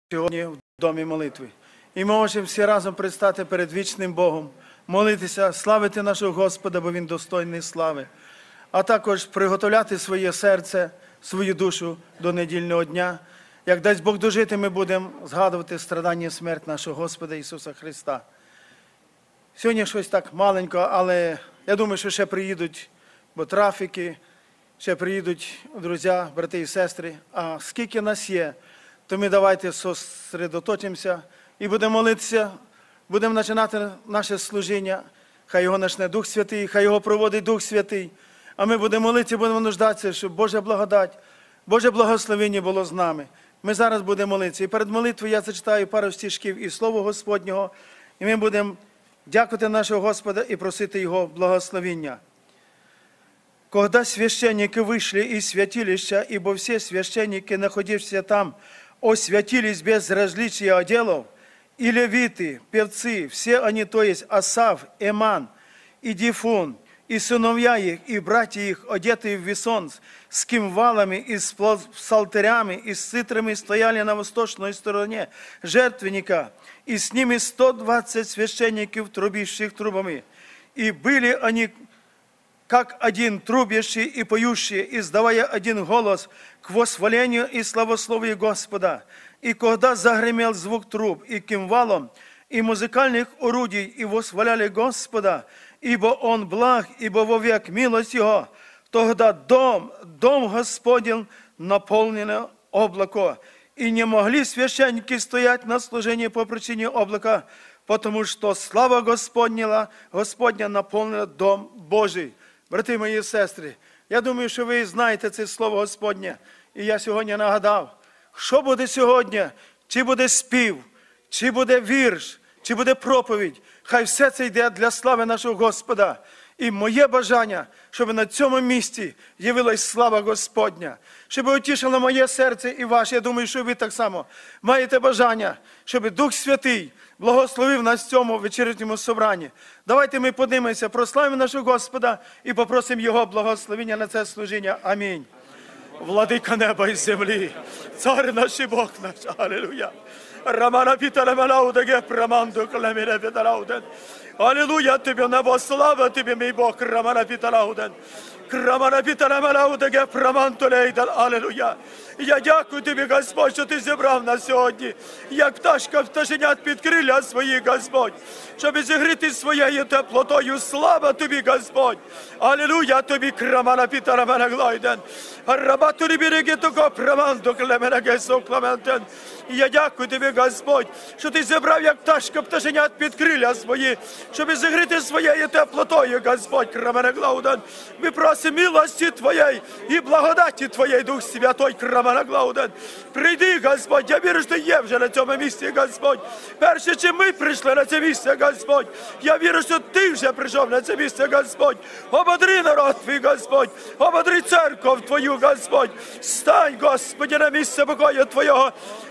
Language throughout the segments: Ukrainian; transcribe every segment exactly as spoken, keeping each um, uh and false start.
сьогодні в домі молитви. І ми можемо всі разом предстати перед вічним Богом, молитися, славити нашого Господа, бо Він достойний слави, а також приготовляти своє серце, свою душу до недільного дня. Як дасть Бог дожити, ми будемо згадувати страдання і смерть нашого Господа Ісуса Христа. Сьогодні щось так маленько, але я думаю, що ще приїдуть, бо трафіки, ще приїдуть друзі, брати і сестри. А скільки нас є, то ми давайте зосередоточимося і будемо молитися, будемо починати наше служіння. Хай його почне Дух Святий, хай його проводить Дух Святий. А ми будемо молитися, будемо нуждатися, щоб Божа благодать, Боже благословення було з нами. Ми зараз будемо молитися. І перед молитвою я зачитаю пару стишків із Слова Господнього. І ми будемо дякувати нашого Господа и просить Его благословения. Когда священники вышли из святилища, ибо все священники, находившиеся там, освятились без различия оделов, и левиты, певцы, все они, то есть Асав, Эман и Дифун, и сыновья их, и братья их, одетые в весон, с кимвалами и с псалтерями, и с цитрами, стояли на восточной стороне жертвенника, и с ними сто двадцать священников, трубивших трубами. И были они, как один трубящий и поющий, издавая один голос к восхвалению и славословию Господа. И когда загремел звук труб и кимвалом, и музыкальных орудий, и восхваляли Господа, ибо Он благ, ибо вовек милость Его, тогда дом, дом Господень наполнено облако. И не могли священники стоять на служении по причине облака, потому что слава Господня, Господня наполнила дом Божий. Брати мої і сестри, я думаю, що ви знаєте це слово Господнє. І я сьогодні нагадав, що буде сьогодні, чи буде спів, чи буде вірш, чи буде проповідь. Хай все це йде для слави нашого Господа. І моє бажання, щоб на цьому місці явилась слава Господня, щоб утішило моє серце і ваше. Я думаю, що ви так само маєте бажання, щоб Дух Святий благословив нас в цьому вечірньому собранні. Давайте ми поднимемося, прославимо нашого Господа і попросимо Його благословення на це служіння. Амінь. Владика неба і землі, Цар наш і Бог наш. Алілуя. Рамана Пітера Малаудаге, Праманду Клеміре Пітарауден. Аллилуйя, Тебе небо, слава Тебе, мій Бог, Рамана Пітарауден. Рамана Пітера Малаудаге, Праманту Лейден. Аллилуйя. Я дякую Тобі, Господь, що Ти зібрав нас сьогодні, як пташка пташенят під крилля свої, Господь, щоб зігріти своєю теплотою. Слава Тобі, Господь. Аллилуйя, Тобі, Рамана Пітера Малаудаге. Рабату Рібіреге Туко, Праманту Клеміреге Сокламентен. Я дякую Тобі, Господь, що Ти зібрав, як пташка пташенят під крилля свої, щоб зігріти своєю теплотою, Господь, Краменеглауден. Ми просимо милості Твоєї і благодаті Твоєї, Дух Святой, Краменеглауден. Прийди, Господь, я вірю, що Ти є вже на цьому місці, Господь. Перше, чим ми прийшли на це місце, Господь, я вірю, що Ти вже прийшов на це місце, Господь. Ободри народ Твій, Господь, ободри церков Твою, Господь. Стань, Господи, на місце покою Твоєго.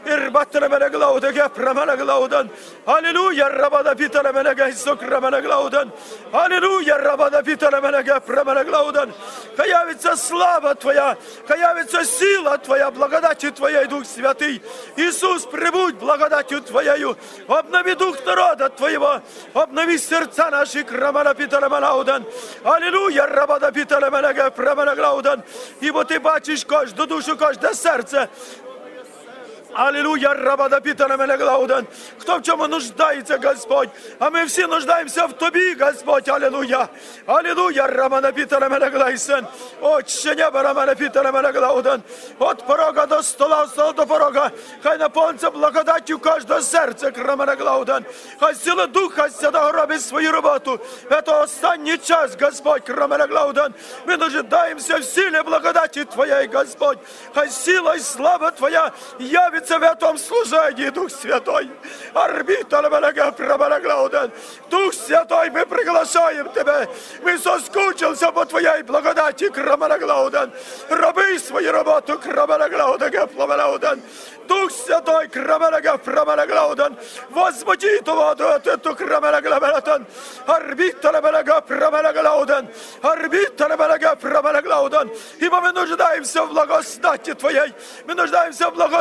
Аллилуйя, Рабада Питера Менеге, Сокраманеглауден. Аллилуйя, Рабада Питера Менеге, Праманеглауден. Хай явиться слава Твоя, хай явиться сила Твоя, благодати Твоєї, Дух Святий. Ісус, прибудь благодатью Твоєю. Обнови дух народа Твоего, обнови сердца наши, Крамана Питера Менауден. Аллилуйя, Рабада Питера Менеге, Праманеглауден. Ибо Ти бачиш кожну душу, кожне серце. Аллилуйя, Рабада Питера Менеглауден. Хто в чому нуждається, Господь? А ми всі нуждаємося в Тобі, Господь. Аллилуйя. Аллилуйя, Рамана Питера Менеглайсен. Отче неба, Рамана Питера Менеглауден. От порога до стола, стола до порога. Хай наповниться благодаттю кожного серця, Раманеглауден. Хай сила Духа Святого робить свою роботу. Это останній час, Господь, Раманеглауден. Ми нуждаємося в силі благодаті Твоєї, Господь. Хай сила і слава Твоя явиться в этом служении, Дух Святой. Арбитр Менеге, Праманеглауден. Дух Святой, мы приглашаем Тебя. Мы соскучился по Твоей благодати, Краманеглауден. Роби свою работу, Краманеглауден, Пламенеглауден. Дух Святой, Краменеге, Праманеглауден. Возбуди воду эту, Краменеглауден. Арбитр Менеге, Праманеглауден. Арбитр Менеге, Праманеглауден. Ибо мы нуждаемся в благодати Твоей. Мы нуждаемся в благословении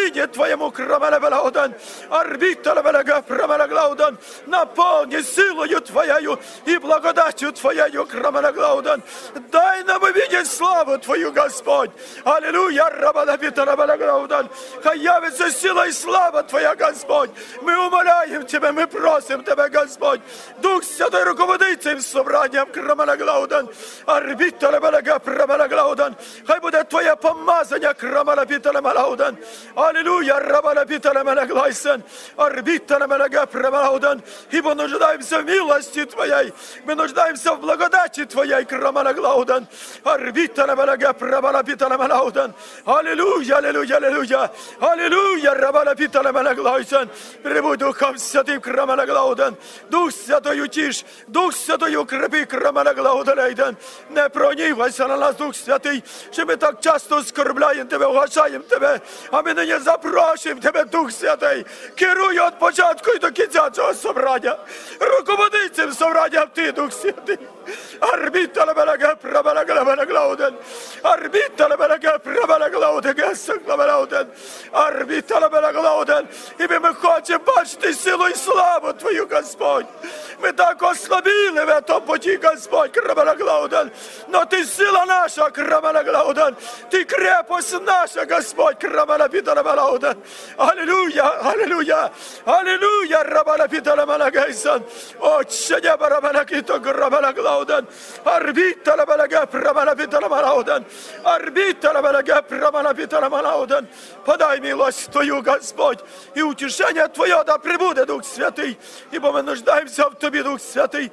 имени Твоему, Крамалабалаудан, Арбиталабалага, Крамалаглаудан, наполни силою Твоею и благодатью Твоею, Крамалаглаудан. Дай нам увидеть славу Твою, Господь. Аллилуйя, Рабалабиталабалаглаудан. Хай явится сила и слава Твоя, Господь. Мы умоляем Тебя, мы просим Тебя, Господь. Дух Святой, руководи цим собранням, Крамалаглаудан, Арбиталабалага, Крамалаглаудан. Хай буде Твоє помазання, Крамалабиталабалаудан. Аллилуйя, Рабалабиталабалаглайсен, Арбиталабалага, ибо нуждаемся в милости Твоей, мы нуждаемся в благодати Твоей, Крамалаглаудан, Арбиталабалага, Рабалабиталабалаудан. Аллилуйя, аллилуйя, аллилуйя, аллилуйя, Рабалабиталабалаглайсен. Прибудь Духом Святым, Крамалаглаудан. Дух Святой утишь, Дух Святой укрепи, Крамалаглаудан. Не пронівайся на нас, Дух Святий, що ми так часто оскорбляємо Тебе, вважаємо Тебе, а ми нині запрошуємо Тебе, Дух Святий, керуй від початку і до кінця цього собрання. Руководи цим собранням Ти, Дух Святий. Арбіталабалага, прабалаглабалаглауден, арбіталабалага, прабалаглауден, арбіталабалаглауден. І ми хочемо бачити силу і славу Твою, Господь. Ми так ослабіли в этом путі, Господь, Крабалаглауден. Но Ти сила наша, Крабалаглауден. Ти крепость наша, Господь, Крабалабиталабалаглауден. Аллилуйя, аллилуйя, аллилуйя, Рабалабиталабалагайсан. Отче неба, Рабалакито, Крабалаглауден. Арбиталабалага, Крабалабиталабалагауден. Арбиталабалага, Крабалабиталабалагауден. Подай милость Твою, Господь, и утешение Твое да прибуде, Дух Святый, ибо мы нуждаемся в Тобі, Дух Святий,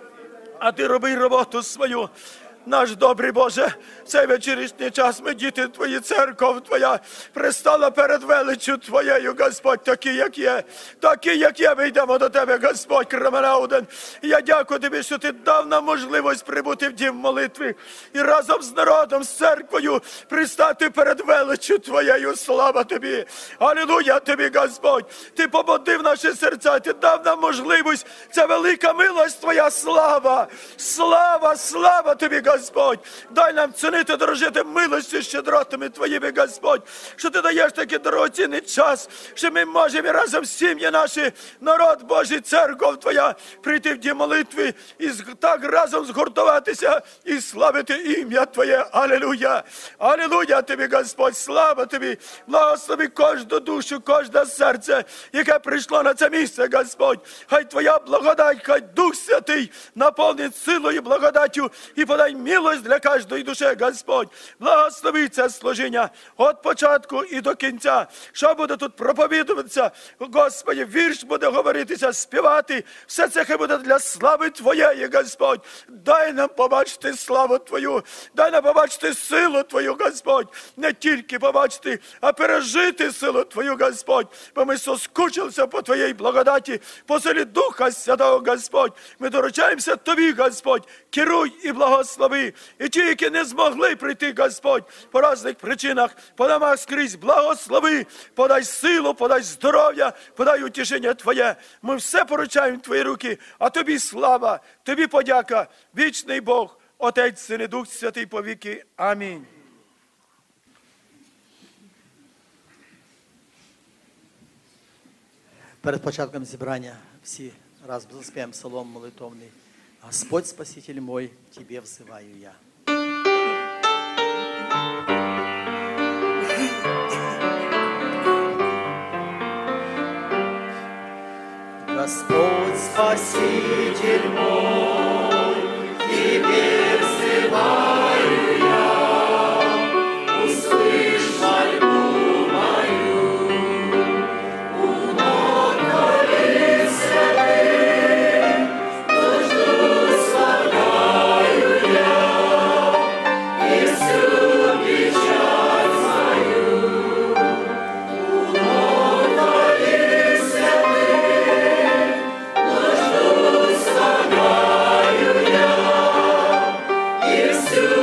а Ти роби роботу свою. Наш добрий Боже, в цей вечірній час ми, діти Твої, церков Твоя, пристала перед величчю Твоєю, Господь, такі, як є. Такі, як є, ми йдемо до Тебе, Господь, Крамарауден. І я дякую Тобі, що Ти дав нам можливість прибути в дім молитви і разом з народом, з церквою пристати перед величчю Твоєю. Слава Тобі! Алілуя Тобі, Господь! Ти побудив наші серця, Ти дав нам можливість. Це велика милость Твоя, слава! Слава, слава Тобі, Господь! Господь, дай нам цінити, дорожити милості щедротами Твоїми, Господь, що Ти даєш такий дорогоцінний час, що ми можемо разом з сім'ї наші, народ Божий, церков Твоя, прийти в дім молитви і так разом згуртуватися і славити ім'я Твоє. Алілуя! Алілуя Тобі, Господь, слава Тобі! Благослови кожну душу, кожне серце, яке прийшло на це місце, Господь. Хай Твоя благодать, хай Дух Святий наповнить силою, благодаттю і подай милость для кожної душі, Господь. Благослови це служіння від початку і до кінця. Що буде тут проповідуватися, Господи, вірш буде говоритися, співати. Все це хай буде для слави Твоєї, Господь. Дай нам побачити славу Твою. Дай нам побачити силу Твою, Господь. Не тільки побачити, а пережити силу Твою, Господь. Бо ми соскучилися по Твоїй благодаті, по силі Духа Святого, Господь. Ми доручаємося Тобі, Господь. Керуй і благослови. І ті, які не змогли прийти, Господь, по різних причинах, по домах скрізь, благослови, подай силу, подай здоров'я, подай утішення Твоє. Ми все поручаємо в Твої руки, а Тобі слава, Тобі подяка, вічний Бог, Отець, Син і Дух Святий повіки. Амінь. Перед початком зібрання всі раз заспіваємо псалом молитовний. Господь, Спаситель мой, Тебе взываю я. Господь, Спаситель мой, Тебе взываю я. Услышь мольбу мою, у ног твоих святых, нужду слагаю я, и всю печаль свою, у ног твоих святых, нужду слагаю я, и всю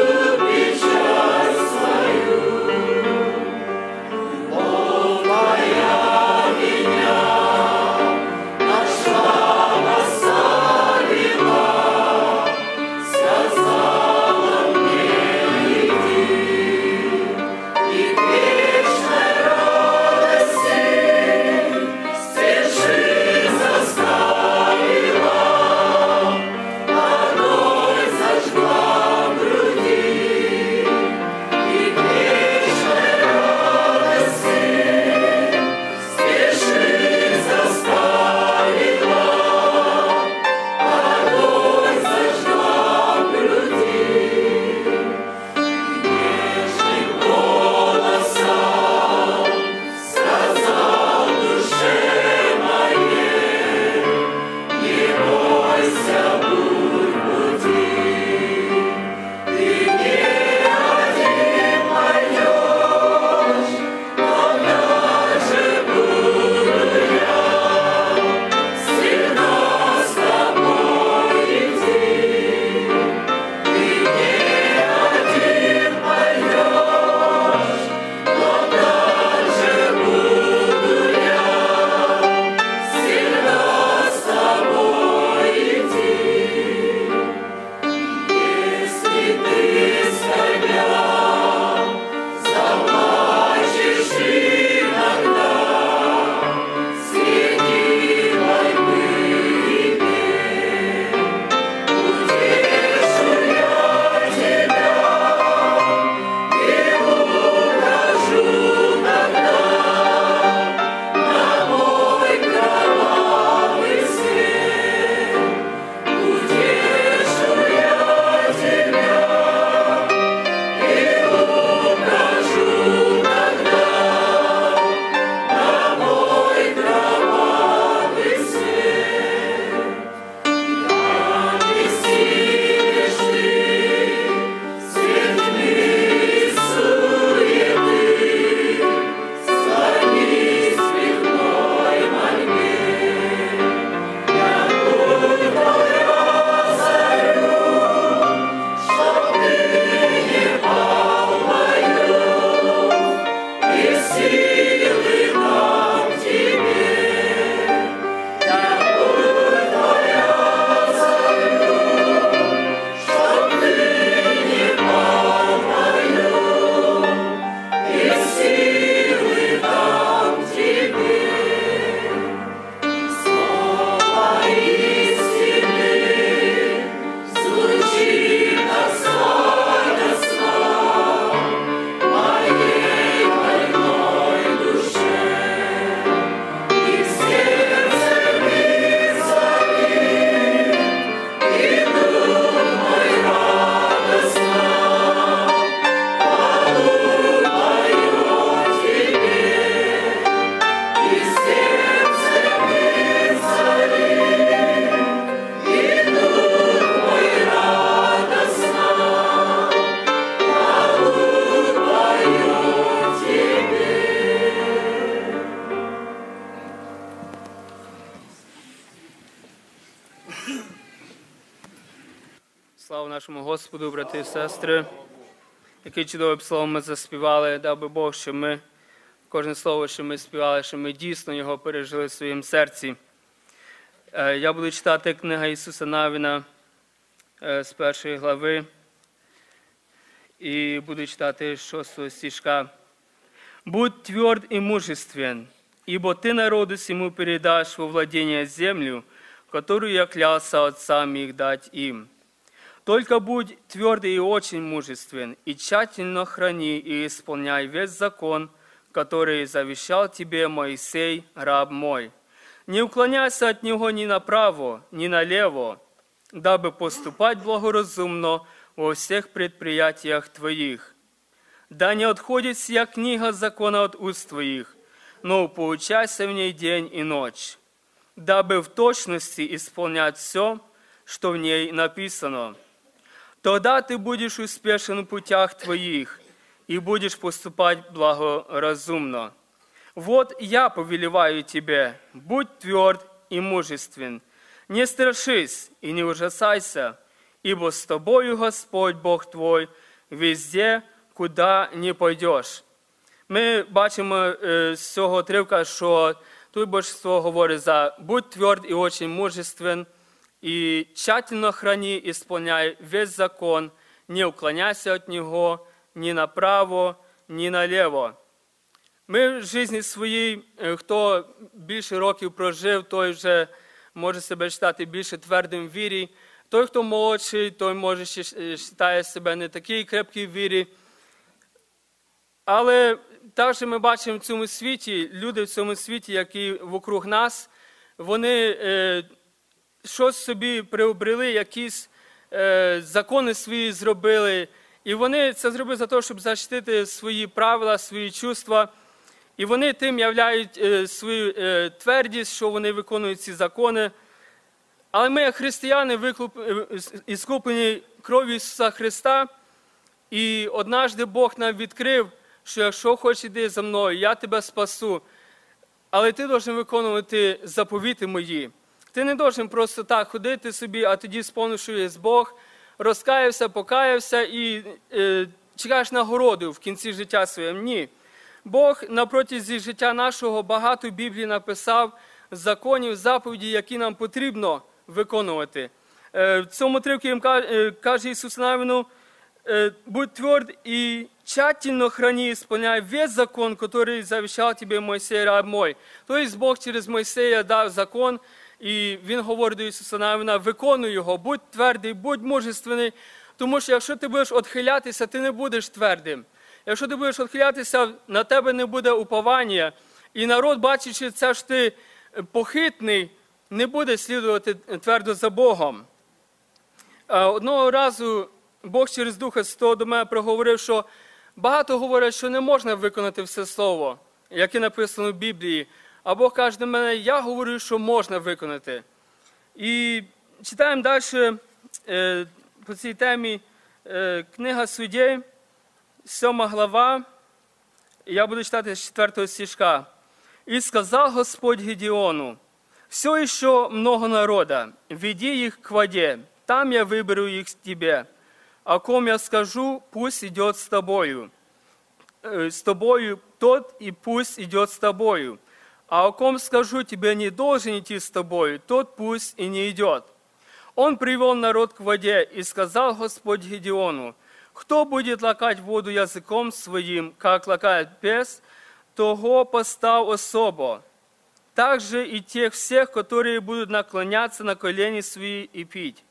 Слава нашому Господу, брати і сестри. Який чудовий псалом ми заспівали. Дав би Бог, щоб ми, кожне слово, що ми співали, щоб ми дійсно його пережили в своєму серці. Я буду читати книгу Ісуса Навіна з першої глави. И буду читать шестого стишка. «Будь тверд и мужествен, ибо ты народу сему передашь во владение землю, которую я клялся отцам их дать им. Только будь твердый и очень мужествен, и тщательно храни и исполняй весь закон, который завещал тебе Моисей, раб мой. Не уклоняйся от него ни направо, ни налево, дабы поступать благоразумно во всех предприятиях твоих. Да не отходит сия книга закона от уст твоих, но поучайся в ней день и ночь, дабы в точности исполнять все, что в ней написано. Тогда ты будешь успешен в путях твоих и будешь поступать благоразумно. Вот я повелеваю тебе, будь тверд и мужествен, не страшись и не ужасайся, ибо с тобою Господь Бог твой везде, куди не пойдеш». Ми бачимо з цього отривка, що тут більшість говорить за «будь тверд і очень мужествен, і тщательно храни, исполняй весь закон, не уклоняйся від нього ні направо, ні наліво». Ми в житті своїй, хто більше років прожив, той вже може себе вважати більше твердим в вірі. Той, хто молодший, той, може, вважає себе не такий крепкий в вірі. Але також ми бачимо в цьому світі, люди в цьому світі, які вокруг нас, вони е, щось собі приобрели, якісь е, закони свої зробили. І вони це зробили за те, щоб захистити свої правила, свої чувства. І вони тим являють е, свою е, твердість, що вони виконують ці закони. Але ми, як християни, іскуплені кров'ю Ісуса Христа, і однажды Бог нам відкрив, що якщо хочеш іди за мною, я тебе спасу, але ти должен виконувати заповіти мої. Ти не должен просто так ходити собі, а тоді сповнив, що є Бог, розкаявся, покаявся і е, чекаєш нагороду в кінці життя своєму. Ні. Бог на протязі життя нашого багато в Біблії написав законів, заповіді, які нам потрібно виконувати. В цьому тривці їм каже Ісус Навину: «Будь тверд и тщательно храни, исполняй весь закон, который завещал тебе Моисей, раб мой». Тобто Бог через Мойсея дав закон, і Він говорить до Ісуса Навина: виконуй його, будь твердий, будь мужественний, тому що якщо ти будеш відхилятися, ти не будеш твердим. Якщо ти будеш відхилятися, на тебе не буде уповання, і народ, бачачи це, що ти похитний, не буде слідувати твердо за Богом. Одного разу Бог через Духа Святого до мене проговорив, що багато говорять, що не можна виконати все слово, яке написано в Біблії. А Бог каже до мене: я говорю, що можна виконати. І читаємо далі по цій темі книга Судей, сьома глава, я буду читати з четвертого стишка. «И сказал Господь Гедеону: все еще много народа, веди их к воде, там я выберу их тебе. О ком я скажу, пусть идет с тобою, с тобою тот и пусть идет с тобою. А о ком скажу, тебе не должен идти с тобою, тот пусть и не идет». Он привел народ к воде, и сказал Господь Гедеону: кто будет лакать воду языком своим, как лакает бес, того постав особо. Также и тех всех, которые будут наклоняться на колени свои и пить.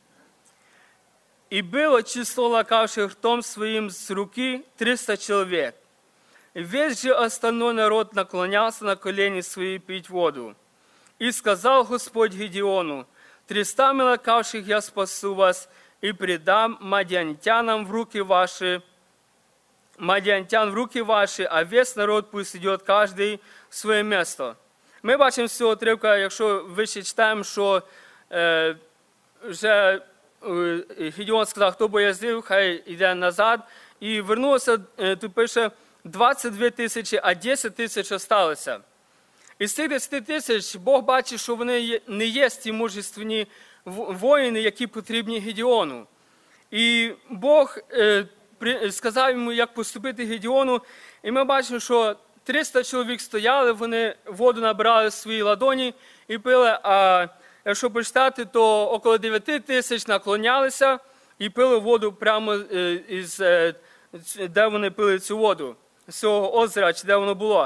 И было число лакавших ртом своим с руки триста человек. Весь же остальной народ наклонялся на колени свои пить воду. И сказал Господь Гедеону: трестами лакавших я спасу вас, и предам мадиантянам в руки ваши, мадиантян в руки ваші, а весь народ пусть идет каждый в своє місто. Ми бачимо з цього тривка, якщо вище читаємо, що е, вже е, Гедеон сказав, хто боязлив, хай йде назад. І вернулося, е, тут пише, двадцять дві тисячі, а десять тисяч осталося. Із цих десяти тисяч Бог бачить, що вони не є ті мужественні воїни, які потрібні Гедеону. І Бог е, при, сказав йому, як поступити Гедеону. І ми бачимо, що триста чоловік стояли, вони воду набирали в свої ладоні і пили, а якщо почитати, то около дев'ять тисяч наклонялися і пили воду прямо із, де вони пили цю воду, з цього озера, чи де воно було.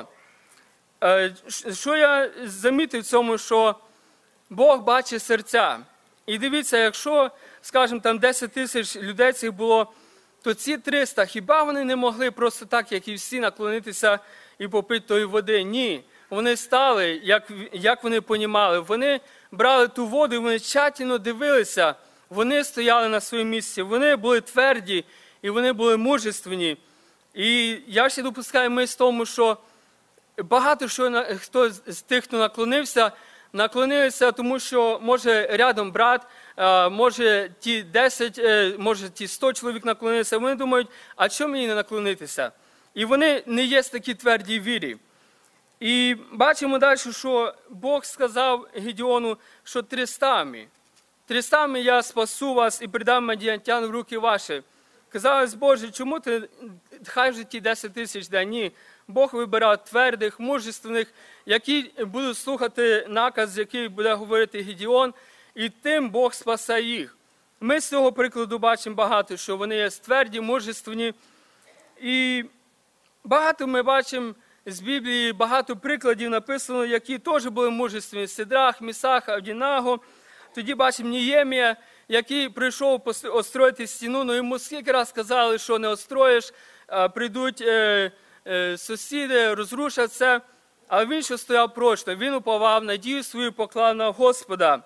Що я замітив в цьому, що Бог бачить серця. І дивіться, якщо, скажімо, там десять тисяч людей цих було, то ці триста, хіба вони не могли просто так, як і всі, наклонитися і попити тої води? Ні. Вони стали, як, як вони понімали. Вони брали ту воду і вони тщательно дивилися. Вони стояли на своєму місці. Вони були тверді і вони були мужественні. І я ще допускаю мисль тому, що багато що, хто з тих, хто наклонився, наклонилися, тому що, може, рядом брат, може, ті десять, може, ті сто чоловік наклонилися. Вони думають, а чому мені не наклонитися? І вони не є такі тверді в вірі. І бачимо далі, що Бог сказав Гедеону, що трістами, трістами я спасу вас і придам мадіянтян в руки ваші. Казалось, Боже, чому ти, хай в житті десять тисяч, да ні. Бог вибирав твердих, мужественних, які будуть слухати наказ, який буде говорити Гедеон, і тим Бог спасає їх. Ми з цього прикладу бачимо багато, що вони є тверді, мужественні. І багато ми бачимо з Біблії, багато прикладів написано, які теж були мужественні. Сидрах, Місах, Авдінаго. Тоді бачимо Ніємія, який прийшов остроїти стіну, але йому скільки раз сказали, що не остроїш, прийдуть е, е, сусіди, розрушать це. Але він що стояв прочно, він уповав, надію свою поклав на Господа.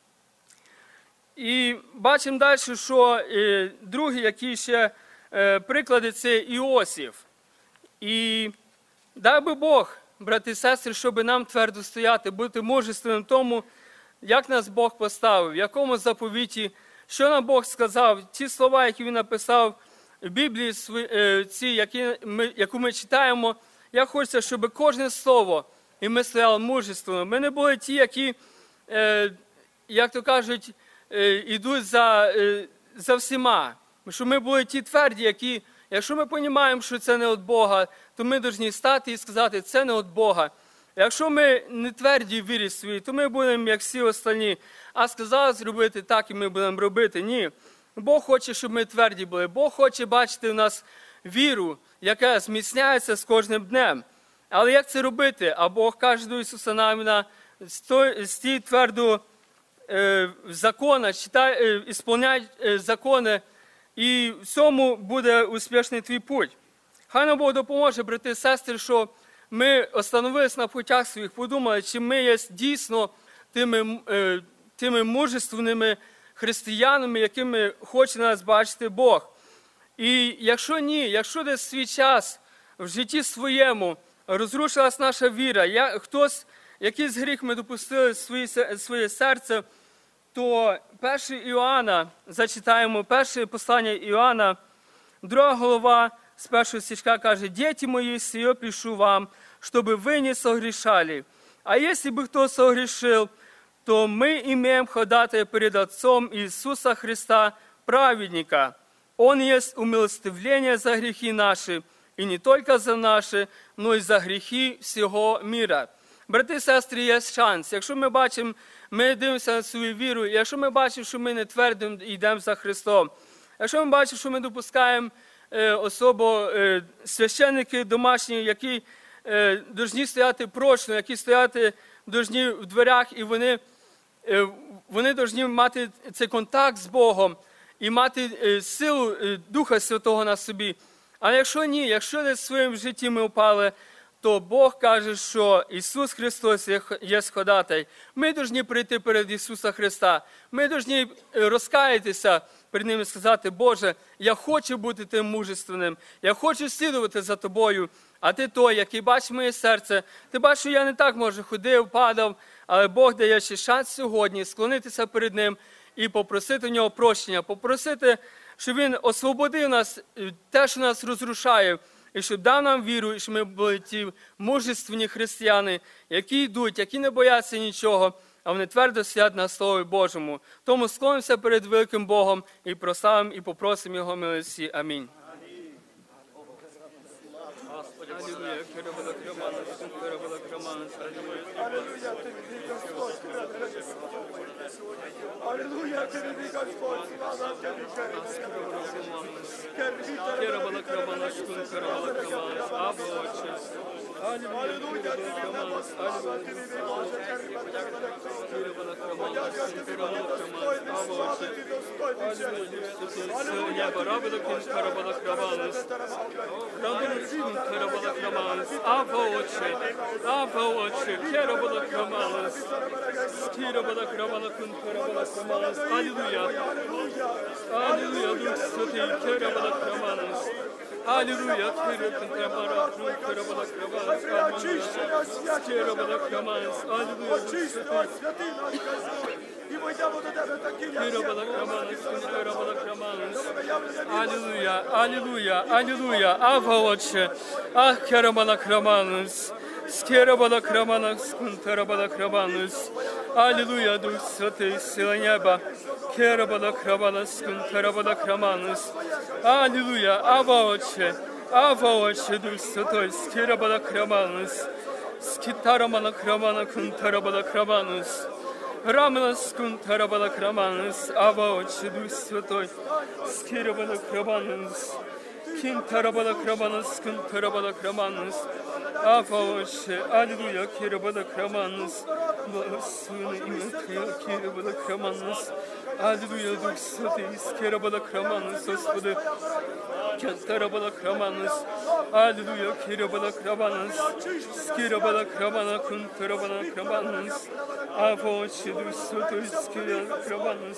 І бачимо далі, що е, другі, які ще е, приклади, це Іосиф. І дай би Бог, брати і сестри, щоб нам твердо стояти, бути мужественним тому, як нас Бог поставив, в якому заповіті, що нам Бог сказав, ті слова, які Він написав в Біблії, ці, які ми, яку ми читаємо, я хочу, щоб кожне слово, і ми стояли мужественно. Ми не були ті, які, як то кажуть, йдуть за, за всіма. Щоб ми були ті тверді, які, якщо ми розуміємо, що це не від Бога, то ми повинні стати і сказати, це не від Бога. Якщо ми не тверді в вірі своїй, то ми будемо, як всі остальні. А сказали зробити так, і ми будемо робити. Ні. Бог хоче, щоб ми тверді були. Бог хоче бачити в нас віру, яка зміцняється з кожним днем. Але як це робити? А Бог каже до Ісуса Навіна, стій твердо е, в законах, читай, е, ісполняй е, закони, і в цьому буде успішний твій путь. Хай нам Бог допоможе, брати і сестри, що ми остановилися на путях своїх, подумали, чи ми є дійсно тими, е, тими мужественними християнами, якими хоче нас бачити Бог. І якщо ні, якщо десь свій час в житті своєму розрушилась наша віра, я, хтось, якийсь гріх ми допустили в своє, своє серце, то перше Іоанна, зачитаємо перше послання Іоанна, друга глава, с первого стишка каже, «Дети мои, сие пишу вам, чтобы вы не согрешали. А если бы кто согрешил, то мы имеем ходатая перед Отцом Иисуса Христа, праведника. Он есть умилостивление за грехи наши, и не только за наші, но й за гріхи всього міра». Брати і сестри, є шанс. Якщо ми бачимо, ми дивимося на свою віру, якщо ми бачимо, що ми не твердо йдемо за Христом, якщо ми бачимо, що ми допускаємо е, особо е, священники домашні, які е, повинні стояти прочно, які стояти повинні в дверях, і вони, е, вони повинні мати цей контакт з Богом і мати е, силу е, Духа Святого на собі. А якщо ні, якщо десь в своєму житті ми впали, то Бог каже, що Ісус Христос є ходатай. Ми повинні прийти перед Ісуса Христа. Ми повинні розкаятися перед Ним і сказати, Боже, я хочу бути тим мужественним, я хочу слідувати за Тобою, а Ти той, який бачиш моє серце. Ти бачиш, що я не так, може, ходив, падав, але Бог дає ще шанс сьогодні склонитися перед Ним і попросити в Нього прощення, попросити, щоб Він освободив нас, те, що нас розрушає, і щоб дав нам віру, і щоб ми були ті мужественні християни, які йдуть, які не бояться нічого, а вони твердо стоять на Слові Божому. Тому склонимося перед великим Богом і прославимо, і попросимо Його милості. Амінь. Алілуя, Кирило, Крамана, Кирило, Крамана, Алілуя, тобі, Господь, слава тобі, Кирило, Крамана, Кирило, Крамана, Або Отче. Алілуя, Крамана, Алілуя, Кирило, Крамана, Кирило, Крамана, Або Отче. Алілуя, Неба, Рабида, Кирило, Крамана, Рабида, Крамана, Або Отче, Або Отче, Кирило, Крамана, Кирило, Крамана, Кирило, Крамана, Алілуя, Алілуя, Дух Святий, Кирило, Крамана, Алілуя, Кирило, Крамана, Кирило, Крамана, Кирило, Крамана, Алілуя, Дух Святий, і вийдемо до тебе такі, як Кирило, Крамана, Кирило, Крамана, Алілуя, Алілуя, Алілуя, Ава Отче, Ах, Кирило, Крамана, Скирабала Краманас, Кунтарабала Краманус. Аллилуйя, Дух Святий, сила неба. Керабала Краманас, Кунтарабала Краманус. Аллилуйя, Ава Отче, Ава Отче, Дух Святой, Скирабала Краманус. Скитарамала Крамана, Кунтарабала Краманус. Раманас, Кунтарабала Краманус. Ава Отче, Дух Святой, Скирабала Краманус. Кинтарабала Краманус, Кунтарабала Краманус. Ава Отче, Аллилуйя, Кирабала Краманус, благословенное имя Твое, Кирабала Краманус, Аллилуйя, Дух Святый, Кирабала Краманус, Господи, Кентарабала Краманус, Аллилуйя, Кирабала Краманус, Кирабала Крамана, Кунтарабала Краманус, Ава Отче, Дух Святой, Кирабала Краманус,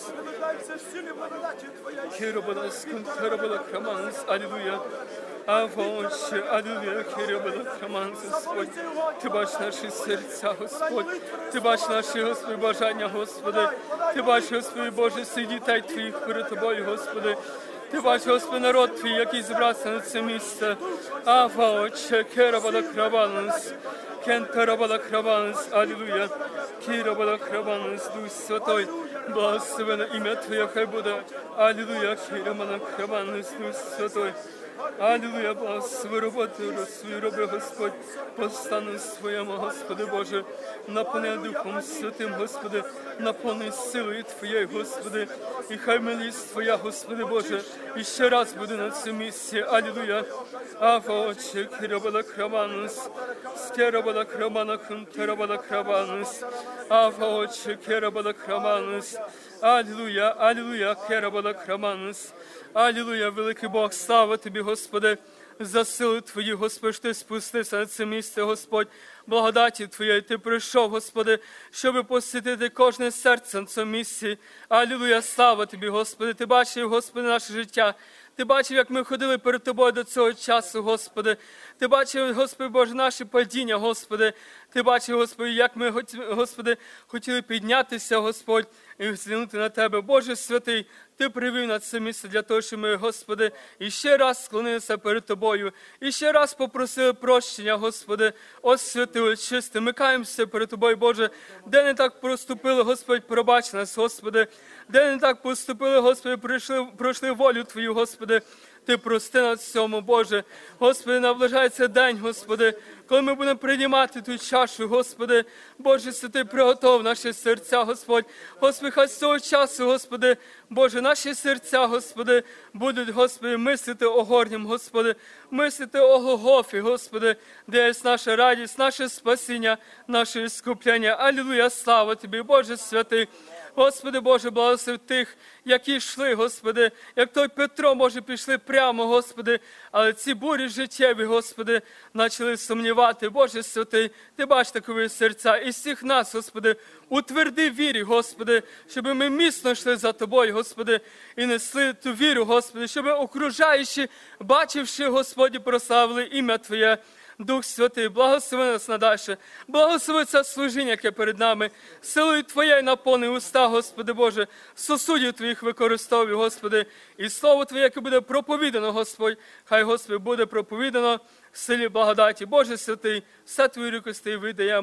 Кирабала, Кунтарабала Краманус, Аллилуйя, Ава Отче, Аллилуйя, Кирабала Краманус, Господь, Ти бачиш наші серця, Господь, Ти бачиш наші, Господи, бажання, Господи, Ти бачиш, Господи, Боже, всіх дітей Твоїх перед Тобою, Господи, Ти бачиш, Господи, народ Твій, який зібрався на це місце. Ава Отче, Кирабала Краманус, Кентарабала Краманус, Аллилуйя, Кирабала Краманус, Дух Святой, благословене ім'я Твоє, хай буде, Аллилуйя, Кирабала Краманус, Дух Святой. Аллилуйя, благослови роботу свою роби, Господь, постану своєму, Господи Боже, наповни Духом Святим, Господи, наповни силою Твоєю, Господи, і хай милість Твоя, Господи Боже, і ще раз буде на цьому місці. Аллилуйя. Ава Отче, Кирабала Краманус, Скерабала Крамана, Кунтарабала Краманус, Ава Отче, Кирабала Краманус, Аллилуйя, Аллилуйя, Кирабала Краманус. Аллилуйя, великий Бог, слава Тобі, Господи, за силу Твою, Господи, що Ти спустився на це місце, Господь, благодаті Твоєї Ти прийшов, Господи, щоб посвятити кожне серце на цьому місці. Аллилуйя, слава Тобі, Господи, Ти бачив, Господи, наше життя. Ти бачив, як ми ходили перед Тобою до цього часу, Господи. Ти бачив, Господи Боже, наші падіння, Господи. Ти бачив, Господи, як ми, Господи, хотіли піднятися, Господь, і взглянути на Тебе. Боже святий, Ти привів на це місце для того, щоб ми, Господи, і ще раз склонилися перед Тобою, і ще раз попросили прощення, Господи, освяти, очисти. Ми каємося перед Тобою, Боже, де не так проступили, Господь, пробач нас, Господи, де не так поступили, Господи, пройшли, пройшли волю Твою, Господи. Ти прости нас цьому, Боже. Господи, наближається день, Господи, коли ми будемо приймати ту чашу, Господи. Боже, Святий, приготов наші серця, Господь. Господи, хай з цього часу, Господи, Боже, наші серця, Господи, будуть, Господи, мислити о горнім, Господи, мислити о Голгофі, Господи, де є наша радість, наше спасіння, наше іскуплення. Аллилуйя, слава Тобі, Боже Святий. Господи Боже, благослови тих, які йшли, Господи, як той Петро, може, пішли прямо, Господи, але ці бурі життєві, Господи, почали сумнівати. Боже Святий, Ти бачиш такові серця, і всіх нас, Господи, утверди вірі, Господи, щоб ми міцно йшли за Тобою, Господи, і несли ту віру, Господи, щоб окружаючи, бачивши, Господи, прославили ім'я Твоє. Дух Святий, благослови нас надальше, благослови це служіння, яке перед нами, силою Твоєю наповни уста, Господи Боже, сосудів Твоїх використовуй, Господи, і Слово Твоє, яке буде проповідано, Господь, хай, Господи, буде проповідано в силі благодаті. Боже Святий, все Твої рукості видаємо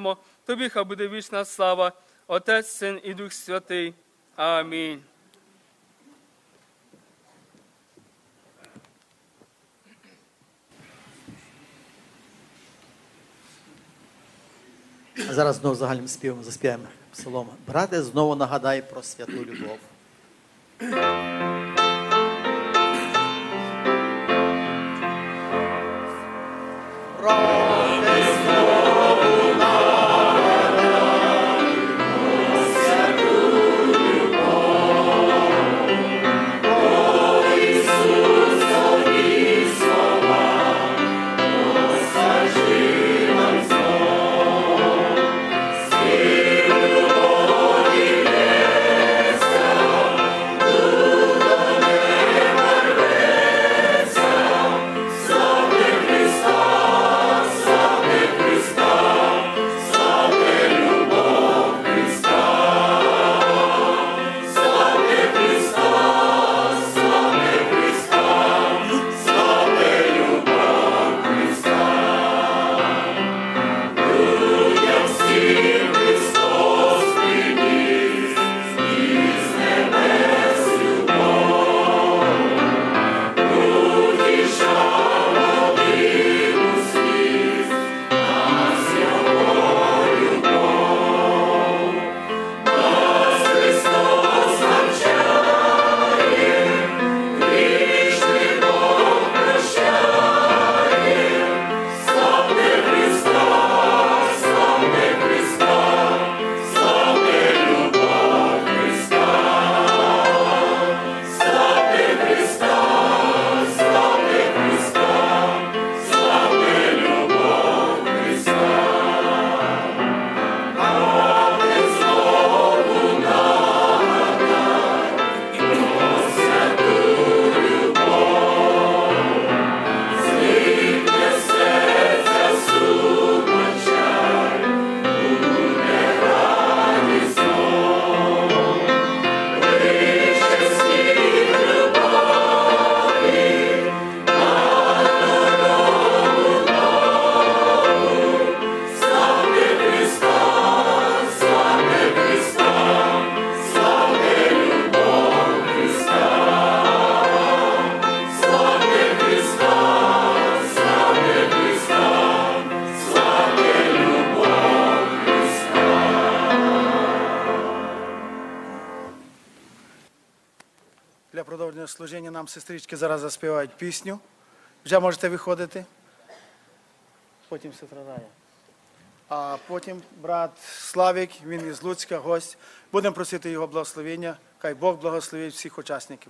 Тобі хай буде вічна слава, Отець, Син і Дух Святий. Амінь. А зараз знову загальним співом заспіваємо псалом. Брате, знову нагадай про святу любов. Брате, знову нагадай про святу любов, про Ісусові слова, розкажи нам знов. Для продовження служіння нам сестрички зараз заспівають пісню. Вже можете виходити. Потім сестра Рая. А потім брат Славік, він із Луцька, гость. Будемо просити його благословення. Хай Бог благословить всіх учасників.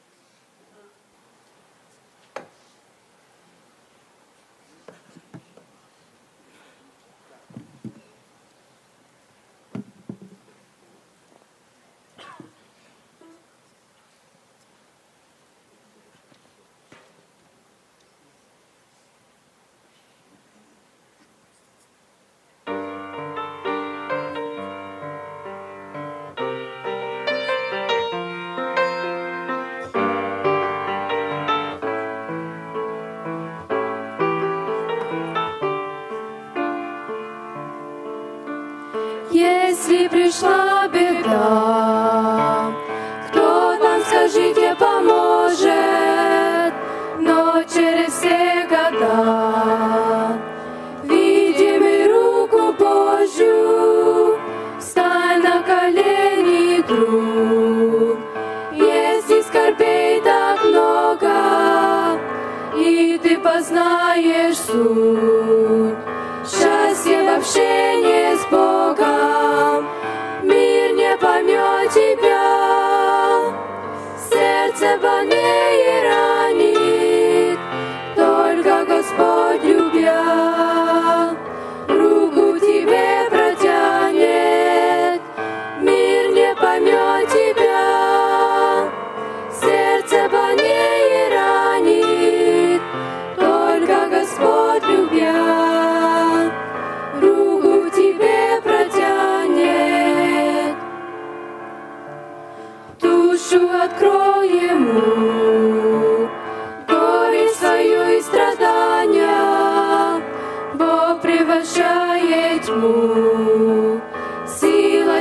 Если пришла беда, кто нам, скажите, поможет? Но через все года видим и руку Божью. Встань на колени, друг, если скорбей так много, и ты познаешь суть. Счастье в общении с Богом, мир не поймет тебя, сердце больнее ранит, только Господь любя, руку тебе протянет, мир не поймет тебя, сердце больнее ранит, только Господь любя. Открой ему горечь свою и страдания, Бог превращает тьму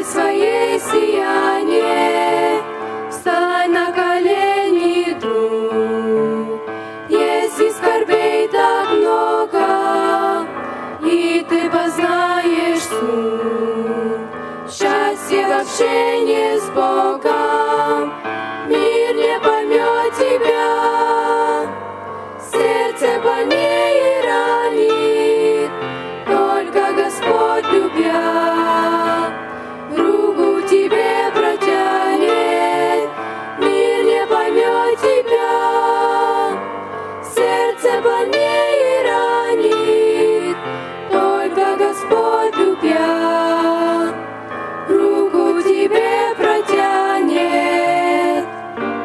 дай своей сияние. Встань на колени, друг, если скорбей так много, и ты познаешь суть счастье в общении с Богом. Мир не поймет тебя, сердце больнее ранит, только Господь, любя, руку тебе протянет. Мир не поймет тебя, сердце больнее ранит, только Господь, любя, руку тебе протянет.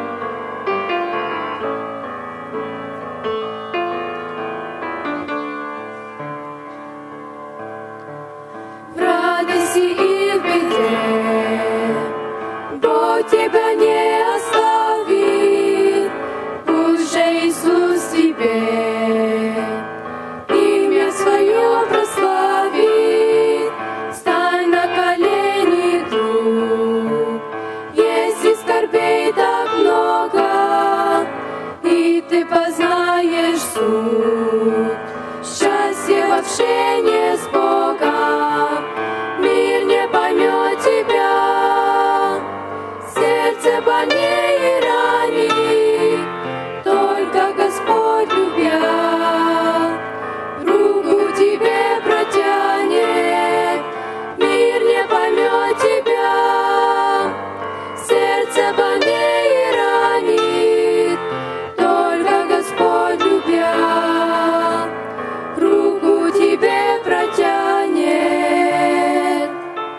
В радости и в беде Бог тебя не оставит. Пусть же Иисус тебе имя свое прославит. Стань на колени, друг, если скорбей так много, и ты познаешь суть счастье в общении с Богом. Мир не поймет тебя, сердце больнее ранит, только Господь, любя, руку тебе протянет. Мир не поймет тебя, сердце больнее ранит, только Господь, любя, руку тебе протянет.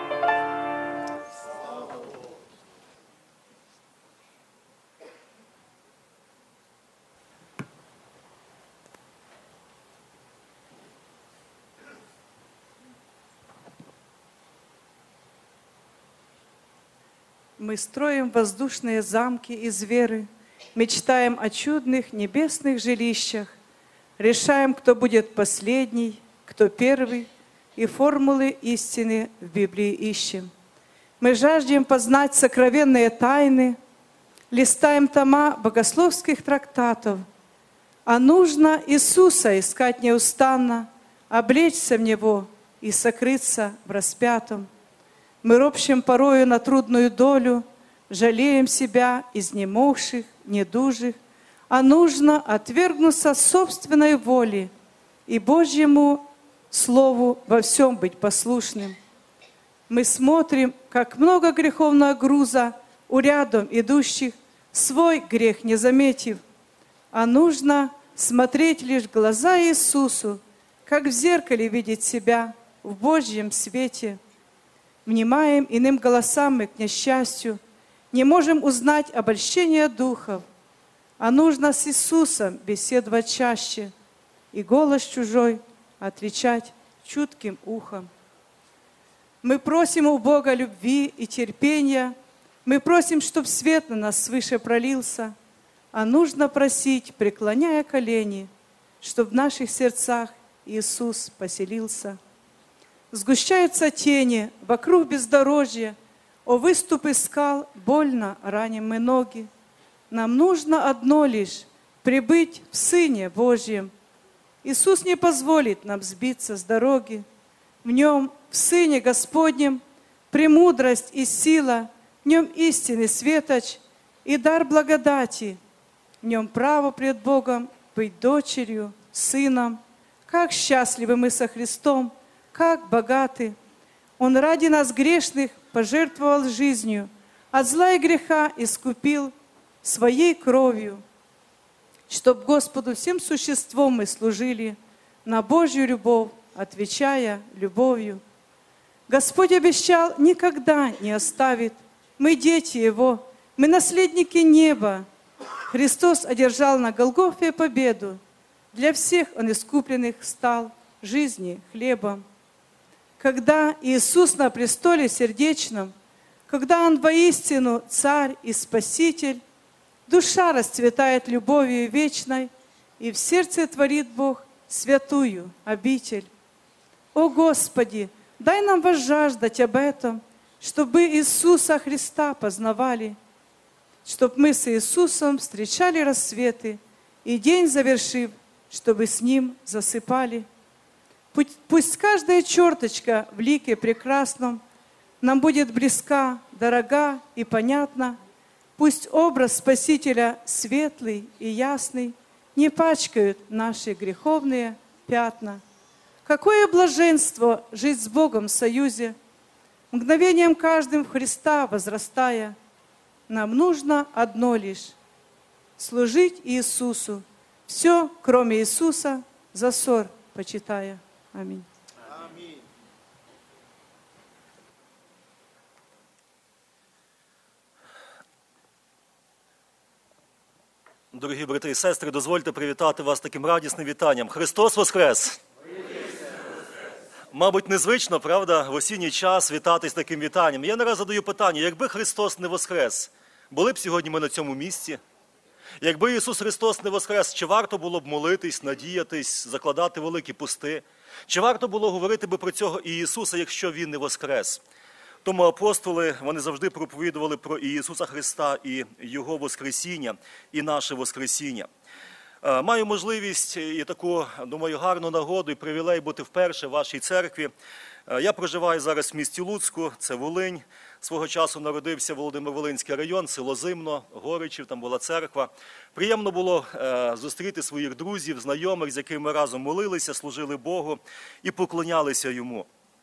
Мы строим воздушные замки из веры, мечтаем о чудных небесных жилищах, решаем, кто будет последний, кто первый, и формулы истины в Библии ищем. Мы жаждем познать сокровенные тайны, листаем тома богословских трактатов, а нужно Иисуса искать неустанно, облечься в Него и сокрыться в распятом. Мы ропщем порою на трудную долю, жалеем себя, изнемогших, недужих, а нужно отвергнуться собственной воле и Божьему Слову во всем быть послушным. Мы смотрим, как много греховного груза у рядом идущих, свой грех не заметив, а нужно смотреть лишь в глаза Иисусу, как в зеркале видеть себя в Божьем свете. Внимаем иным голосам мы к несчастью, не можем узнать обольщение духов, а нужно с Иисусом беседовать чаще и голос чужой отвечать чутким ухом. Мы просим у Бога любви и терпения, мы просим, чтоб свет на нас свыше пролился, а нужно просить, преклоняя колени, чтоб в наших сердцах Иисус поселился. Сгущаются тени, вокруг бездорожья, о выступы скал больно раним мы ноги. Нам нужно одно лишь — прибыть в Сыне Божьем. Иисус не позволит нам сбиться с дороги. В Нем, в Сыне Господнем, премудрость и сила, в Нем истины светоч и дар благодати. В Нем право пред Богом быть дочерью, сыном. Как счастливы мы со Христом, как богаты! Он ради нас грешных пожертвовал жизнью, от зла и греха искупил своей кровью, чтоб Господу всем существом мы служили, на Божью любовь отвечая любовью. Господь обещал, никогда не оставит. Мы дети Его, мы наследники неба. Христос одержал на Голгофе победу. Для всех Он искупленных стал жизни хлебом. Когда Иисус на престоле сердечном, когда Он воистину Царь и Спаситель, душа расцветает любовью вечной, и в сердце творит Бог святую обитель. О Господи, дай нам возжаждать об этом, чтобы Иисуса Христа познавали, чтобы мы с Иисусом встречали рассветы, и день завершив, чтобы с Ним засыпали. Пусть, пусть каждая черточка в лике прекрасном нам будет близка, дорога и понятна. Пусть образ Спасителя светлый и ясный не пачкают наши греховные пятна. Какое блаженство жить с Богом в союзе, мгновением каждым в Христа возрастая. Нам нужно одно лишь — служить Иисусу, все, кроме Иисуса, за ссор почитая. Аминь. Дорогі брати і сестри, дозвольте привітати вас таким радісним вітанням. Христос Воскрес! Мабуть, незвично, правда, в осінній час вітатись таким вітанням. Я не раз задаю питання, якби Христос не воскрес, були б сьогодні ми на цьому місці? Якби Ісус Христос не воскрес, чи варто було б молитись, надіятись, закладати великі пости? Чи варто було говорити би про цього і Ісуса, якщо Він не воскрес? Тому апостоли, вони завжди проповідували про Ісуса Христа і Його воскресіння, і наше воскресіння. Маю можливість і таку, думаю, гарну нагоду і привілей бути вперше в вашій церкві. Я проживаю зараз в місті Луцьку, це Волинь. Свого часу народився Володимир-Волинський район, село Зимно, Горичів, там була церква. Приємно було зустріти своїх друзів, знайомих, з якими ми разом молилися, служили Богу і поклонялися Йому.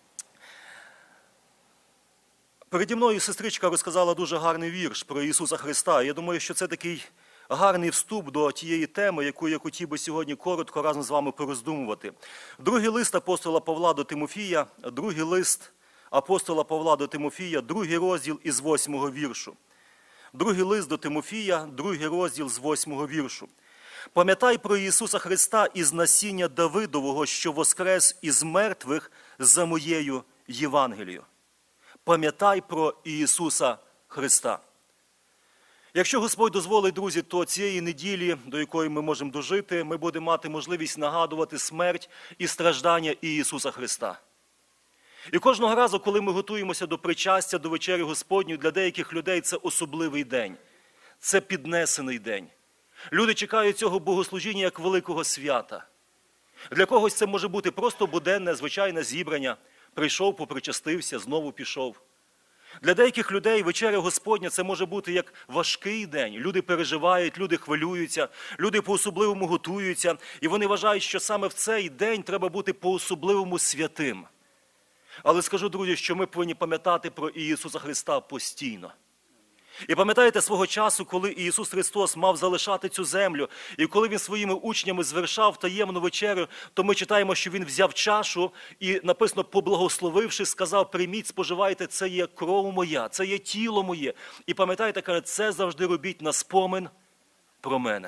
Переді мною сестричка розказала дуже гарний вірш про Ісуса Христа. Я думаю, що це такий гарний вступ до тієї теми, яку я хотів би сьогодні коротко разом з вами пороздумувати. Другий лист апостола Павла до Тимофія, другий лист апостола Павла до Тимофія, другий розділ із восьмого віршу. Другий лист до Тимофія, другий розділ з восьмого віршу. «Пам'ятай про Ісуса Христа із насіння Давидового, що воскрес із мертвих за моєю Євангелією». Пам'ятай про Ісуса Христа. Якщо Господь дозволить, друзі, то цієї неділі, до якої ми можемо дожити, ми будемо мати можливість нагадувати смерть і страждання Ісуса Христа. І кожного разу, коли ми готуємося до причастя, до вечері Господньої, для деяких людей це особливий день. Це піднесений день. Люди чекають цього богослужіння як великого свята. Для когось це може бути просто буденне, звичайне зібрання. Прийшов, попричастився, знову пішов. Для деяких людей вечеря Господня – це може бути як важкий день. Люди переживають, люди хвилюються, люди по-особливому готуються. І вони вважають, що саме в цей день треба бути по-особливому святим. Але скажу, друзі, що ми повинні пам'ятати про Ісуса Христа постійно. І пам'ятаєте свого часу, коли Ісус Христос мав залишати цю землю, і коли Він своїми учнями звершав таємну вечерю, то ми читаємо, що Він взяв чашу і, написано, поблагословивши, сказав: прийміть, споживайте, це є кров моя, це є тіло моє. І пам'ятаєте, каже, це завжди робіть на спомин про мене.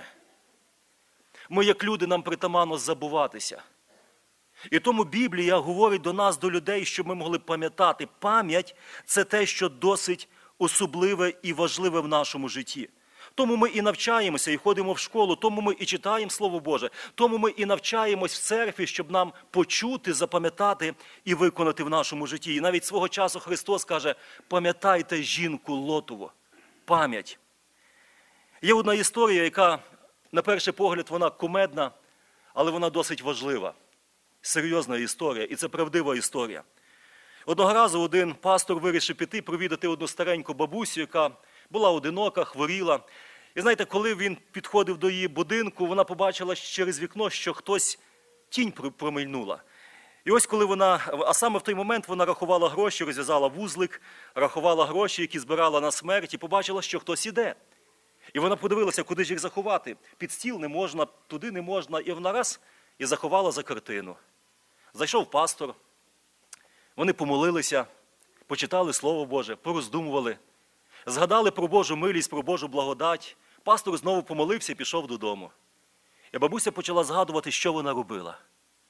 Ми, як люди, нам притаманно забуватися. І тому Біблія говорить до нас, до людей, щоб ми могли пам'ятати. Пам'ять – це те, що досить особливе і важливе в нашому житті. Тому ми і навчаємося, і ходимо в школу, тому ми і читаємо Слово Боже, тому ми і навчаємось в церкві, щоб нам почути, запам'ятати і виконати в нашому житті. І навіть свого часу Христос каже: пам'ятайте жінку Лотову. Пам'ять. Є одна історія, яка, на перший погляд, вона кумедна, але вона досить важлива. Серйозна історія, і це правдива історія. Одного разу один пастор вирішив піти провідати одну стареньку бабусю, яка була одинока, хворіла. І знаєте, коли він підходив до її будинку, вона побачила через вікно, що хтось тінь промайнула. І ось коли вона, а саме в той момент вона рахувала гроші, розв'язала вузлик, рахувала гроші, які збирала на смерть, і побачила, що хтось іде. І вона подивилася, куди ж їх заховати. Під стіл не можна, туди не можна. І вона раз і заховала за картину. Зайшов пастор. Вони помолилися, почитали Слово Боже, пороздумували, згадали про Божу милість, про Божу благодать. Пастор знову помолився і пішов додому. І бабуся почала згадувати, що вона робила.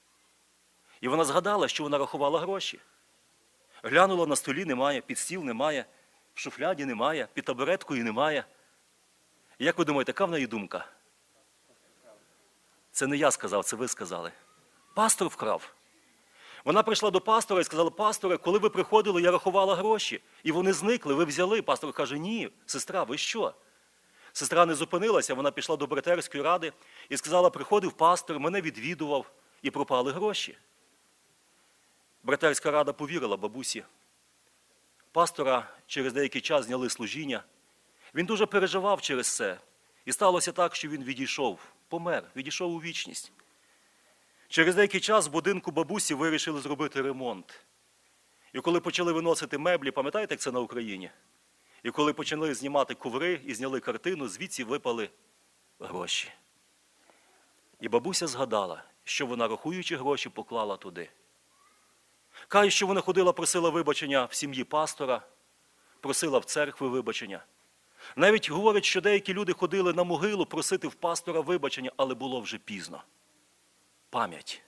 І вона згадала, що вона рахувала гроші. Глянула, на столі немає, під стіл немає, в шуфляді немає, під табуреткою немає. І як ви думаєте, яка в неї думка? Це не я сказав, це ви сказали. Пастор вкрав. Вона прийшла до пастора і сказала: пасторе, коли ви приходили, я рахувала гроші. І вони зникли, ви взяли. Пастор каже: ні, сестра, ви що? Сестра не зупинилася, вона пішла до братерської ради і сказала: приходив пастор, мене відвідував, і пропали гроші. Братерська рада повірила бабусі. Пастора через деякий час зняли служіння. Він дуже переживав через це. І сталося так, що він відійшов, помер, відійшов у вічність. Через деякий час в будинку бабусі вирішили зробити ремонт. І коли почали виносити меблі, пам'ятаєте, як це на Україні? І коли почали знімати коври і зняли картину, звідси випали гроші. І бабуся згадала, що вона, рахуючи гроші, поклала туди. Каже, що вона ходила, просила вибачення в сім'ї пастора, просила в церкви вибачення. Навіть говорить, що деякі люди ходили на могилу просити в пастора вибачення, але було вже пізно. Пам'ять.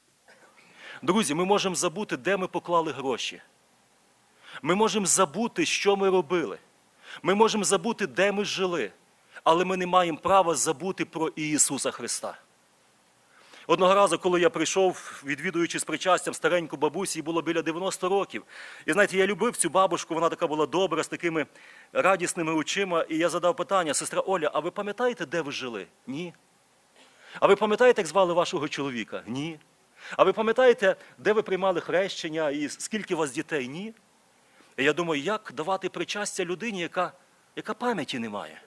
Друзі, ми можемо забути, де ми поклали гроші. Ми можемо забути, що ми робили. Ми можемо забути, де ми жили. Але ми не маємо права забути про Ісуса Христа. Одного разу, коли я прийшов, відвідуючи з причастям стареньку бабусі, їй було біля дев'яноста років. І знаєте, я любив цю бабушку, вона така була добра, з такими радісними очима. І я задав питання: сестра Оля, а ви пам'ятаєте, де ви жили? Ні. А ви пам'ятаєте, як звали вашого чоловіка? Ні. А ви пам'ятаєте, де ви приймали хрещення і скільки у вас дітей? Ні. І я думаю, як давати причастя людині, яка, яка пам'яті не має?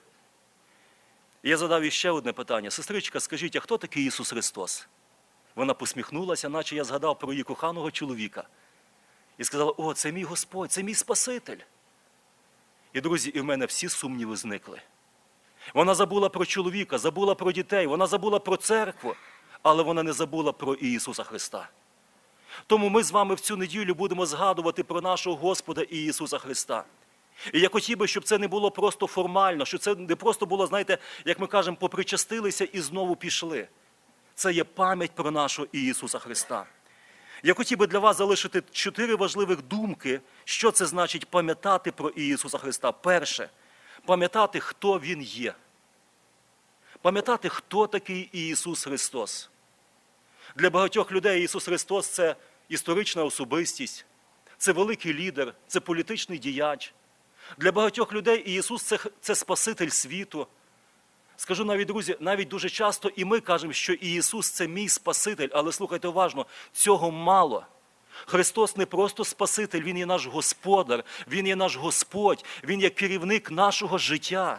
І я задав їй ще одне питання: сестричка, скажіть, а хто такий Ісус Христос? Вона посміхнулася, наче я згадав про її коханого чоловіка. І сказала: о, це мій Господь, це мій Спаситель. І, друзі, і в мене всі сумніви зникли. Вона забула про чоловіка, забула про дітей, вона забула про церкву, але вона не забула про Ісуса Христа. Тому ми з вами в цю неділю будемо згадувати про нашого Господа Ісуса Христа. І я хотів би, щоб це не було просто формально, щоб це не просто було, знаєте, як ми кажемо, попричастилися і знову пішли. Це є пам'ять про нашого Ісуса Христа. Я хотів би для вас залишити чотири важливих думки, що це значить пам'ятати про Ісуса Христа. Перше – пам'ятати, хто Він є. Пам'ятати, хто такий Ісус Христос. Для багатьох людей Ісус Христос – це історична особистість, це великий лідер, це політичний діяч. Для багатьох людей Ісус – це, це Спаситель світу. Скажу навіть, друзі, навіть дуже часто і ми кажемо, що Ісус – це мій Спаситель, але слухайте уважно, цього мало. Христос не просто Спаситель, Він є наш Господар, Він є наш Господь, Він є керівник нашого життя.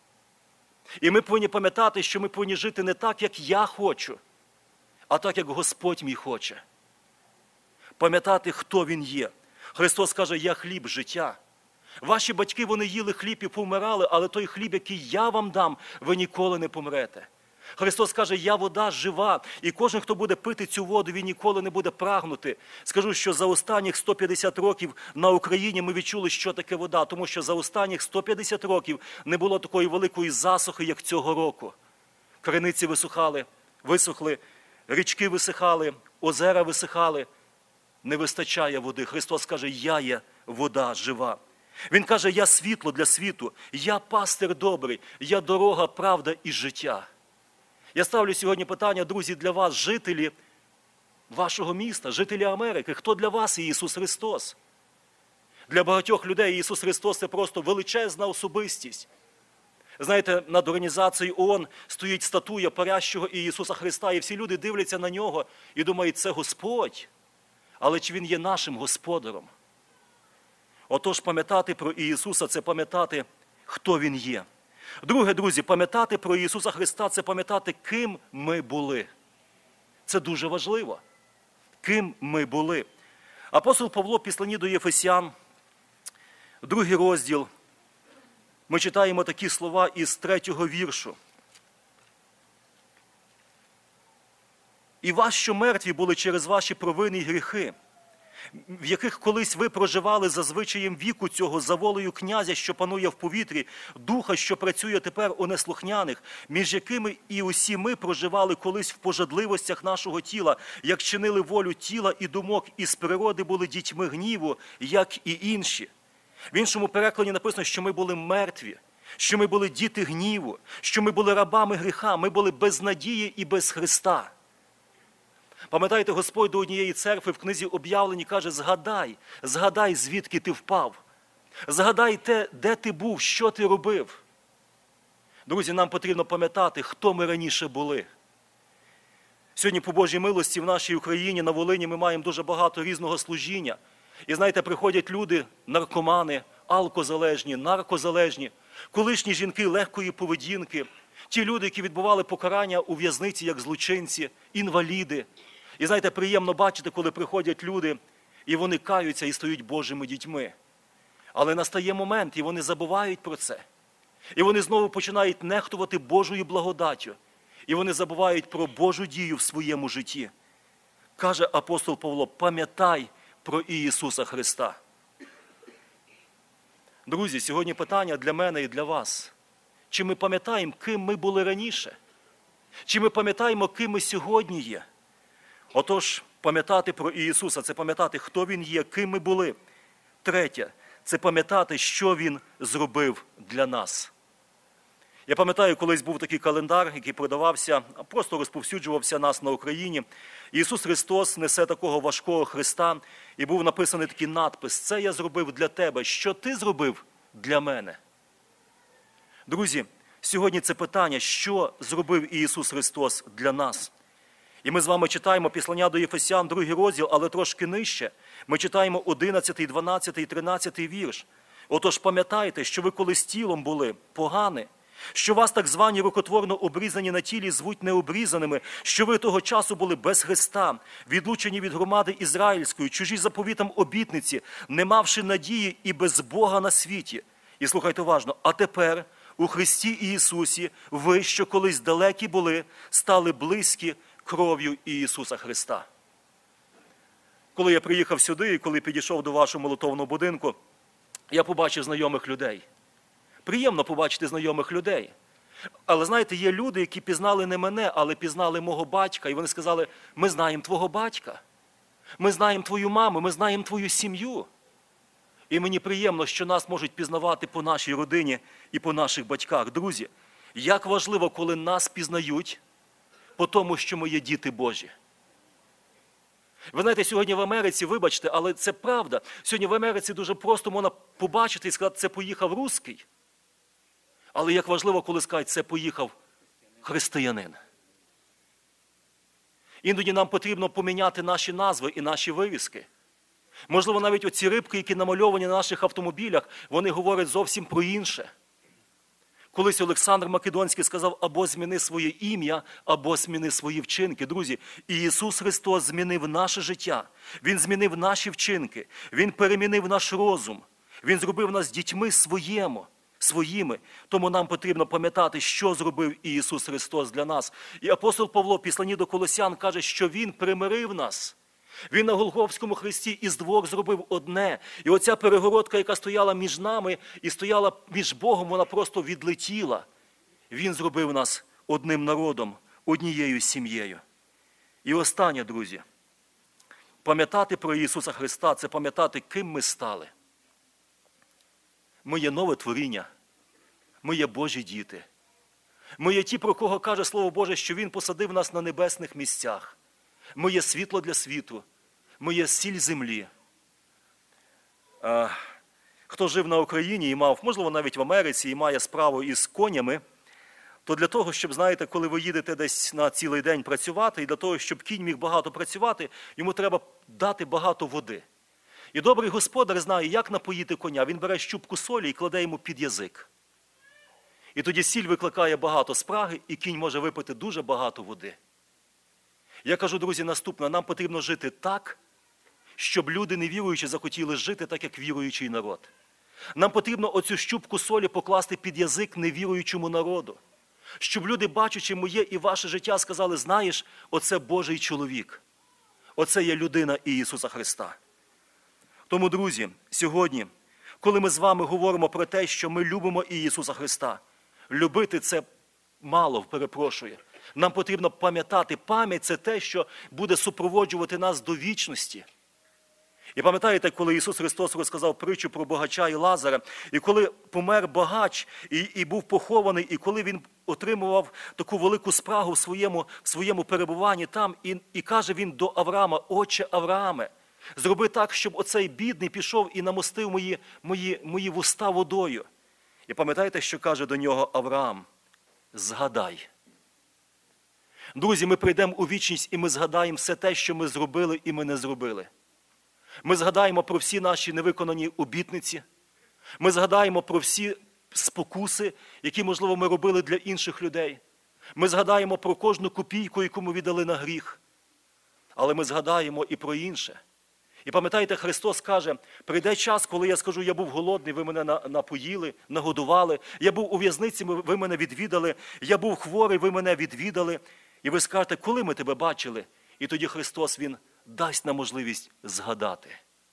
І ми повинні пам'ятати, що ми повинні жити не так, як я хочу, а так, як Господь мій хоче. Пам'ятати, хто Він є. Христос каже: я хліб життя. Ваші батьки, вони їли хліб і помирали, але той хліб, який я вам дам, ви ніколи не помрете. Христос каже: я вода жива, і кожен, хто буде пити цю воду, він ніколи не буде прагнути. Скажу, що за останніх сто п'ятдесят років на Україні ми відчули, що таке вода, тому що за останніх сто п'ятдесят років не було такої великої засухи, як цього року. Криниці висухали, висохли, річки висихали, озера висихали. Не вистачає води. Христос каже: я є вода жива. Він каже: я світло для світу, я пастир добрий, я дорога, правда і життя. Я ставлю сьогодні питання, друзі, для вас, жителі вашого міста, жителі Америки. Хто для вас Ісус Христос? Для багатьох людей Ісус Христос – це просто величезна особистість. Знаєте, над організацією ООН стоїть статуя парящого Ісуса Христа, і всі люди дивляться на нього і думають: це Господь. Але чи Він є нашим Господаром? Отож, пам'ятати про Ісуса – це пам'ятати, хто Він є. Друге, друзі, пам'ятати про Ісуса Христа – це пам'ятати, ким ми були. Це дуже важливо. Ким ми були. Апостол Павло в Післанні до Єфесян, другий розділ, ми читаємо такі слова із третього віршу. «І вас, що мертві були через ваші провини й гріхи, в яких колись ви проживали за звичаєм віку цього, за волею князя, що панує в повітрі, духа, що працює тепер у неслухняних, між якими і усі ми проживали колись в пожадливостях нашого тіла, як чинили волю тіла і думок, і з природи були дітьми гніву, як і інші». В іншому перекладі написано, що ми були мертві, що ми були діти гніву, що ми були рабами гріха, ми були без надії і без Христа. Пам'ятаєте, Господь до однієї церкви в книзі Об'явлені каже: згадай, згадай, звідки ти впав. Згадай те, де ти був, що ти робив. Друзі, нам потрібно пам'ятати, хто ми раніше були. Сьогодні, по Божій милості, в нашій Україні, на Волині, ми маємо дуже багато різного служіння. І знаєте, приходять люди, наркомани, алкозалежні, наркозалежні, колишні жінки легкої поведінки, ті люди, які відбували покарання у в'язниці як злочинці, інваліди. І знаєте, приємно бачити, коли приходять люди, і вони каються і стають Божими дітьми. Але настає момент, і вони забувають про це. І вони знову починають нехтувати Божою благодаттю. І вони забувають про Божу дію в своєму житті. Каже апостол Павло: пам'ятай про Ісуса Христа. Друзі, сьогодні питання для мене і для вас. Чи ми пам'ятаємо, ким ми були раніше? Чи ми пам'ятаємо, ким ми сьогодні є? Отож, пам'ятати про Ісуса – це пам'ятати, хто Він є, ким ми були. Третє – це пам'ятати, що Він зробив для нас. Я пам'ятаю, колись був такий календар, який продавався, просто розповсюджувався нас на Україні. Ісус Христос несе такого важкого хреста, і був написаний такий надпис: «Це я зробив для тебе, що ти зробив для мене». Друзі, сьогодні це питання, що зробив Ісус Христос для нас. І ми з вами читаємо Післання до Єфесян, другий розділ, але трошки нижче. Ми читаємо одинадцятий, дванадцятий, тринадцятий вірш. «Отож пам'ятайте, що ви колись тілом були погані, що вас так звані рукотворно обрізані на тілі звуть необрізаними, що ви того часу були без Христа, відлучені від громади ізраїльської, чужі заповітам обітниці, не мавши надії і без Бога на світі». І слухайте уважно: «А тепер у Христі Ісусі ви, що колись далекі були, стали близькі кров'ю Ісуса Христа». Коли я приїхав сюди і коли підійшов до вашого молитовного будинку, я побачив знайомих людей. Приємно побачити знайомих людей. Але, знаєте, є люди, які пізнали не мене, але пізнали мого батька. І вони сказали: ми знаємо твого батька, ми знаємо твою маму, ми знаємо твою сім'ю. І мені приємно, що нас можуть пізнавати по нашій родині і по наших батьках. Друзі, як важливо, коли нас пізнають по тому, що ми є діти Божі. Ви знаєте, сьогодні в Америці, вибачте, але це правда, сьогодні в Америці дуже просто можна побачити і сказати: це поїхав русський. Але як важливо, коли скажуть: це поїхав християнин. Іноді нам потрібно поміняти наші назви і наші вивіски. Можливо, навіть оці рибки, які намальовані на наших автомобілях, вони говорять зовсім про інше. Колись Олександр Македонський сказав: або зміни своє ім'я, або зміни свої вчинки. Друзі, і Ісус Христос змінив наше життя. Він змінив наші вчинки. Він перемінив наш розум. Він зробив нас дітьми своєму, своїми. Тому нам потрібно пам'ятати, що зробив Ісус Христос для нас. І апостол Павло в Післанні до Колосян каже, що Він примирив нас. Він на Голгофському хресті із двох зробив одне. І оця перегородка, яка стояла між нами і стояла між Богом, вона просто відлетіла. Він зробив нас одним народом, однією сім'єю. І останнє, друзі, пам'ятати про Ісуса Христа – це пам'ятати, ким ми стали. Ми є нове творіння, ми є Божі діти. Ми є ті, про кого каже Слово Боже, що Він посадив нас на небесних місцях. Ми є світло для світу, ми є сіль землі. Хто жив на Україні і мав, можливо, навіть в Америці, і має справу із конями, то для того, щоб, знаєте, коли ви їдете десь на цілий день працювати, і для того, щоб кінь міг багато працювати, йому треба дати багато води. І добрий господар знає, як напоїти коня. Він бере щупку солі і кладе йому під язик. І тоді сіль викликає багато спраги, і кінь може випити дуже багато води. Я кажу, друзі, наступне: нам потрібно жити так, щоб люди невіруючі захотіли жити так, як віруючий народ. Нам потрібно оцю щупку солі покласти під язик невіруючому народу. Щоб люди, бачачи моє і ваше життя, сказали: знаєш, оце Божий чоловік. Оце є людина Ісуса Христа. Тому, друзі, сьогодні, коли ми з вами говоримо про те, що ми любимо Ісуса Христа, любити – це мало, перепрошую. Нам потрібно пам'ятати. Пам'ять – це те, що буде супроводжувати нас до вічності. І пам'ятаєте, коли Ісус Христос розказав притчу про богача і Лазаря, і коли помер багач і, і був похований, і коли він отримував таку велику спрагу в своєму, в своєму перебуванні там, і, і каже він до Авраама: «Отче Аврааме, зроби так, щоб оцей бідний пішов і намостив мої, мої, мої вуста водою». І пам'ятаєте, що каже до нього Авраам? «Згадай». Друзі, ми прийдемо у вічність і ми згадаємо все те, що ми зробили і ми не зробили. Ми згадаємо про всі наші невиконані обітниці. Ми згадаємо про всі спокуси, які, можливо, ми робили для інших людей. Ми згадаємо про кожну копійку, яку ми віддали на гріх. Але ми згадаємо і про інше. І пам'ятаєте, Христос каже: прийде час, коли я скажу: я був голодний, ви мене напоїли, нагодували, я був у в'язниці, ви мене відвідали, я був хворий, ви мене відвідали. І ви скажете: коли ми тебе бачили? І тоді Христос, Він дасть нам можливість згадати.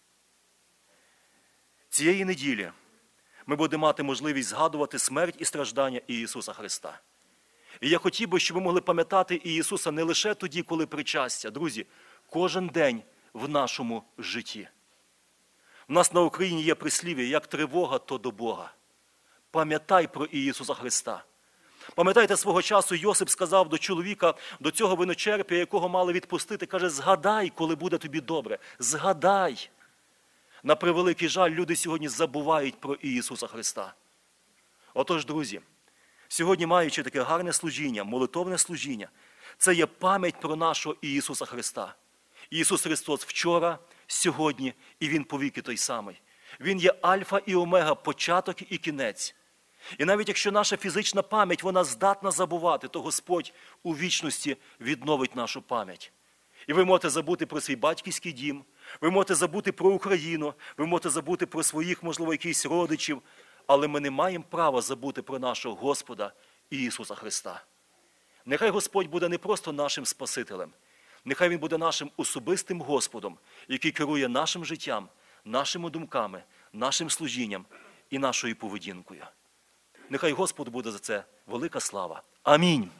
Цієї неділі ми будемо мати можливість згадувати смерть і страждання Ісуса Христа. І я хотів би, щоб ми могли пам'ятати Ісуса не лише тоді, коли причастя. Друзі, кожен день в нашому житті. У нас на Україні є прислів'я: як тривога, то до Бога. Пам'ятай про Ісуса Христа. Пам'ятаєте, свого часу Йосип сказав до чоловіка, до цього виночерпія, якого мали відпустити, каже: згадай, коли буде тобі добре. Згадай. На превеликий жаль, люди сьогодні забувають про Ісуса Христа. Отож, друзі, сьогодні, маючи таке гарне служіння, молитовне служіння, це є пам'ять про нашого Ісуса Христа. Ісус Христос вчора, сьогодні і Він повіки той самий. Він є альфа і омега, початок і кінець. І навіть якщо наша фізична пам'ять, вона здатна забувати, то Господь у вічності відновить нашу пам'ять. І ви можете забути про свій батьківський дім, ви можете забути про Україну, ви можете забути про своїх, можливо, якихось родичів, але ми не маємо права забути про нашого Господа Ісуса Христа. Нехай Господь буде не просто нашим Спасителем, нехай Він буде нашим особистим Господом, який керує нашим життям, нашими думками, нашим служінням і нашою поведінкою. Нехай Господу буде за це велика слава. Амінь.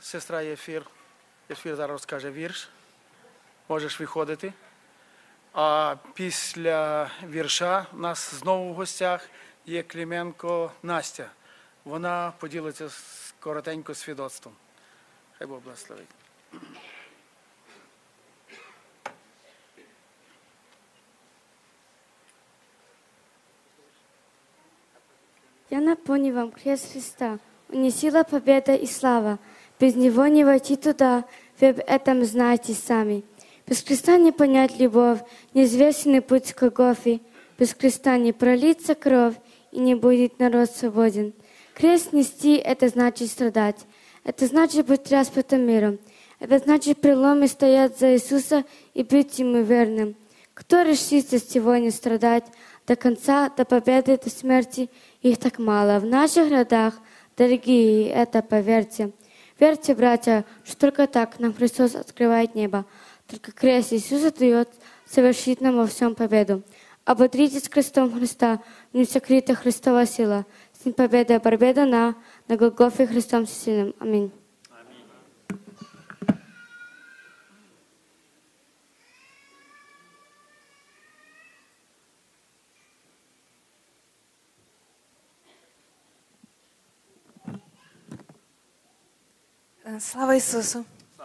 сестра Єфір. Єфір зараз розкаже вірш. Можеш виходити. А після вірша у нас знову в гостях є Клименко Настя. Вона поділиться з- коротенько свідоцтвом. Хай Бог благословить. Я напомню вам крест Христа. Он не сила, победа и слава. Без Него не войти туда, вы об этом знаете сами. Без креста не понять любовь, неизвестный путь к Голгофе. Без креста не пролится кровь, и не будет народ свободен. Крест нести — это значит страдать. Это значит быть распятым миром. Это значит при ломе стоять за Иисуса и быть Ему верным. Кто решится сегодня страдать до конца, до победы, до смерти? Их так мало в наших родах, дорогие, это поверьте. Верьте, братья, что только так нам Христос открывает небо. Только крест Иисуса дает совершить нам во всем победу. Ободритесь крестом Христа, в нем сокрыта Христова сила. С ним победа, победа на, на Голгофе Христом Всесильным. Аминь. Слава Ісусу!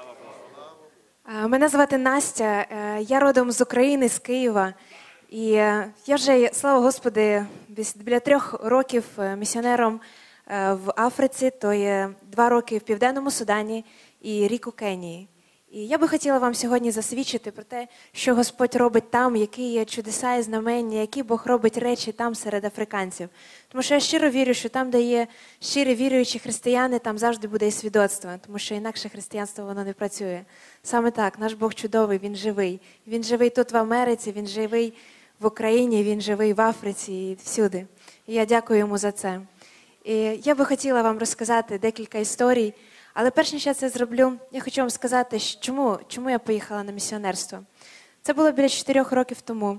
Слава! Мене звати Настя, е, я родом з України, з Києва. І е, я вже, слава Господи, десь біля трьох років е, місіонером е, в Африці, то є два роки в Південному Судані і рік у Кенії. І я би хотіла вам сьогодні засвідчити про те, що Господь робить там, які є чудеса і знамення, які Бог робить речі там серед африканців. Тому що я щиро вірю, що там, де є щирі віруючі християни, там завжди буде і свідоцтво, тому що інакше християнство воно не працює. Саме так, наш Бог чудовий, Він живий. Він живий тут в Америці, Він живий в Україні, Він живий в Африці і всюди. І я дякую Йому за це. І я би хотіла вам розказати декілька історій. Але перш ніж я це зроблю, я хочу вам сказати, чому, чому я поїхала на місіонерство. Це було біля чотирьох років тому.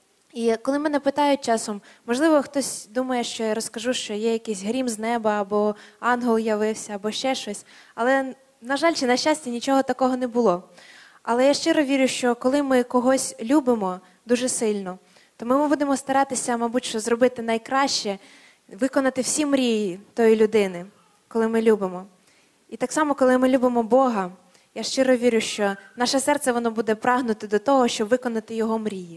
І коли мене питають часом, можливо, хтось думає, що я розкажу, що є якийсь грім з неба, або ангел явився, або ще щось. Але, на жаль, чи на щастя, нічого такого не було. Але я щиро вірю, що коли ми когось любимо дуже сильно, то ми будемо старатися, мабуть, що зробити найкраще, виконати всі мрії тої людини, коли ми любимо. І так само, коли ми любимо Бога, я щиро вірю, що наше серце воно буде прагнути до того, щоб виконати Його мрії.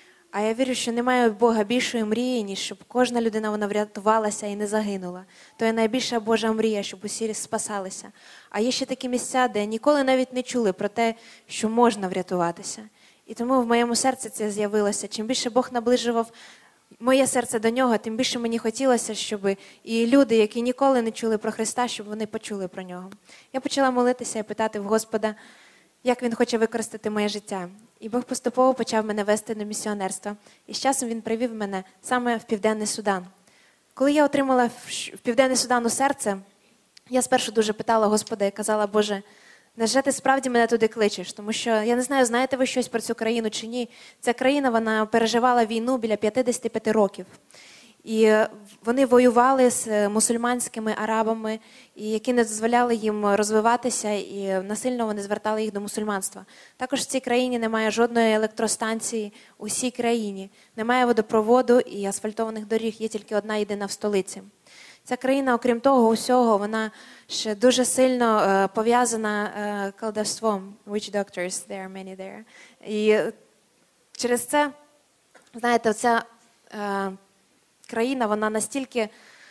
А я вірю, що немає у Бога більшої мрії, ніж щоб кожна людина вона врятувалася і не загинула. То є найбільша Божа мрія, щоб усі спасалися. А є ще такі місця, де ніколи навіть не чули про те, що можна врятуватися. І тому в моєму серці це з'явилося. Чим більше Бог наближував моє серце до Нього, тим більше мені хотілося, щоб і люди, які ніколи не чули про Христа, щоб вони почули про Нього. Я почала молитися і питати в Господа, як Він хоче використати моє життя. І Бог поступово почав мене вести на місіонерство. І з часом Він привів мене саме в Південний Судан. Коли я отримала в Південний Судан у серце, я спершу дуже питала Господа і казала, Боже, невже ти справді мене туди кличеш? Тому що, я не знаю, знаєте ви щось про цю країну чи ні. Ця країна, вона переживала війну біля п'ятдесят п'ять років. І вони воювали з мусульманськими арабами, які не дозволяли їм розвиватися, і насильно вони звертали їх до мусульманства. Також в цій країні немає жодної електростанції, у всій країні. Немає водопроводу і асфальтованих доріг, є тільки одна єдина в столиці. Ця країна, окрім того усього, вона ще дуже сильно е, пов'язана е, колдовством. Witch doctors, there are many there. І через це, знаєте, ця е, країна, вона настільки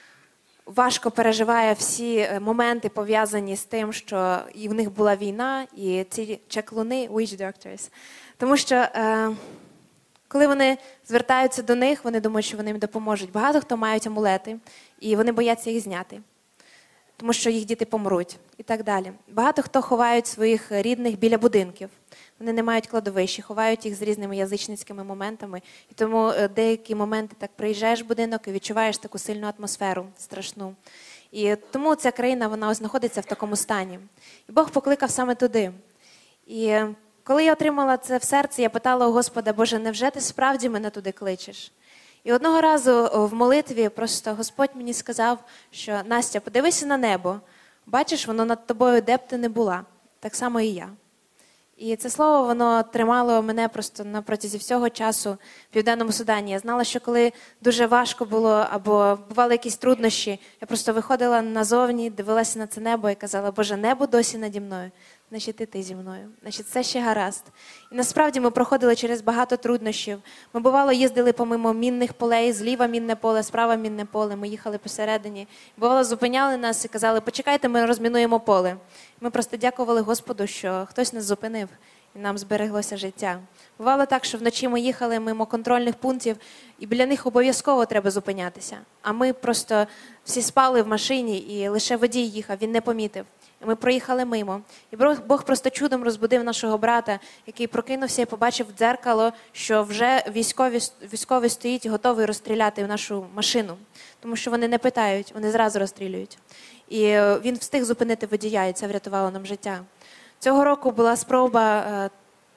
важко переживає всі моменти, пов'язані з тим, що і в них була війна, і ці чаклуни, witch doctors. Тому що, е, коли вони звертаються до них, вони думають, що вони їм допоможуть. Багато хто мають амулети, і вони бояться їх зняти, тому що їх діти помруть і так далі. Багато хто ховають своїх рідних біля будинків. Вони не мають кладовища, ховають їх з різними язичницькими моментами. І тому деякі моменти так приїжджаєш в будинок і відчуваєш таку сильну атмосферу, страшну. І тому ця країна, вона знаходиться в такому стані. І Бог покликав саме туди. І коли я отримала це в серці, я питала у Господа, Боже, невже ти справді мене туди кличеш? І одного разу в молитві просто Господь мені сказав, що Настя, подивися на небо, бачиш, воно над тобою, де б ти не була. Так само і я. І це слово, воно тримало мене просто на протязі всього часу в Південному Судані. Я знала, що коли дуже важко було або бували якісь труднощі, я просто виходила назовні, дивилася на це небо і казала: Боже, небо досі наді мною, значить і ти зі мною, значить все ще гаразд. І насправді ми проходили через багато труднощів. Ми, бувало, їздили помимо мінних полей, зліва мінне поле, справа мінне поле, ми їхали посередині. Бувало, зупиняли нас і казали: почекайте, ми розмінуємо поле. Ми просто дякували Господу, що хтось нас зупинив і нам збереглося життя. Бувало так, що вночі ми їхали мимо контрольних пунктів, і біля них обов'язково треба зупинятися. А ми просто всі спали в машині, і лише водій їхав, він не помітив. І ми проїхали мимо. І Бог просто чудом розбудив нашого брата, який прокинувся і побачив в дзеркало, що вже військові, військовий стоїть готовий розстріляти в нашу машину. Тому що вони не питають, вони зразу розстрілюють. І він встиг зупинити водія, і це врятувало нам життя. Цього року була спроба,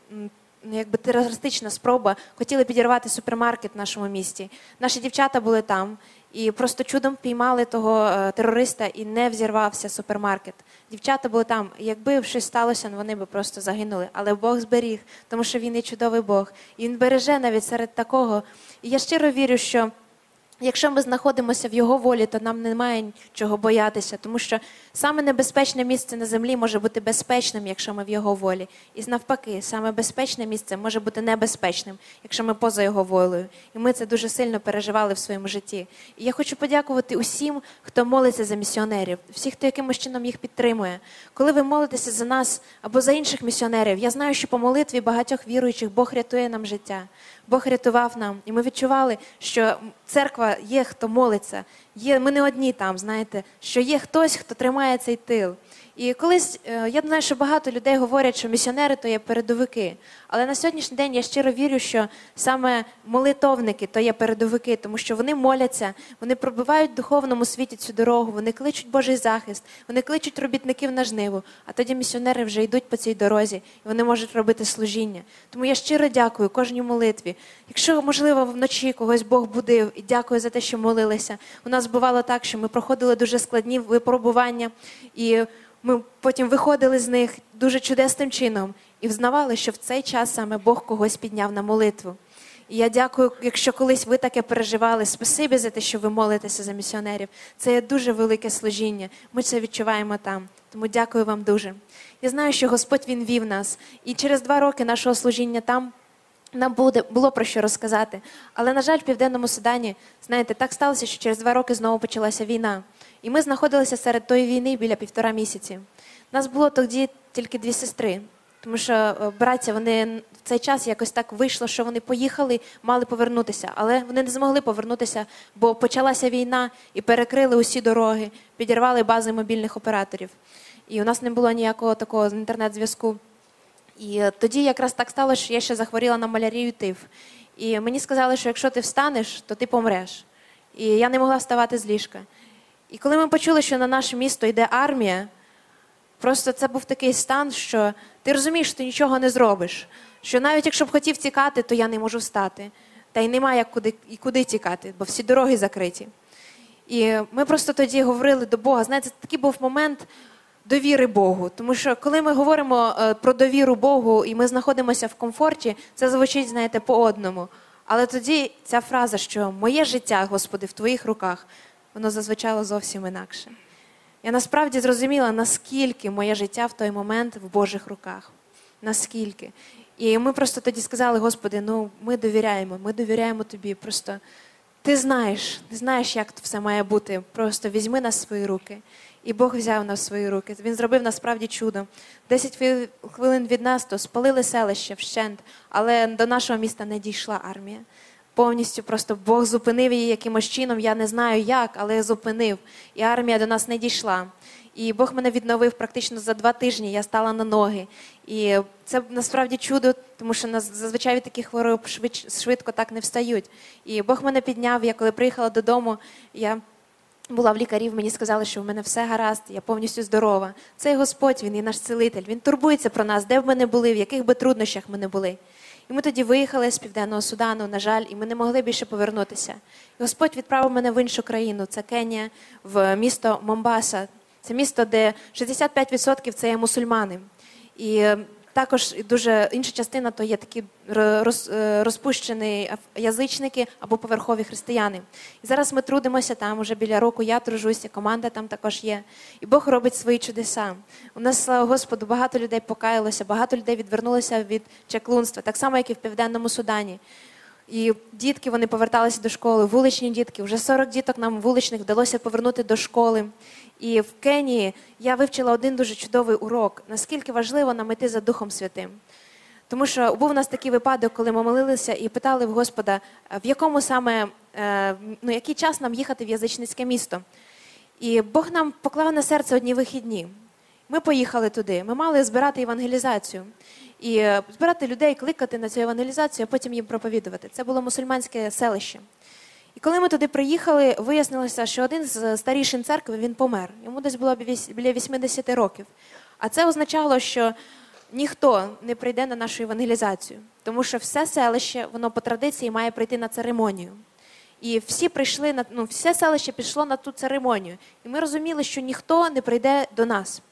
якби терористична спроба, хотіли підірвати супермаркет в нашому місті. Наші дівчата були там і просто чудом піймали того терориста, і не взірвався супермаркет. Дівчата були там, і якби щось сталося, вони б просто загинули. Але Бог зберіг, тому що Він є чудовий Бог. І Він береже навіть серед такого. І я щиро вірю, що якщо ми знаходимося в Його волі, то нам немає чого боятися, тому що саме небезпечне місце на землі може бути безпечним, якщо ми в Його волі. І навпаки, саме безпечне місце може бути небезпечним, якщо ми поза Його волею. І ми це дуже сильно переживали в своєму житті. І я хочу подякувати усім, хто молиться за місіонерів, всіх, хто якимось чином їх підтримує. Коли ви молитеся за нас або за інших місіонерів, я знаю, що по молитві багатьох віруючих Бог рятує нам життя. Бог рятував нам, і ми відчували, що церква є, хто молиться. Є, ми не одні там, знаєте, що є хтось, хто тримає цей тил. І колись, я знаю, що багато людей говорять, що місіонери – то є передовики. Але на сьогоднішній день я щиро вірю, що саме молитовники – то є передовики, тому що вони моляться, вони пробивають в духовному світі цю дорогу, вони кличуть Божий захист, вони кличуть робітників на жниву, а тоді місіонери вже йдуть по цій дорозі, і вони можуть робити служіння. Тому я щиро дякую кожній молитві. Якщо, можливо, вночі когось Бог будив, і дякую за те, що молилися. У нас бувало так, що ми проходили дуже складні випробування, і ми потім виходили з них дуже чудесним чином і взнавали, що в цей час саме Бог когось підняв на молитву. І я дякую, якщо колись ви таке переживали, спасибі за те, що ви молитеся за місіонерів. Це є дуже велике служіння, ми це відчуваємо там. Тому дякую вам дуже. Я знаю, що Господь, Він вів нас. І через два роки нашого служіння там нам буде, було про що розказати. Але, на жаль, в Південному Судані, знаєте, так сталося, що через два роки знову почалася війна. І ми знаходилися серед тої війни біля півтора місяці. Нас було тоді тільки дві сестри, тому що браття, вони в цей час якось так вийшло, що вони поїхали, мали повернутися. Але вони не змогли повернутися, бо почалася війна і перекрили усі дороги, підірвали бази мобільних операторів. І у нас не було ніякого такого інтернет-зв'язку. І тоді якраз так сталося, що я ще захворіла на малярію і тиф. І мені сказали, що якщо ти встанеш, то ти помреш. І я не могла вставати з ліжка. І коли ми почули, що на наше місто йде армія, просто це був такий стан, що ти розумієш, що ти нічого не зробиш. Що навіть якщо б хотів тікати, то я не можу встати. Та й немає як куди, і куди тікати, бо всі дороги закриті. І ми просто тоді говорили до Бога. Знаєте, це такий був момент довіри Богу. Тому що коли ми говоримо про довіру Богу і ми знаходимося в комфорті, це звучить, знаєте, по-одному. Але тоді ця фраза, що «моє життя, Господи, в Твоїх руках», воно зазвучало зовсім інакше. Я насправді зрозуміла, наскільки моє життя в той момент в Божих руках. Наскільки. І ми просто тоді сказали: Господи, ну ми довіряємо, ми довіряємо Тобі. Просто Ти знаєш, ти знаєш, як все має бути. Просто візьми нас в свої руки. І Бог взяв нас в свої руки. Він зробив насправді чудо. Десять хвилин від нас то спалили селище вщент, але до нашого міста не дійшла армія. Повністю просто Бог зупинив її якимось чином, я не знаю як, але зупинив. І армія до нас не дійшла. І Бог мене відновив практично за два тижні, я стала на ноги. І це насправді чудо, тому що зазвичай від таких хвороб швидко так не встають. І Бог мене підняв, я коли приїхала додому, я була в лікарів, мені сказали, що в мене все гаразд, я повністю здорова. Цей Господь, Він є наш цілитель, Він турбується про нас, де б ми не були, в яких би труднощах ми не були. І ми тоді виїхали з Південного Судану, на жаль, і ми не могли більше повернутися. І Господь відправив мене в іншу країну, це Кенія, в місто Момбаса. Це місто, де шістдесят п'ять відсотків це є мусульмани. І е, також дуже інша частина то є такі роз, е, розпущені аф- язичники або поверхові християни. І зараз ми трудимося там, уже біля року я тружуся, команда там також є. І Бог робить свої чудеса. У нас, слава Господу, багато людей покаялося, багато людей відвернулося від чаклунства, так само, як і в Південному Судані. І дітки, вони поверталися до школи, вуличні дітки. Вже сорок діток нам вуличних вдалося повернути до школи. І в Кенії я вивчила один дуже чудовий урок, наскільки важливо нам йти за Духом Святим. Тому що був у нас такий випадок, коли ми молилися і питали в Господа, в якому саме, е, ну, який час нам їхати в язичницьке місто. І Бог нам поклав на серце одні вихідні. Ми поїхали туди, ми мали збирати евангелізацію. І е, збирати людей, кликати на цю евангелізацію, а потім їм проповідувати. Це було мусульманське селище. І коли ми туди приїхали, вияснилося, що один з старішин церкви, він помер. Йому десь було вісь- біля вісімдесят років. А це означало, що ніхто не прийде на нашу евангелізацію. Тому що все селище, воно по традиції має прийти на церемонію. І всі прийшли, на, ну, все селище пішло на ту церемонію. І ми розуміли, що ніхто не прийде до нас.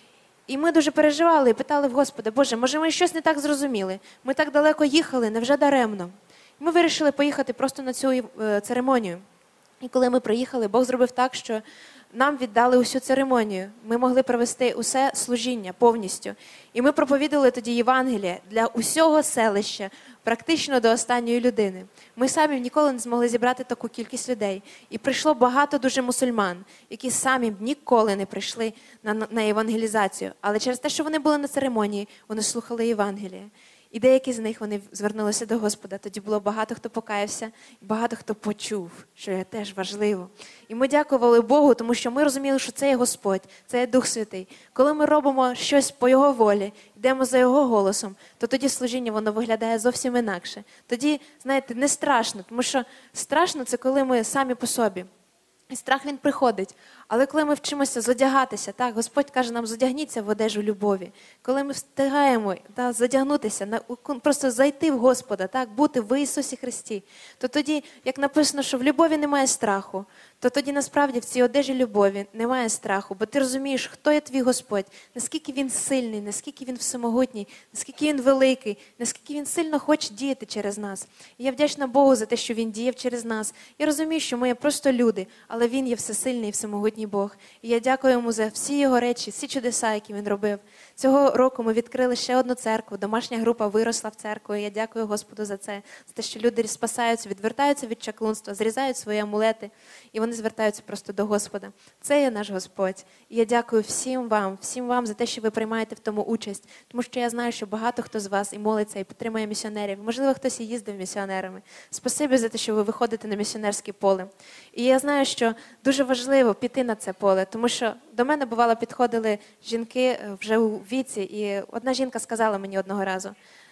І ми дуже переживали і питали в Господа, Боже, може ми щось не так зрозуміли? Ми так далеко їхали, невже даремно? І ми вирішили поїхати просто на цю е, церемонію. І коли ми приїхали, Бог зробив так, що нам віддали усю церемонію. Ми могли провести усе служіння повністю. І ми проповідали тоді Євангеліє для усього селища, практично до останньої людини. Ми самі ніколи не змогли зібрати таку кількість людей. І прийшло багато дуже мусульман, які самі б ніколи не прийшли на, на евангелізацію. Але через те, що вони були на церемонії, вони слухали Євангеліє. І деякі з них вони звернулися до Господа. Тоді було багато хто покаявся, і багато хто почув, що є теж важливо. І ми дякували Богу, тому що ми розуміли, що це є Господь, це є Дух Святий. Коли ми робимо щось по Його волі, йдемо за Його голосом, то тоді служіння воно виглядає зовсім інакше. Тоді, знаєте, не страшно, тому що страшно – це коли ми самі по собі. І страх він приходить. Але коли ми вчимося зодягатися, так, Господь каже нам, зодягніться в одежу любові. Коли ми встигаємо та, зодягнутися, на, просто зайти в Господа, так, бути в Ісусі Христі, то тоді, як написано, що в любові немає страху, то тоді насправді в цій одежі любові немає страху, бо ти розумієш, хто є твій Господь, наскільки Він сильний, наскільки Він всемогутній, наскільки Він великий, наскільки Він сильно хоче діяти через нас. І я вдячна Богу за те, що Він діяв через нас. Я розумію, що ми є просто люди, але Він є всесильний і всемогутній Бог. І я дякую Йому за всі Його речі, всі чудеса, які Він робив. Цього року ми відкрили ще одну церкву, домашня група виросла в церкву, і я дякую Господу за це, за те, що люди спасаються, відвертаються від чаклунства, зрізають свої амулети, і вони звертаються просто до Господа. Це є наш Господь. І я дякую всім вам, всім вам за те, що ви приймаєте в тому участь, тому що я знаю, що багато хто з вас і молиться, і підтримує місіонерів. Можливо, хтось і їздив місіонерами. Спасибі за те, що ви виходите на місіонерське поле. І я знаю, що дуже важливо піти на це поле, тому що до мене, бувало, підходили жінки вже у віці, і одна жінка сказала мені одного разу,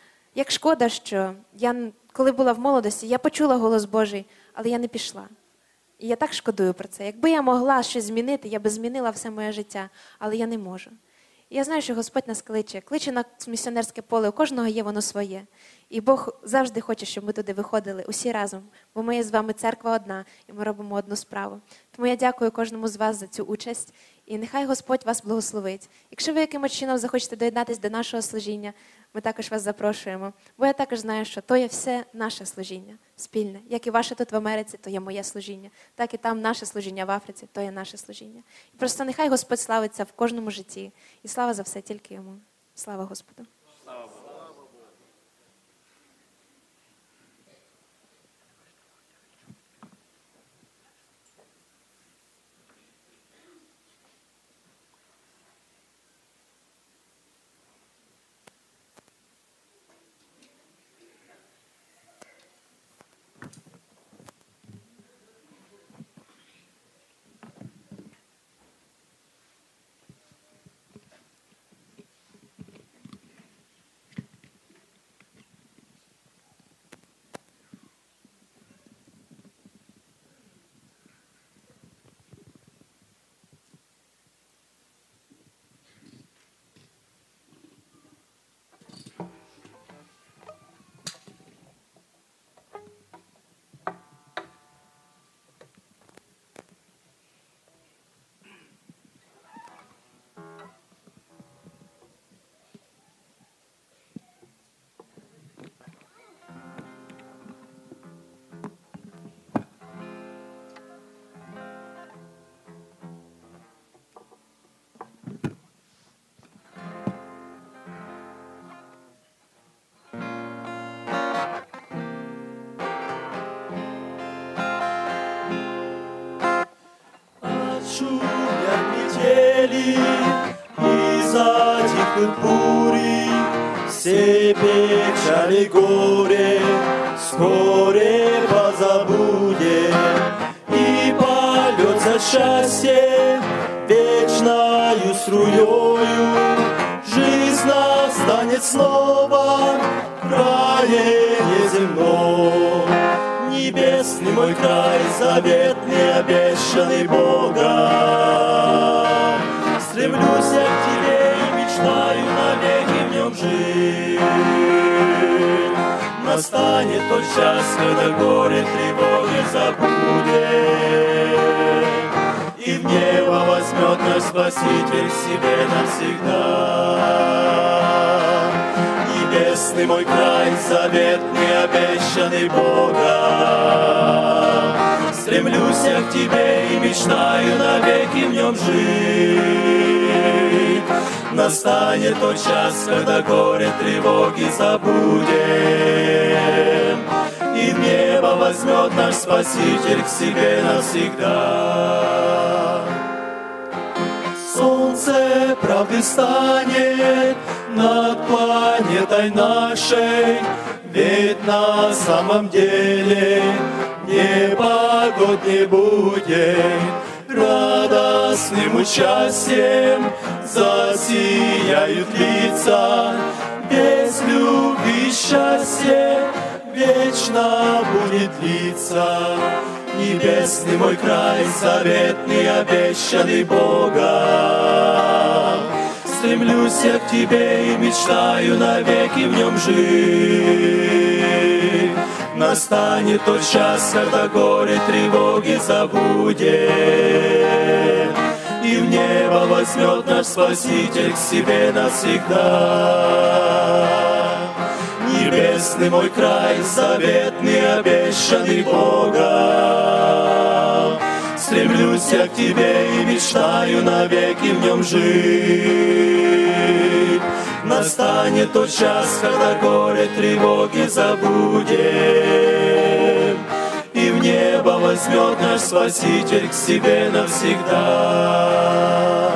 як шкода, що я, коли була в молодості, я почула голос Божий, але я не пішла. І я так шкодую про це. Якби я могла щось змінити, я би змінила все моє життя, але я не можу. І я знаю, що Господь нас кличе, кличе на місіонерське поле, у кожного є воно своє. І Бог завжди хоче, щоб ми туди виходили усі разом, бо ми є з вами церква одна, і ми робимо одну справу. Тому я дякую кожному з вас за цю участь, і нехай Господь вас благословить. Якщо ви якимось чином захочете доєднатися до нашого служіння, ми також вас запрошуємо. Бо я також знаю, що то є все наше служіння, спільне. Як і ваше тут в Америці, то є моє служіння. Так і там наше служіння в Африці, то є наше служіння. І просто нехай Господь славиться в кожному житті. І слава за все тільки Йому. Слава Господу. шумят метели, и затихнут бури, все печали горе вскоре позабудем, и польется счастье вечною струёю. Жизнь настанет снова в крае неземном. Небесный мой край, заветный, обещанный Богом. Стремлюсь я к тебе и мечтаю навеки в нем жить. Настанет тот час, когда горе, тревоги забудем, и в небо возьмет наш Спаситель к себе навсегда. Небесный мой край, заветный, обещанный Богом. Стремлюсь я к тебе и мечтаю навеки в нем жить. Настанет тот час, когда горе, тревоги забудем, и в небо возьмет наш Спаситель к себе навсегда. Солнце правды станет над планетой нашей, ведь на самом деле непогод не будет. Радостным участием засияют лица, без любви счастье вечно будет длиться. Небесный мой край, заветный, обещанный Богом. Стремлюсь я к тебе и мечтаю навеки в нем жить. Настанет тот час, когда горе, тревоги забудем, и в небо возьмет наш Спаситель к себе навсегда. Небесный мой край, заветный, обещанный Богом. Стремлюсь я к тебе и мечтаю навеки в нем жить. Настанет тот час, когда горе, тревоги забудем, и в небо возьмет наш Спаситель к себе навсегда.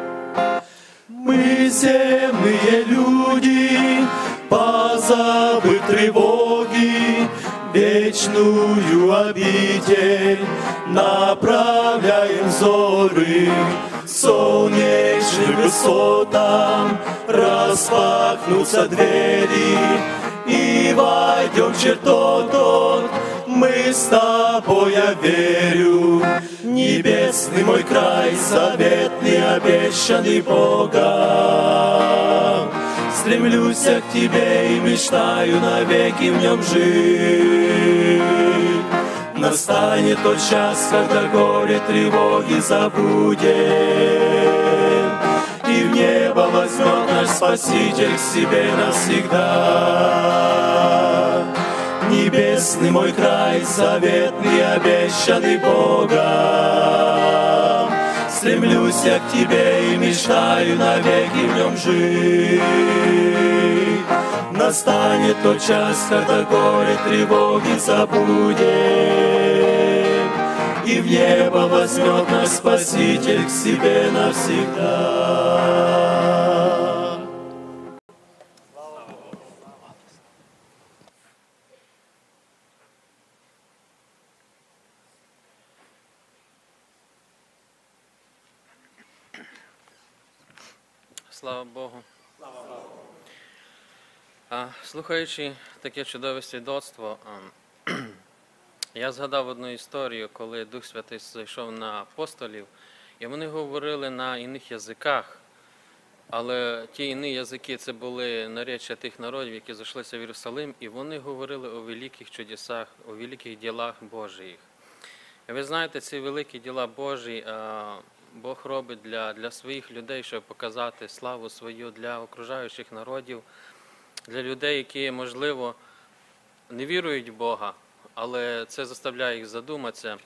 Мы земные люди, позабыв тревоги, вечную обитель направляем взоры солнечным высотам. Распахнутся двери, и войдем в чертог тот. Мы с тобой, я верю, небесный мой край, заветный, обещанный Богом. Стремлюсь я к тебе и мечтаю навеки в нем жить. Настанет тот час, когда горе, тревоги забудем, и в небо возьмет наш Спаситель к себе навсегда. Небесный мой край, заветный, обещанный Богом. Стремлюсь я к тебе и мечтаю навеки в нем жить. Настанет тот час, когда горе, тревоги забудем, и в небо возьмет наш Спаситель к себе навсегда. Слава Богу. А, слухаючи таке чудове свідоцтво, а, я згадав одну історію, коли Дух Святий зайшов на апостолів, і вони говорили на інших язиках, але ті інші язики – це були наречя тих народів, які зайшлися в Єрусалим, і вони говорили о великих чудесах, о великих ділах Божих. І ви знаєте, ці великі діла Божі а, Бог робить для, для своїх людей, щоб показати славу свою для окружаючих народів, для людей, які, можливо, не вірують в Бога, але це заставляє їх задуматися.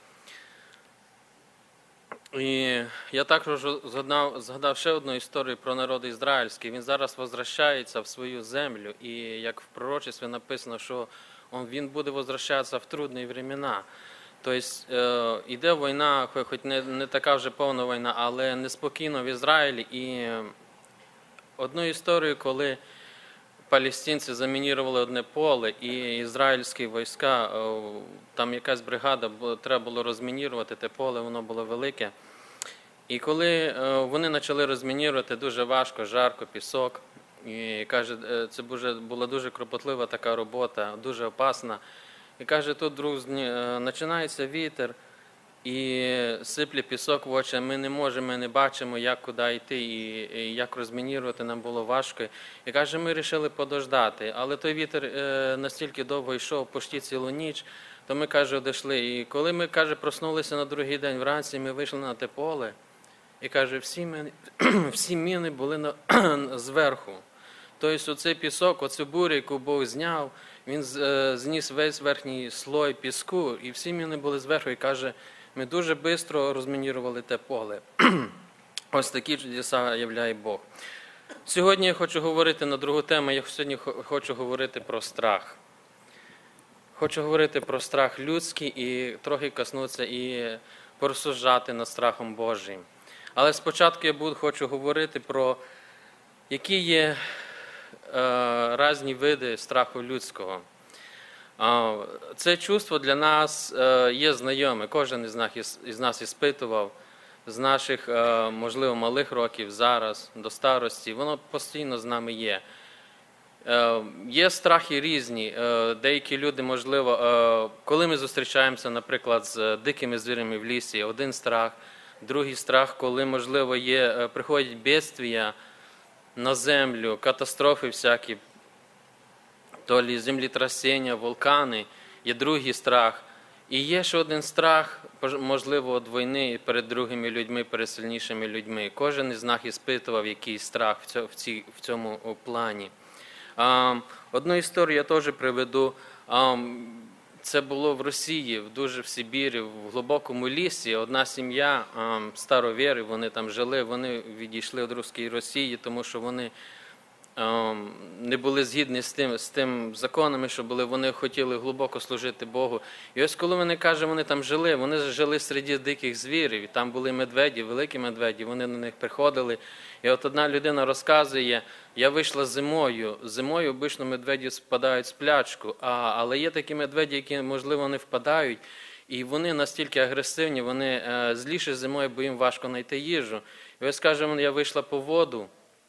І я також згадав, згадав ще одну історію про народ ізраїльський. Він зараз возвращається в свою землю, і як в пророчестві написано, що він буде возвращатися в трудні времена. Тобто йде війна, хоч не, не така вже повна війна, але неспокійно в Ізраїлі. І одну історію, коли палестинці замінірували одне поле, і ізраїльські війська, там якась бригада, треба було розмінірувати те поле, воно було велике. І коли вони почали розмінірувати, дуже важко, жарко, пісок. І каже, це була дуже кропотлива така робота, дуже опасна. І каже, тут, друзі, починається вітер і сипле пісок в очі, ми не можемо, ми не бачимо, як куди йти і як розмінірувати, нам було важко. І каже, ми вирішили подождати, але той вітер настільки довго йшов, почти цілу ніч, то ми, каже, одійшли. І коли ми, каже, проснулися на другий день вранці, ми вийшли на те поле, і каже, всі міни, всі міни були на, зверху. Тобто оцей пісок, оцю бурю, яку Бог зняв, він зніс весь верхній слой піску, і всі міни були зверху, і каже, ми дуже швидко розмінірували те поле. Ось такі чудеса являє Бог. Сьогодні я хочу говорити на другу тему, я сьогодні хочу говорити про страх. Хочу говорити про страх людський і трохи коснутися і порозсуждати над страхом Божим. Але спочатку я буду, хочу говорити про, які є е, різні види страху людського. Е, це чувство для нас е, є знайоме. Кожен із нас, із, із нас іспитував з наших, е, можливо, малих років, зараз, до старості. Воно постійно з нами є. Е, є страхи різні. Е, деякі люди, можливо, е, коли ми зустрічаємося, наприклад, з дикими звірами в лісі, один страх. Другий страх, коли, можливо, є, приходять бедствия на землю, катастрофи всякі, то лі землетрясіння, вулкани, є другий страх. І є ще один страх, можливо, від війни перед другими людьми, перед сильнішими людьми. Кожен із нас іспитував якийсь страх в цьому плані. Одну історію я теж приведу. Це було в Росії, в дуже в Сибірі, в глибокому лісі. Одна сім'я старовіри, вони там жили, вони відійшли від руської Росії, тому що вони не були згідні з тим, з тим законами, що були, вони хотіли глибоко служити Богу. І ось коли вони, каже, вони там жили, вони жили серед диких звірів, і там були медведі, великі медведі, вони на них приходили. І от одна людина розказує, я вийшла зимою, зимою обично медведі впадають в сплячку, а, але є такі медведі, які, можливо, не впадають, і вони настільки агресивні, вони е, зліші зимою, бо їм важко знайти їжу. І ось, каже, я вийшла по воду,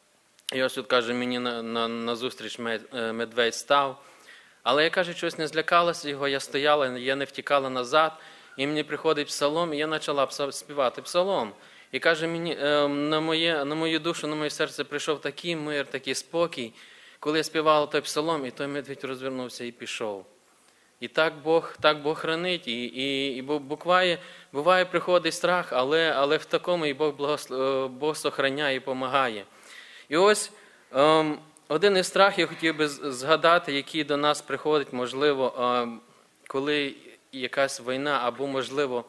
і ось тут, каже, мені на, на, на зустріч медведь став. Але я, каже, щось не злякалася його, я стояла, я не втікала назад, і мені приходить псалом, і я почала співати псалом. І, каже, мені, на, моє, на мою душу, на моє серце прийшов такий мир, такий спокій, коли я співала той псалом, і той медведь розвернувся і пішов. І так Бог, так Бог хранить, і, і, і буває, буває приходить страх, але, але в такому і Бог, благослов, Бог сохраняє і допомагає. І ось ем, один із страхів я хотів би згадати, який до нас приходить, можливо, ем, коли якась війна, або, можливо,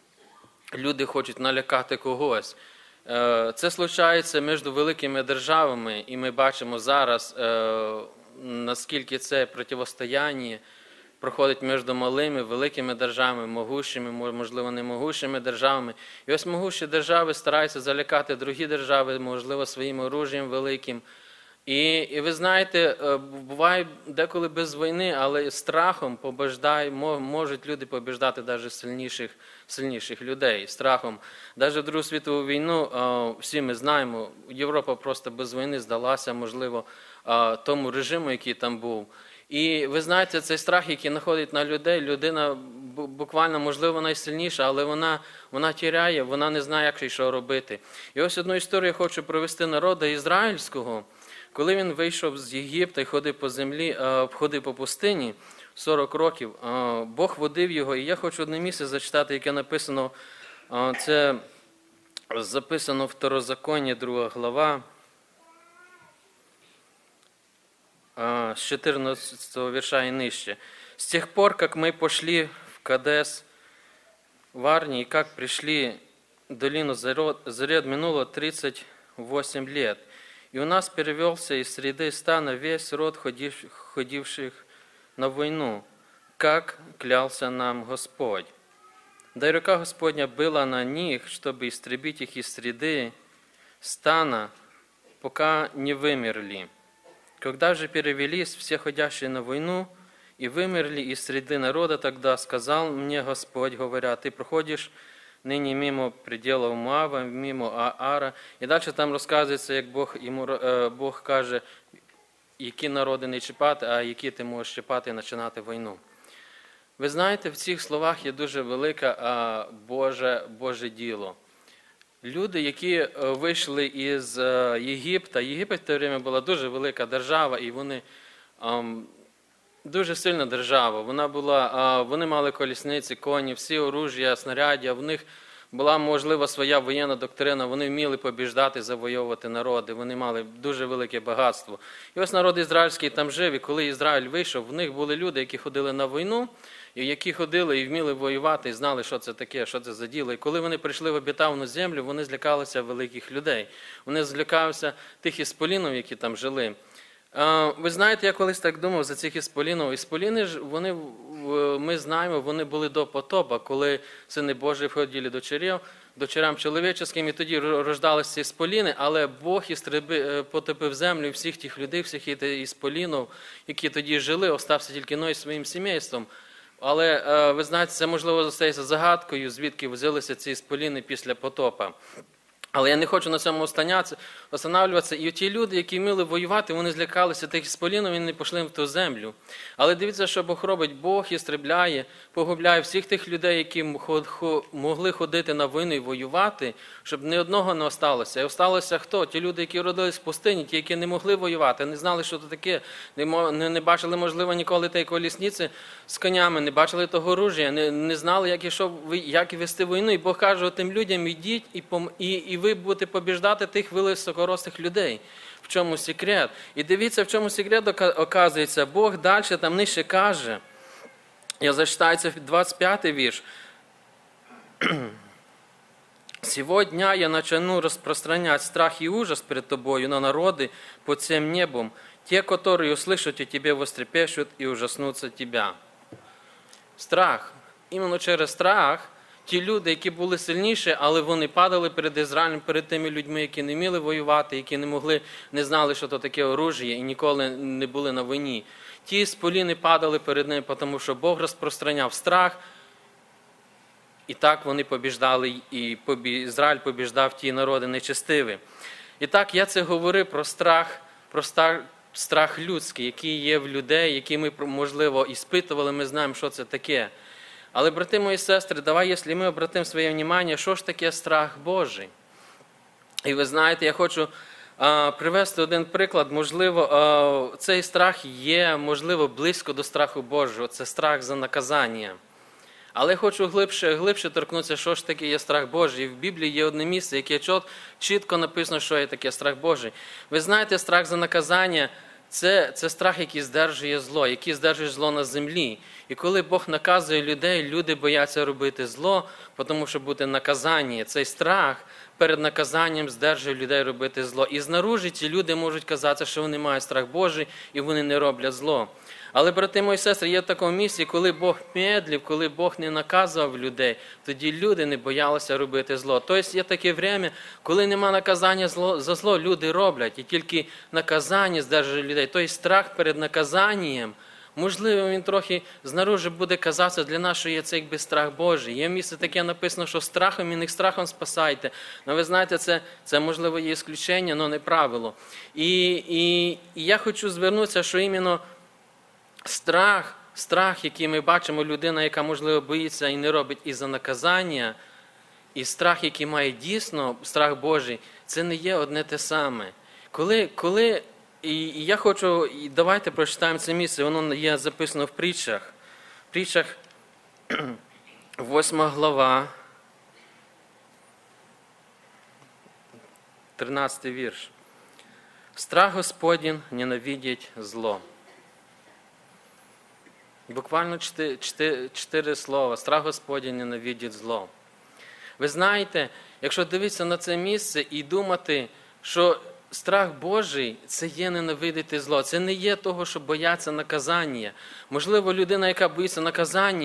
люди хочуть налякати когось. Е, це случається між великими державами, і ми бачимо зараз, е, наскільки це протистояння проходить між малими, великими державами, могущими, можливо, не могущими державами. І ось могущі держави стараються залякати другі держави, можливо, своїм оружієм великим. І, і ви знаєте, буває деколи без війни, але страхом побеждає, можуть люди побеждати навіть сильніших, сильніших людей. Страхом. Навіть в Другу світову війну, всі ми знаємо, Європа просто без війни здалася, можливо, тому режиму, який там був. І ви знаєте, цей страх, який находить на людей, людина буквально, можливо, найсильніша, але вона, вона тіряє, вона не знає, як і що робити. І ось одну історію я хочу провести народу ізраїльського. Коли він вийшов з Єгипта і ходив по землі, ходив по пустині сорок років, Бог водив його. І я хочу одне місце зачитати, яке написано, це записано в Второзаконні, друга глава, с четырнадцатого верша и ниже. «С тех пор, как мы пошли в Кадес, в Арни, и как пришли в долину Заред, минуло тридцать восемь лет. И у нас перевелся из среды стана весь род ходивших на войну, как клялся нам Господь». Да и рука Господня была на них, чтобы истребить их из среды стана, пока не вымерли. Когда же перевелись все ходящие на войну и вымерли из среды народа, тогда сказал мне Господь, говоря, ты проходишь нині мимо пределів Моава, мимо Аара. І далі там розказується, як Бог, йому, Бог каже, які народи не чіпати, а які ти можеш чіпати і починати війну. Ви знаєте, в цих словах є дуже велике Боже, Боже діло. Люди, які вийшли із Єгипта, Єгипет в те время була дуже велика держава, і вони дуже сильна держава. Вона була, вони мали колісниці, коні, всі оружія, снаряддя, в них була, можливо, своя воєнна доктрина, вони вміли побіждати, завойовувати народи, вони мали дуже велике багатство. І ось народ ізраїльський там жив, і коли Ізраїль вийшов, в них були люди, які ходили на війну, і які ходили і вміли воювати, і знали, що це таке, що це за діло. І коли вони прийшли в обітовану землю, вони злякалися великих людей. Вони злякалися тих ісполінів, які там жили. Ви знаєте, я колись так думав за цих ісполінів. Ісполіни ж, вони, ми знаємо, вони були до потопа, коли сини Божі входили до черев, дочерям чоловічим, і тоді рождалися ці ісполіни, але Бог істреби, потопив землю всіх тих людей, всіх ісполінів, які тоді жили, остався тільки Ной своїм сімейством. Але, ви знаєте, це, можливо, залишається загадкою, звідки взялися ці ісполіни після потопа. Але я не хочу на цьому останавливатися. І ті люди, які вміли воювати, вони злякалися тих ісполінів і не пішли в ту землю. Але дивіться, що Бог робить. Бог істребляє, погубляє всіх тих людей, які могли ходити на війну і воювати, щоб ні одного не осталося. І осталося хто? Ті люди, які родились в пустині, ті, які не могли воювати, не знали, що це таке, не, не бачили, можливо, ніколи тієї колісниці з конями, не бачили того оружия, не, не знали, як, ішов, як вести війну. І Бог каже тим людям, ідіть і, і, і ви будете побіждати тих високорослих людей. В чому секрет? І дивіться, в чому секрет оказується. Бог далі там нижче каже, я зачитаю це двадцять п'ятий вірш. «Сего дня я начну распространять страх и ужас перед тобою на народы под всем небом. Те, которые услышат о тебе, вострепещут и ужаснутся тебя». Страх. Іменно через страх ті люди, які були сильніші, але вони падали перед Ізраїлем, перед тими людьми, які не вміли воювати, які не могли, не знали, що це таке оружие, і ніколи не були на війні. Ті ісполіни падали перед ними, тому що Бог розпространяв страх, і так вони побіждали, і Ізраїль побіждав ті народи нечестиві. І так, я це говорю про страх, про страх, страх людський, який є в людей, який ми, можливо, іспитували, ми знаємо, що це таке. Але, брати мої сестри, давай, якщо ми обратимо своє увагу, що ж таке страх Божий? І ви знаєте, я хочу а, привести один приклад. Можливо, а, цей страх є, можливо, близько до страху Божого. Це страх за наказання. Але я хочу глибше, глибше торкнутися, що ж таке є страх Божий. І в Біблії є одне місце, яке чітко написано, що є таке страх Божий. Ви знаєте, страх за наказання – це, це страх, який здержує зло, який здержує зло на землі. І коли Бог наказує людей, люди бояться робити зло, тому що буде наказання. Цей страх перед наказанням здержує людей робити зло. І знаружі ці люди можуть казати, що вони мають страх Божий і вони не роблять зло. Але, брати мої сестри, є в такому місці, коли Бог медлив, коли Бог не наказував людей, тоді люди не боялися робити зло. Тобто є таке время, коли нема наказання за зло, люди роблять, і тільки наказання здержує людей. Тобто страх перед наказанням, можливо, він трохи знаружи буде казатися, для нас, що є це якби страх Божий. Є місце таке написано, що страхом і не страхом спасайте. Але ви знаєте, це, це можливо є ісключення, але не правило. І, і, і я хочу звернутися, що іменно страх, страх, який ми бачимо, людина, яка, можливо, боїться і не робить із-за наказання, і страх, який має дійсно страх Божий, це не є одне те саме. Коли, коли і я хочу, давайте прочитаємо це місце, воно є записано в притчах. В притчах восьма глава, тринадцятий вірш. «Страх Господень ненавидить зло». Буквально чотири, чотири, чотири слова. «Страх Господень ненавидить зло». Ви знаєте, якщо дивитися на це місце і думати, що страх Божий – це є ненавидити зло. Це не є того, що бояться наказання. Можливо, людина, яка боїться наказання,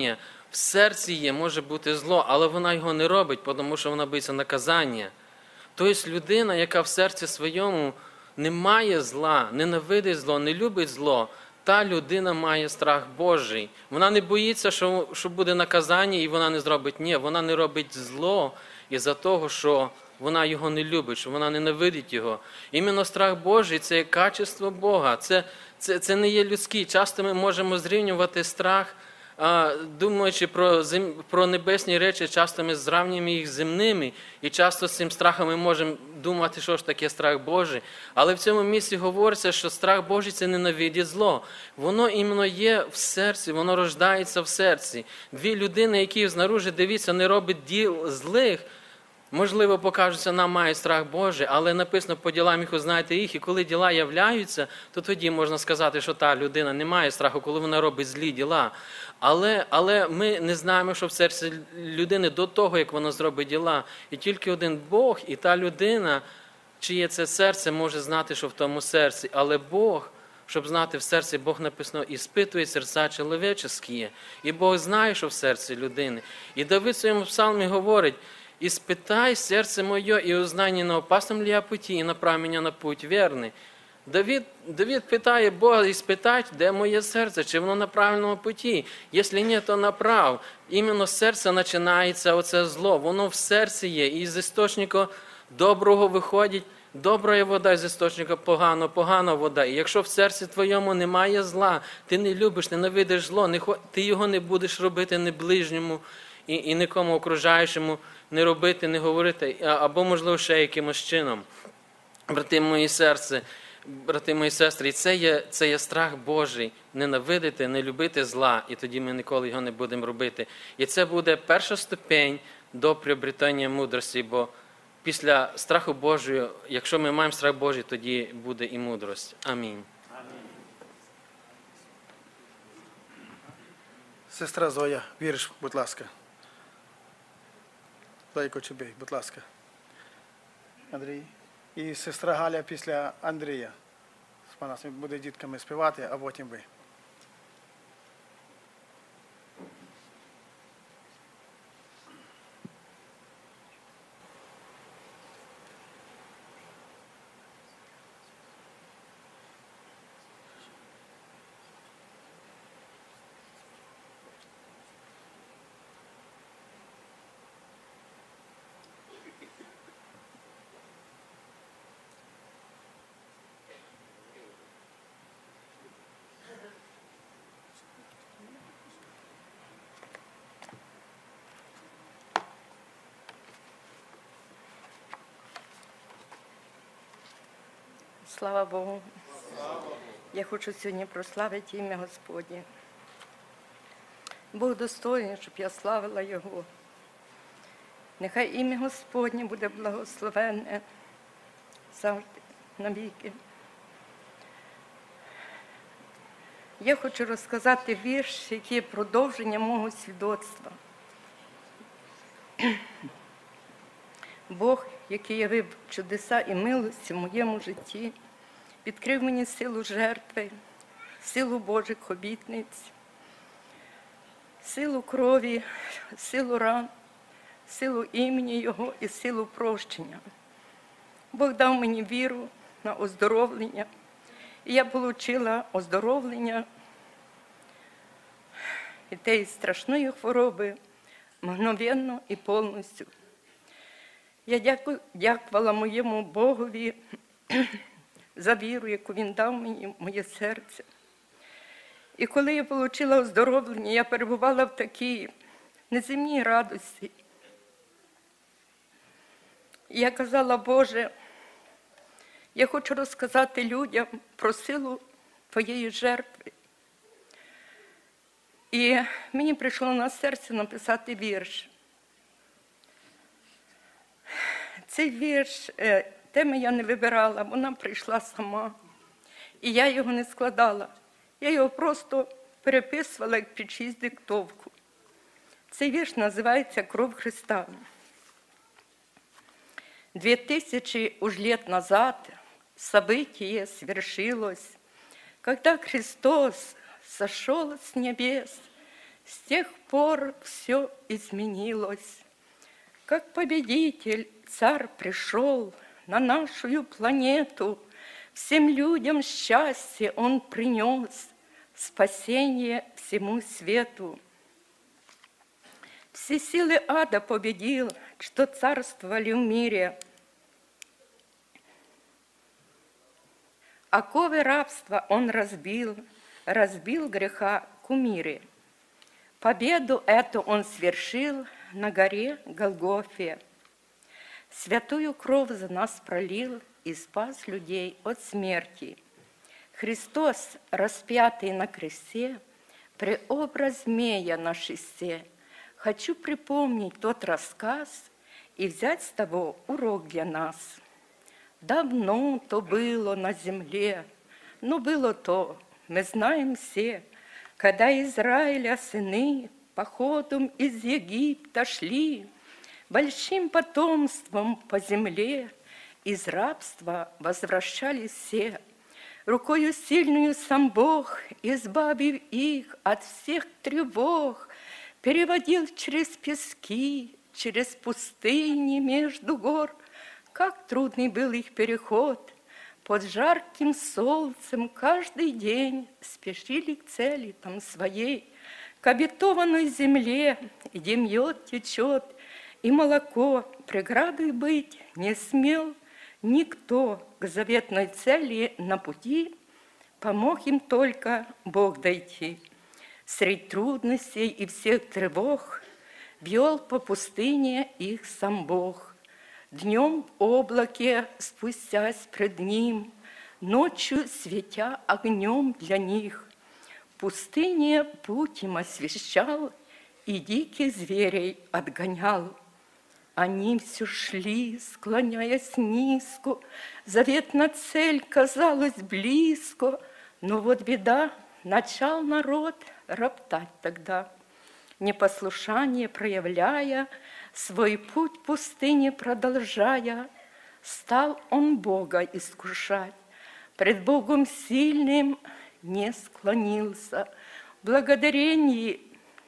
в серці є, може бути зло, але вона його не робить, тому що вона боїться наказання. Тобто людина, яка в серці своєму не має зла, ненавидить зло, не любить зло, та людина має страх Божий. Вона не боїться, що, що буде наказання, і вона не зробить. Ні, вона не робить зло із-за того, що вона його не любить, що вона ненавидить його. Іменно страх Божий – це є качество Бога, це, це, це не є людський. Часто ми можемо зрівнювати страх, а, думаючи про, зем... про небесні речі, часто ми зрівнюємо їх з земними, і часто з цим страхом ми можемо думати, що ж таке страх Божий. Але в цьому місці говориться, що страх Божий – це ненавидіть зло. Воно іменно є в серці, воно рождається в серці. Дві людини, які знаружи, дивіться, не роблять діл злих, можливо, покажуться, нам має страх Божий, але написано, по ділам їх узнаєте їх, і коли діла являються, то тоді можна сказати, що та людина не має страху, коли вона робить злі діла. Але, але ми не знаємо, що в серці людини до того, як вона зробить діла. І тільки один Бог і та людина, чиє це серце, може знати, що в тому серці. Але Бог, щоб знати в серці, Бог написано, іспитує серця чоловічі. І Бог знає, що в серці людини. І Давид в своєму псалмі говорить, «Испытай сердце мое, и узнай, не на опасном ли я пути, и направь меня на путь верный». Давид, Давид питає Бога, іспитати, де моє серце, чи воно на правильному путі. Якщо ні, то направ. Іменно з серця починається оце зло. Воно в серці є. І з істочника доброго виходить добра вода, з істочника погано, погана вода. І якщо в серці твоєму немає зла, ти не любиш, ненавидиш зло, не, ти його не будеш робити ні ближньому, і, і нікому окружаючому не робити, не говорити, або, можливо, ще якимось чином. Брати мої серце, брати мої сестри, це є, це є страх Божий, ненавидити, не любити зла, і тоді ми ніколи його не будемо робити. І це буде перша ступень до приобретення мудрості, бо після страху Божого, якщо ми маємо страх Божий, тоді буде і мудрость. Амінь. Сестра Зоя, вірш, будь ласка. Зоя Кочубей, будь ласка. Андрій. І сестра Галя після Андрія. Вона буде дітками співати, а потім ви. Слава Богу. Я хочу сьогодні прославити ім'я Господнє. Бог достойний, щоб я славила Його. Нехай ім'я Господнє буде благословенне завжди, навіки. Я хочу розказати вірш, який є продовження мого свідоцтва. Бог, який явив чудеса і милості в моєму житті, відкрив мені силу жертви, силу Божих обітниць, силу крові, силу ран, силу імені Його і силу прощення. Бог дав мені віру на оздоровлення, і я отримала оздоровлення від тієї страшної хвороби мгновенно і повністю. Я дякую, дякувала моєму Богові за віру, яку Він дав мені в моє серце. І коли я отримала оздоровлення, я перебувала в такій неземній радості. І я казала, Боже, я хочу розказати людям про силу Твоєї жертви. І мені прийшло на серце написати вірш. Цей вірш, теми я не вибирала, вона прийшла сама. І я його не складала. Я його просто переписувала, як під шість диктовку. Цей вірш називається «Кров Христа». Две тысячи уж лет назад событие свершилось, когда Христос сошел с небес, С тех пор все изменилось. Как победитель царь пришел на нашу планету, всем людям счастье он принес, спасение всему свету. Все силы ада победил, что царствовали в мире. Оковы рабства он разбил, разбил греха кумире. Победу эту он свершил на горе Голгофе. Святую кровь за нас пролил и спас людей от смерти. Христос, распятый на кресте, преобраз змея на шесте. Хочу припомнить тот рассказ и взять с того урок для нас. Давно то было на земле, но было то, мы знаем все, когда Израиля сыны походом из Египта шли, большим потомством по земле из рабства возвращались все. Рукою сильную сам Бог, избавив их от всех тревог, переводил через пески, через пустыни между гор. Как трудный был их переход, под жарким солнцем каждый день спешили к цели там своей, к обетованной земле, где мед течет, и молоко преградой быть не смел никто. К заветной цели на пути помог им только Бог дойти. Средь трудностей и всех тревог вел по пустыне их сам Бог. Днем в облаке спустясь пред ним, ночью светя огнем для них. В пустыне путь им освещал и диких зверей отгонял. Они все шли, склоняясь низко, заветная цель казалась близко, но вот беда, начал народ роптать тогда, непослушание проявляя, свой путь в пустыне продолжая, стал он Бога искушать. Пред Богом сильным не склонился, благодарение,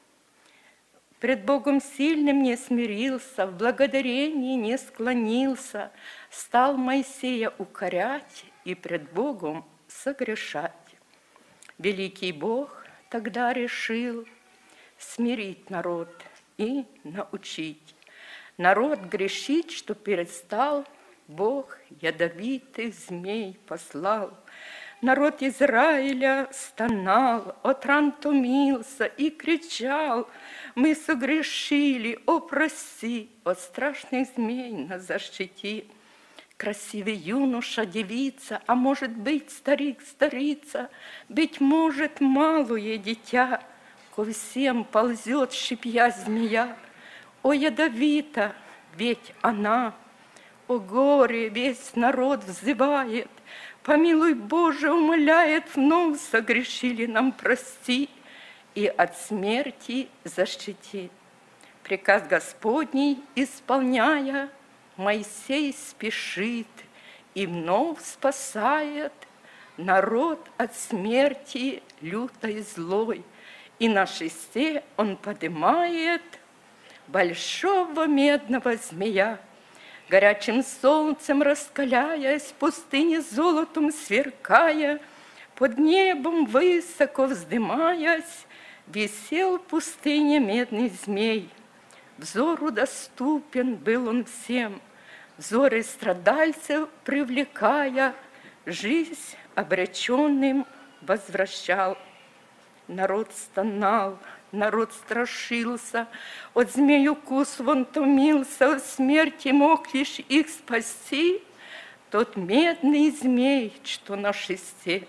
пред Богом сильным не смирился, в благодарении не склонился, стал Моисея укорять и пред Богом согрешать. Великий Бог тогда решил смирить народ и научить. Народ грешить, что перестал, Бог ядовитых змей послал. Народ Израиля стонал, от ран томился и кричал: мы согрешили, о, прости, от страшных змей нас защити. Красивый юноша, девица, а может быть старик, старица, быть может малое дитя, ко всем ползет, шипя змея. О, ядовита, ведь она, о горе, весь народ взывает, помилуй, Боже, умоляет, вновь согрешили, нам прости и от смерти защити. Приказ Господний исполняя, Моисей спешит и вновь спасает народ от смерти лютой злой. И на шесте он поднимает большого медного змея, горячим солнцем раскаляясь, в пустыне золотом сверкая, под небом высоко вздымаясь, висел в пустыне медный змей. Взору доступен был он всем, взоры страдальцев привлекая, жизнь обреченным возвращал. Народ стонал, народ страшился, от змей укус вон томился, от смерти мог лишь их спасти тот медный змей, что на шесте.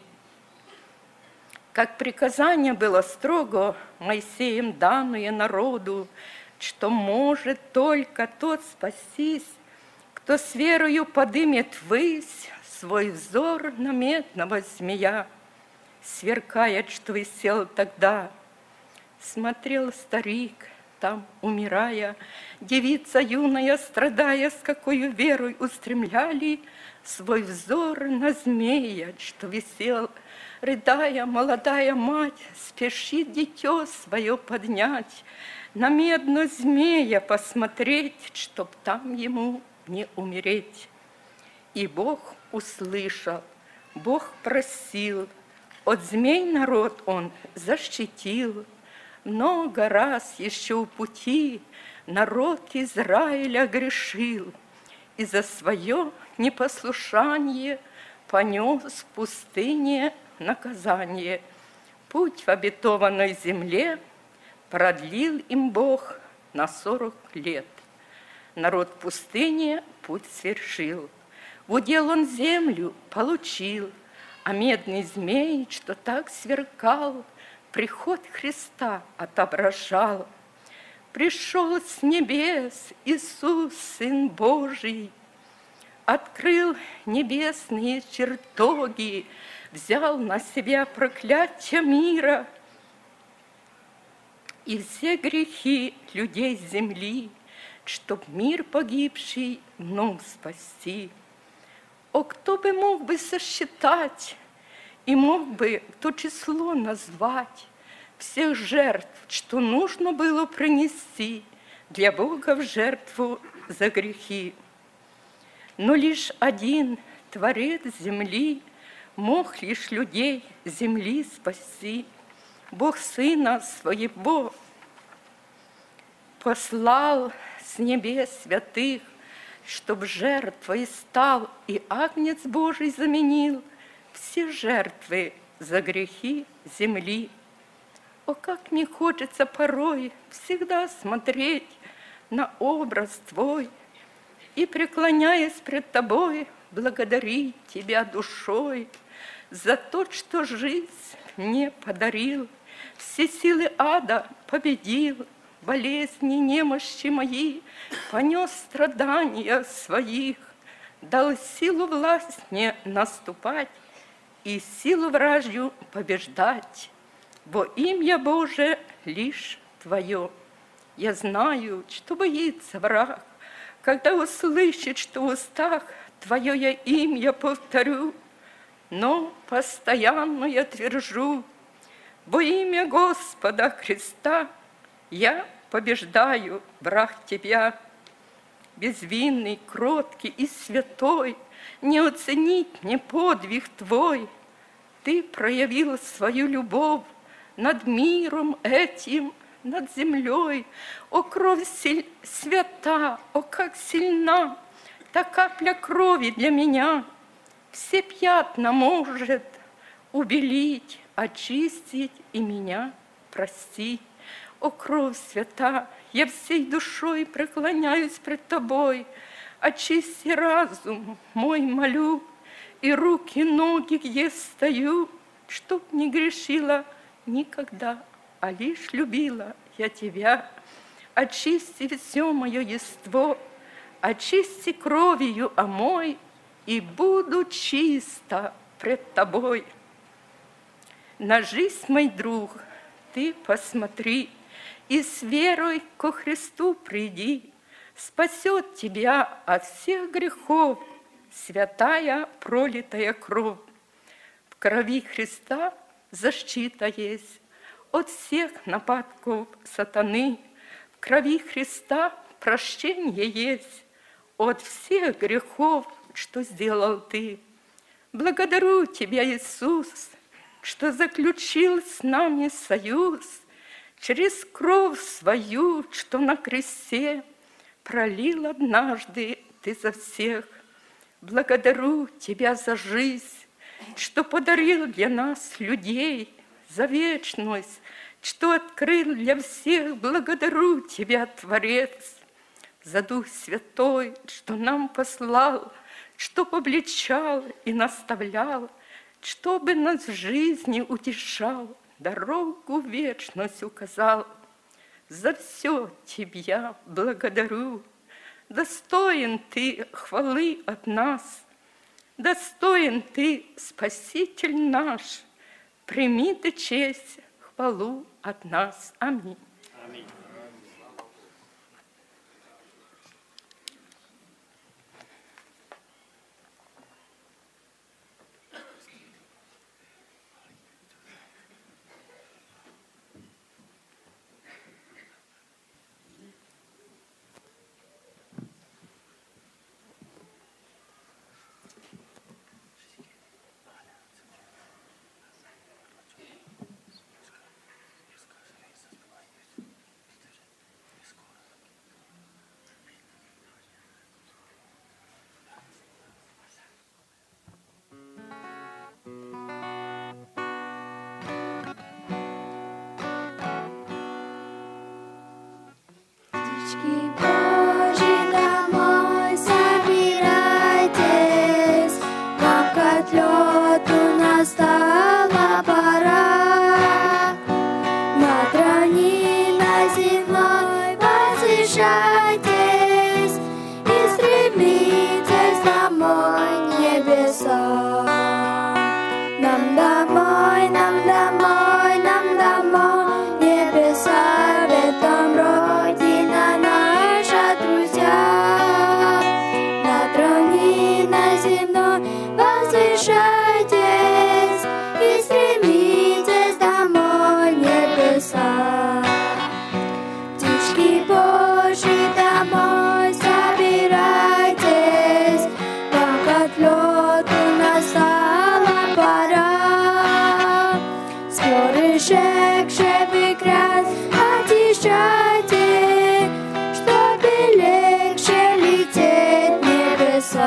Как приказание было строго Моисеем данное народу, что может только тот спастись, кто с верою подымет ввысь свой взор на медного змея. Сверкает, что висел тогда, смотрел старик там, умирая, девица юная, страдая, с какой верой устремляли свой взор на змея, что висел, рыдая, молодая мать, спешит дитё свое поднять, на медно змея посмотреть, чтоб там ему не умереть. И Бог услышал, Бог просил, от змей народ он защитил. Много раз еще у пути народ Израиля грешил, и за свое непослушание понес в пустыне наказание. Путь в обетованной земле продлил им Бог на сорок лет. Народ в пустыне путь свершил, в удел он землю получил, а медный змей, что так сверкал, приход Христа отображал. Пришел с небес Иисус, Сын Божий, открыл небесные чертоги, взял на себя проклятие мира и все грехи людей земли, чтоб мир погибший вновь спасти. О, кто бы мог бы сосчитать и мог бы то число назвать всех жертв, что нужно было принести для Бога в жертву за грехи. Но лишь один Творец земли мог лишь людей земли спасти. Бог Сына Своего послал с небес святых, чтоб жертвой стал, и Агнец Божий заменил все жертвы за грехи земли. О, как мне хочется порой всегда смотреть на образ Твой и, преклоняясь пред Тобой, благодарить Тебя душой за то, что жизнь мне подарил, все силы ада победил, болезни, немощи мои, понес страдания своих, дал силу власть мне наступать и силу вражью побеждать. Во имя Божие лишь Твое. Я знаю, что боится враг, когда услышит, что в устах Твое я имя повторю, но постоянно я твержу: во имя Господа Христа я побеждаю враг Тебя. Безвинный, кроткий и святой, не оценить мне подвиг Твой. Ты проявил свою любовь над миром этим, над землей. О, кровь сель... свята, о, как сильна та капля крови для меня. Все пятна может убелить, очистить и меня простить. О, кровь свята, я всей душой преклоняюсь пред Тобой. Очисти разум мой, молю, и руки, ноги, где стою, чтоб не грешила никогда, а лишь любила я Тебя. Очисти все мое ество, очисти кровью омой, и буду чисто пред Тобой. На жизнь, мой друг, ты посмотри, и с верой ко Христу приди, спасет тебя от всех грехов святая пролитая кровь. В крови Христа защита есть от всех нападков сатаны. В крови Христа прощение есть от всех грехов, что сделал ты. Благодарю Тебя, Иисус, что заключил с нами союз через кровь свою, что на кресте пролил однажды Ты за всех. Благодарю Тебя за жизнь, что подарил для нас людей, за вечность, что открыл для всех. Благодарю Тебя, Творец, за Дух Святой, что нам послал, что обличал и наставлял, чтобы нас в жизни утешал, дорогу в вечность указал. За все Тебя благодарю. Достоин Ты хвалы от нас, достоин Ты, Спаситель наш. Прими Ты честь, хвалу от нас. Аминь. Аминь. небеса. Нам домой, нам домой, нам домой, небеса, в этом родина наша, друзья. На троне на земной возвышайтесь и стремитесь домой, небеса. Птички Божьи домой собирайтесь, вам к отлету настала пора. Скорышек шепы крас очищайте, чтобы легче лететь небеса.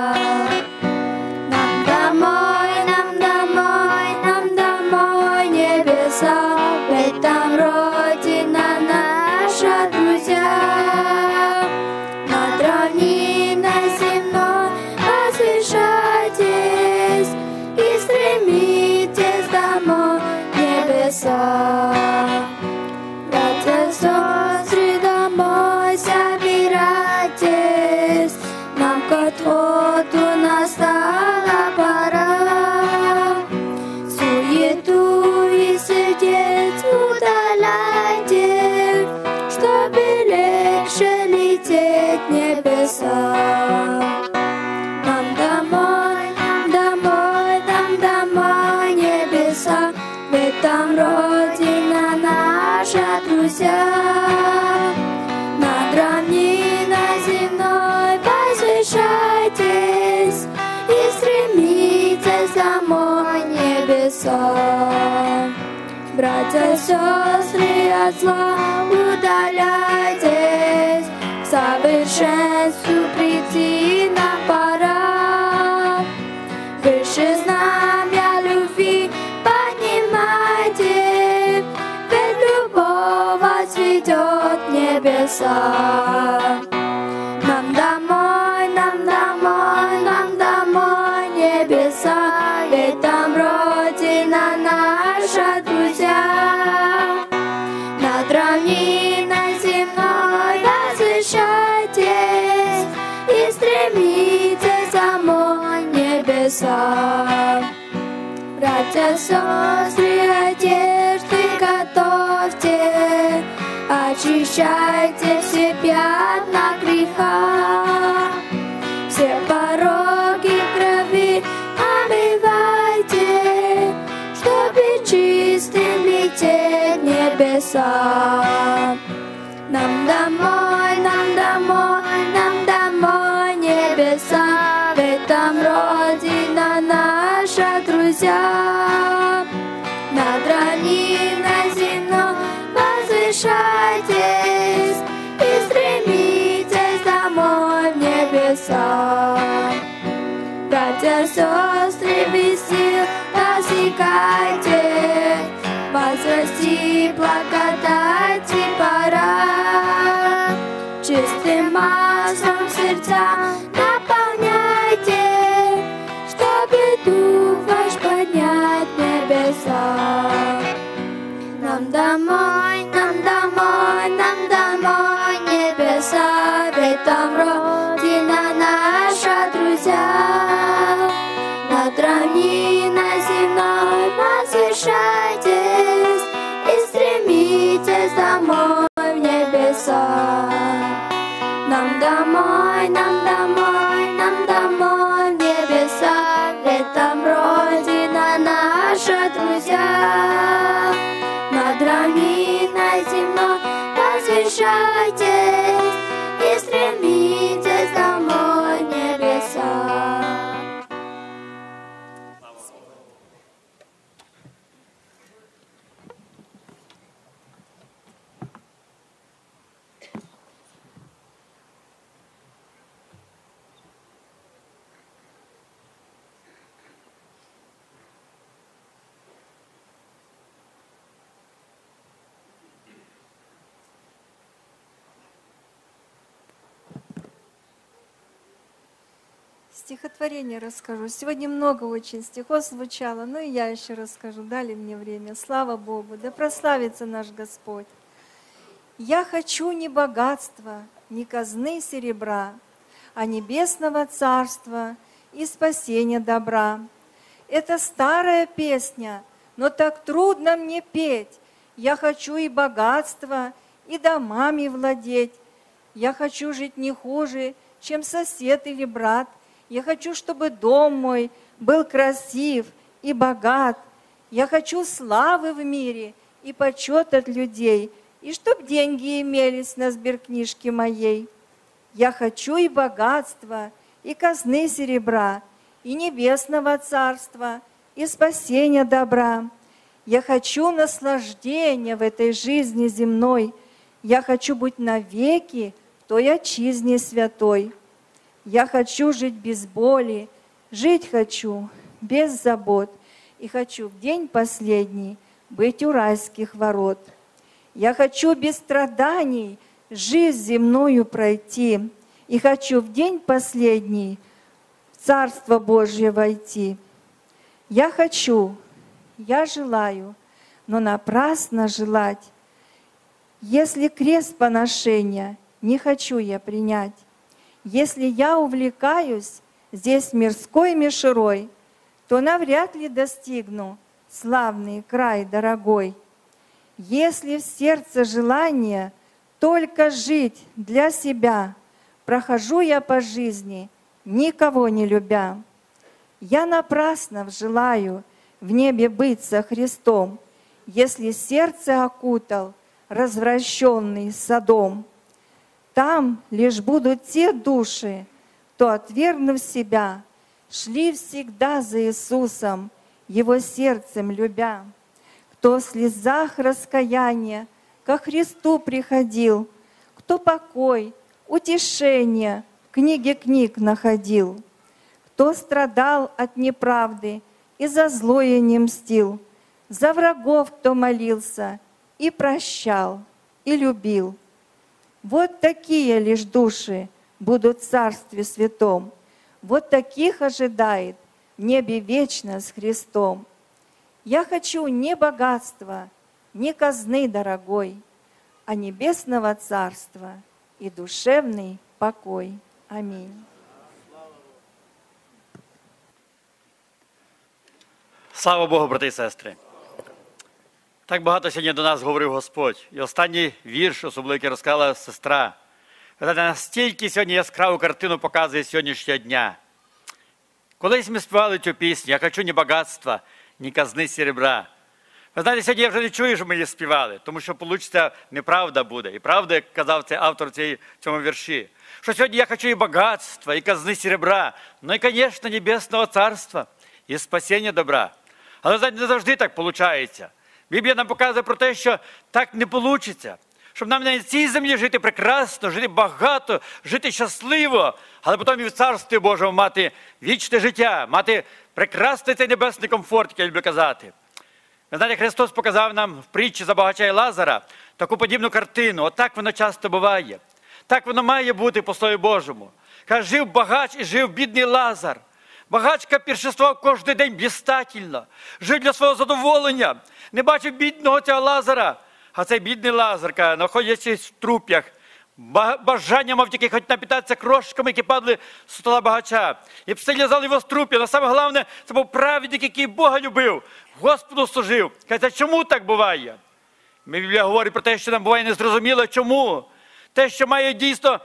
Нам домой, нам домой, нам домой, небеса, в этом родина наша, друзья. На троне на земной возвышайтесь и стремитесь домой, небеса. Братья, сестры, домой собирайтесь, нам к отходу настала пора. Суету и сердец удаляйте, чтобы легче лететь небеса. Нам домой, нам домой, нам домой, небеса, в этом родина наша, друзья. На равнине земной возвышайтесь и стремитесь домой, небеса. Братья, сестры, от зла удаляйтесь, к совершенству прийти нам пора. Выше знамя любви поднимайте, ведь любовь вас ведет небеса. Нам домой, нам домой, нам домой, небеса, в этом родина наша, друзья. Над равниной земной возвышайтесь и стремитесь домой, небеса. Братья, сестры, одежды готовьте, очищайте все пятна греха. Все пороги в крови омывайте, чтобы чистым лететь небеса. Нам домой, нам домой, нам домой, небеса, в этом родина наша, друзья. Над равниной земной возвышайтесь и стремитесь домой, в небеса. Братья, сестры, без сил достигайте, возрасти благодати пора. Чистым маслом сердца наполняйте, чтобы дух ваш поднять небеса. Нам домой, нам домой, нам домой, небеса, в этом родина наша, друзья. Над равниной земной возвышайтесь и стремитесь домой, в небеса. Нам домой, нам домой, нам домой, небеса, в этом родина наша, друзья. Над равниной земной возвышайтесь и стремитесь домой, небеса. Стихотворение расскажу. Сегодня много очень стихов звучало, но и я еще расскажу. Дали мне время. Слава Богу. Да прославится наш Господь. Я хочу не богатства, не казны серебра, а небесного царства и спасения добра. Это старая песня, но так трудно мне петь. Я хочу и богатство, и домами владеть. Я хочу жить не хуже, чем сосед или брат. Я хочу, чтобы дом мой был красив и богат. Я хочу славы в мире и почет от людей, и чтоб деньги имелись на сберкнижке моей. Я хочу и богатства, и казны серебра, и небесного царства, и спасения добра. Я хочу наслаждения в этой жизни земной. Я хочу быть навеки в той отчизне святой. Я хочу жить без боли, жить хочу без забот, и хочу в день последний быть у райских ворот. Я хочу без страданий жизнь земную пройти, и хочу в день последний в Царство Божье войти. Я хочу, я желаю, но напрасно желать. Если крест поношения не хочу я принять, если я увлекаюсь здесь мирской мишурой, то навряд ли достигну славный край дорогой. Если в сердце желание только жить для себя, прохожу я по жизни, никого не любя. Я напрасно желаю в небе быть со Христом, если сердце окутал развращенный Содом. Там лишь будут те души, кто, отвергнув себя, шли всегда за Иисусом, Его сердцем любя. Кто в слезах раскаяния ко Христу приходил, кто покой, утешение в книге книг находил, кто страдал от неправды и за злое не мстил, за врагов кто молился и прощал, и любил. Вот такие лишь души будут в Царстве Святом, вот таких ожидает в небе вечно с Христом. Я хочу не богатства, не казны дорогой, а небесного Царства и душевный покой. Аминь. Слава Богу, брати і сестри! Так багато сьогодні до нас говорив Господь. І останній вірш, особливо, який розказала сестра, настільки сьогодні яскраву картину показує сьогоднішнього дня. Колись ми співали цю пісню «Я хочу ні багатства, ні казни серебра». Ви знаєте, сьогодні я вже не чую, що ми її співали, тому що, вийде, неправда буде. І правда, як казав цей автор цієї, цьому вірші, що сьогодні я хочу і багатства, і казни серебра, ну і, звісно, небесного царства, і спасіння добра. Але, знаєте, не завжди так виходить. Біблія нам показує про те, що так не вийде. Щоб нам на цій землі жити прекрасно, жити багато, жити щасливо, але потім і в Царстві Божому мати вічне життя, мати прекрасний цей небесний комфорт, як я люблю казати. Ви знаєте, Христос показав нам в притчі за багача і Лазара таку подібну картину. Отак воно часто буває. Так воно має бути по Слові Божому. Каже, жив багач і жив бідний Лазар. Багачка піршествував кожен день блістательно, жив для свого задоволення, не бачив бідного цього Лазара. А цей бідний Лазар, каже, знаходячись в труп'ях, бажання мав тільки хоч напитатися крошками, які падали з стола багача. І пси лізали його з труп'я. Але саме головне, це був праведник, який Бога любив, Господу служив. Каже, чому так буває? Біблія говорить про те, що нам буває незрозуміло, чому. Те, що має дійсно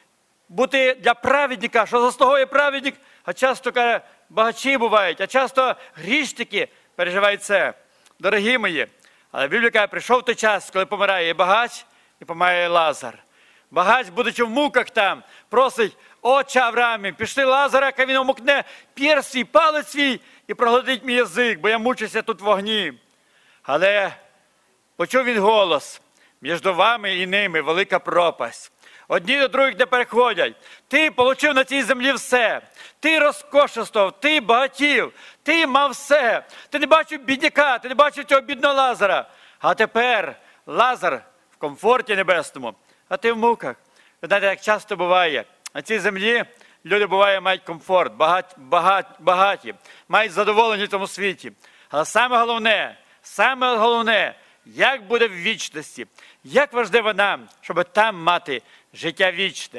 бути для праведника, що заслуговує праведник, а часто, каже, багачі бувають, а часто грішники переживають це. Дорогі мої, але Біблія каже, прийшов той час, коли помирає і багач, і помирає Лазар. Багач, будучи в муках там, просить, отче Авраамі, пішли Лазара, хай він омукне перст свій, палець свій і проглотить мій язик, бо я мучуся тут в вогні. Але почув він голос, між вами і ними велика пропасть. Одні до других не переходять. Ти отримав на цій землі все. Ти розкошествував, ти багатів, ти мав все. Ти не бачив бідняка, ти не бачив цього бідного Лазара. А тепер Лазар в комфорті небесному, а ти в муках. Ви знаєте, як часто буває. На цій землі люди, буває, мають комфорт, багаті, багаті, багаті, мають задоволення в цьому світі. Але саме головне, саме головне, як буде в вічності, як важливо нам, щоб там мати життя вічне.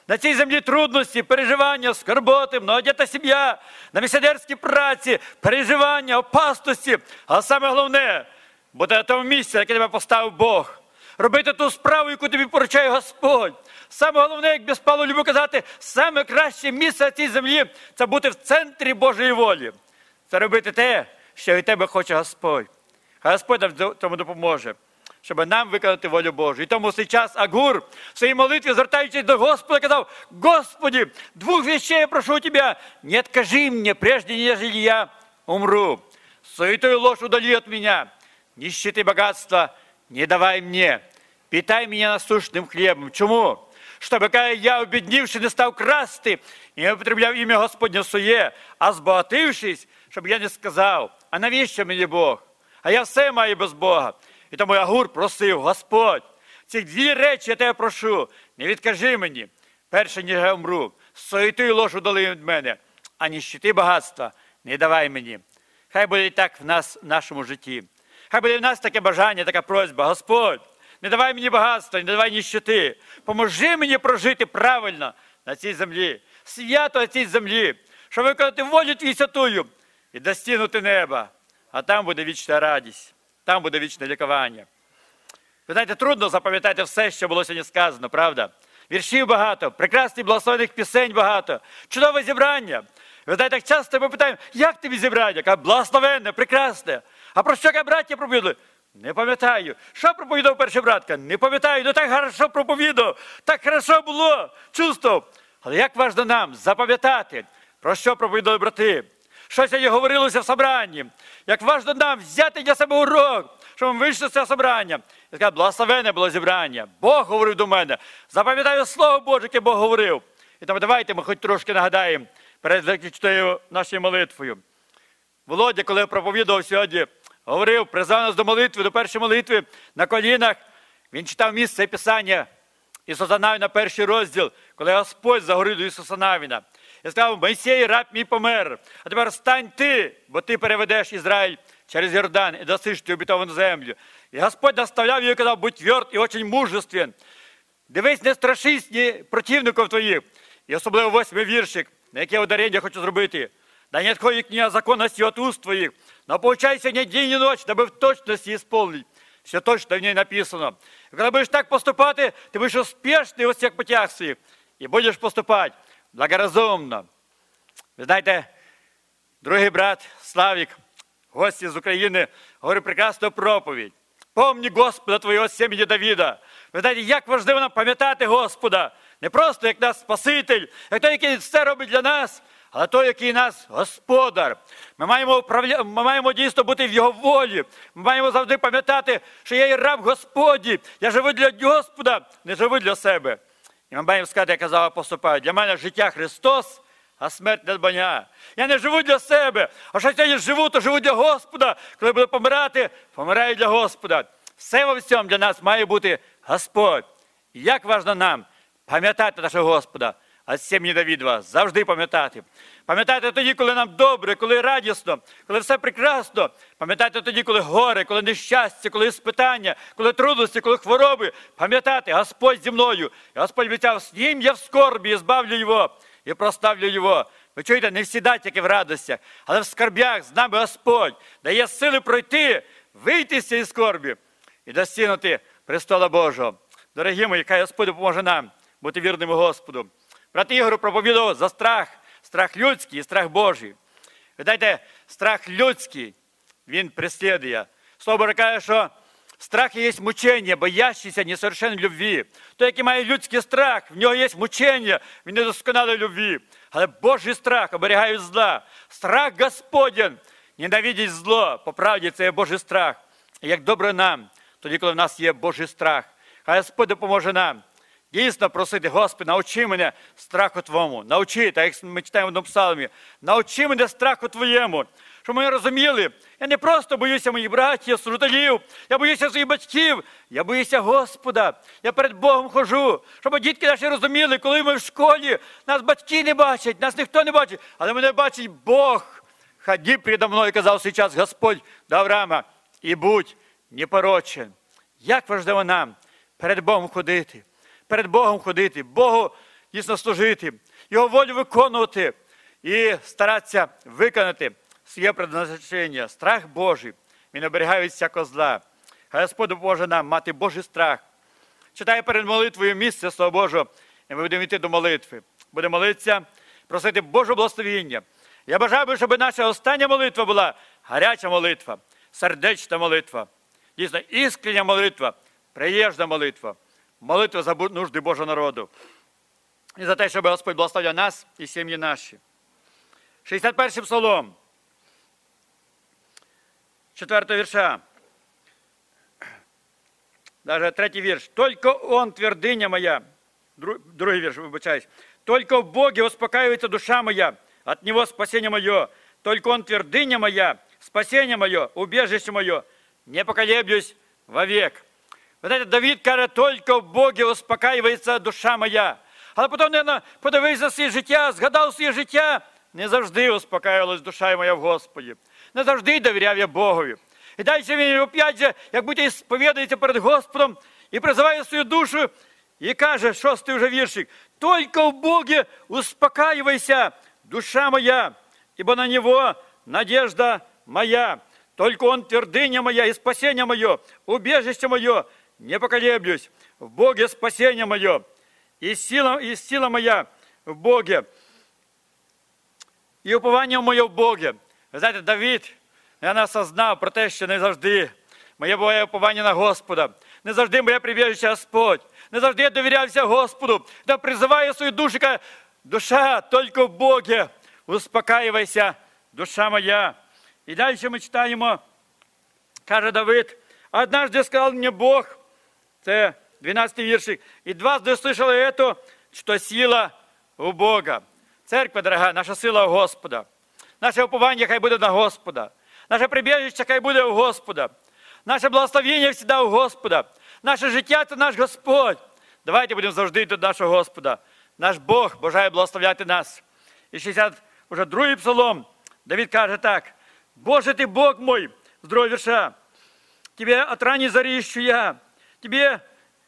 На цій землі трудності, переживання, скорботи, многодітна сім'я, на місіонерській праці, переживання, опасності. Але саме головне – бути на тому місці, яке тебе поставив Бог. Робити ту справу, яку тобі поручає Господь. Саме головне, як без Павло любив казати, саме краще місце на цій землі – це бути в центрі Божої волі. Це робити те, що від тебе хоче Господь. А Господь нам тому допоможе, щоб нам виконати волю Божу. І тому в цей час Агур в своїй молитві, звертаючись до Господа, казав: «Господи, двух вещей я прошу Тебя, не откажи мне, прежде нежели я умру. Суету и ложь удали от меня, нищеты и богатства не давай мне. Питай меня насущным хлебом». Чому? Щоб я, обіднівши, не став красти і не употребляв ім'я Господнє в сує, а збагатившись, щоб я не сказав: а навіщо мені Бог? А я все маю без Бога. І тому Агур просив: Господь, ці дві речі я тебе прошу, не відкажи мені, перше, ніж я умру, суету і ложь удали від мене, а ніщити багатства не давай мені. Хай буде і так в нас, в нашому житті. Хай буде в нас таке бажання, така просьба: Господь, не давай мені багатства, не давай ніщити. Поможи мені прожити правильно на цій землі, свято на цій землі, щоб виконати волю Твій святую і достигнути неба. А там буде вічна радість, там буде вічне лікування. Ви знаєте, трудно запам'ятати все, що було сьогодні сказано, правда? Віршів багато, прекрасних благословених пісень багато, чудове зібрання. Ви знаєте, так часто ми питаємо: як тобі зібрання? Каже: благословенне, прекрасне. А про що, каже, браття проповідали? Не пам'ятаю. Що проповідав перший братка? Не пам'ятаю. Ну так хорошо проповідав, так хорошо було, чувствував. Але як важливо нам запам'ятати, про що проповідали брати, що сьогодні говорилося в собранні, як важливо нам взяти для себе урок, щоб ми вийшли з цього собрання. І сказав: благословенне було зібрання. Бог говорив до мене. Запам'ятаю Слово Боже, яке Бог говорив. І тому давайте ми хоч трошки нагадаємо перед закінченою нашою молитвою. Володя, коли проповідував сьогодні, говорив, призвав нас до молитви, до першої молитви на колінах. Він читав місце Писання Ісуса Навіна, перший розділ, коли Господь заговорив до Ісуса Навіна. І сказав: Мойсей, раб мій, помер, а тепер стань ти, бо ти переведеш Ізраїль через Йордан і дасиш ти обітовану землю. І Господь наставляв його і казав: будь тверд і очень мужествен. Дивись, не страшись ні противників твоїх. І особливо восьмий віршик, на яке ударення хочу зробити. Да не отходит книга законности от уст твоих, но поучайся не день и ночь, дабы в точности исполнить все то, что в ней написано. И когда будешь так поступать, ты будешь успешный во всех путях своих и будешь поступать благоразумно. Ви знаєте, другий брат Славік, гості з України, говорить прекрасну проповідь. Помни Господа твого сім'ї Давіда. Ви знаєте, як важливо нам пам'ятати Господа. Не просто як наш Спаситель, як той, який все робить для нас, але той, який нас Господар. Ми маємо, управля... Ми маємо дійсно бути в Його волі. Ми маємо завжди пам'ятати, що я є раб Господній. Я живу для Господа, не живу для себе. І ми маємо сказати, як казав апостол Павло: для мене життя Христос, а смерть надбання. Я не живу для себе, а що я живу, то живу для Господа. Коли буду помирати, помираю для Господа. Все во всьому для нас має бути Господь. І як важливо нам пам'ятати нашого Господа, а з сім'ї Давідова завжди пам'ятати. Пам'ятати тоді, коли нам добре, коли радісно, коли все прекрасно. Пам'ятати тоді, коли горе, коли нещастя, коли спитання, коли трудності, коли хвороби. Пам'ятати: Господь зі мною. І Господь обіцяв: з ним я в скорбі, і збавлю його, і прославлю його. Ви чуєте, не всі тільки в радостях, але в скорбях з нами Господь дає сили пройти, вийти з цієї скорбі і достигнути престола Божого. Дорогі мої, хай Господь допоможе нам бути вірними Господу. Брат Ігор проповідав за страх, страх людський і страх Божий. Ви знаєте, страх людський, він преслідує. Слово Боже каже, що страх є мучення, боящийся несовершенної любві. Той, який має людський страх, в нього є мучення, він недосконалої любві. Але Божий страх оберігає від зла. Страх Господень ненавидить зло. По правді, це є Божий страх. І як добре нам, тоді, коли в нас є Божий страх. Хай Господь допоможе нам дійсно просити: Господи, навчи мене страху Твому. Навчи, так як ми читаємо в одному псалмі, навчи мене страху Твоєму. Щоб ми розуміли, я не просто боюся моїх братів, служителів, я боюся своїх батьків, я боюся Господа. Я перед Богом хожу. Щоб дітки наші розуміли, коли ми в школі, нас батьки не бачать, нас ніхто не бачить, але мене бачить Бог. Ходи передо мною, казав свій час Господь до Авраама, і будь непорочен. Як важливо нам перед Богом ходити. Перед Богом ходити. Богу дійсно служити, Його волю виконувати і старатися виконати своє предназначення. Страх Божий, він оберігає від всякого зла. Хай Господь допоможе нам мати Божий страх. Читаю перед молитвою місце Слова Божого, і ми будемо йти до молитви. Будемо молитися, просити Божого благословення. Я бажаю, щоб наша остання молитва була гаряча молитва, сердечна молитва, дійсно іскрення молитва, приєжна молитва, молитва за нужди Божого народу. І за те, щоб Господь благословляв нас і сім'ї наші. шістдесят перший псалом, четвертого вірша. Даже третий вірш. «Только Он, твердыня моя», другий вірш, вибачаюсь, «Только в Боге успокаивается душа моя, от Него спасение мое. Только Он, твердыня моя, спасение мое, убежище мое, не поколеблюсь вовек». Вот это Давид каже, «Только в Боге успокаивается душа моя». Але потім, наверное, подивився на своє життя, згадав своє життя. Не завжди успокаювалась душа моя в Господі. Не завжди довіряв я Богові. І далі він опять же, як будто сповідується перед Господом і призиває свою душу і каже, шостий вже віршик, «Только в Боге успокаивайся, душа моя, ибо на Него надежда моя. Только Он твердыня моя и спасение мое, убежище мое, не поколеблюсь. В Боге спасение мое, и сила, и сила моя в Боге, і уповання моє в Боге». Ви знаєте, Давид, я осознав про те, що не завжди моє буває уповання на Господа, не завжди моє прибіжище Господь, не завжди я довірявся Господу, та призиваю свою душу, каже, душа, тільки в Боге, успокаивайся, душа моя. І далі ми читаємо, каже Давид, «Однажды сказал мне Бог», це дванадцятий віршик, «и дважды слышал я это, что сила у Бога». Церква, дорога, наша сила у Господа. Наше уповання хай буде на Господа. Наше прибіжище хай буде у Господа. Наше благословення завжди у Господа. Наше життя – це наш Господь. Давайте будемо завжди йти до нашого Господа. Наш Бог бажає благословляти нас. І шістдесят другий псалом, Давид каже так, «Боже ти Бог мой», з другого вірша, «Тебе от ранней зари ищу я, Тебе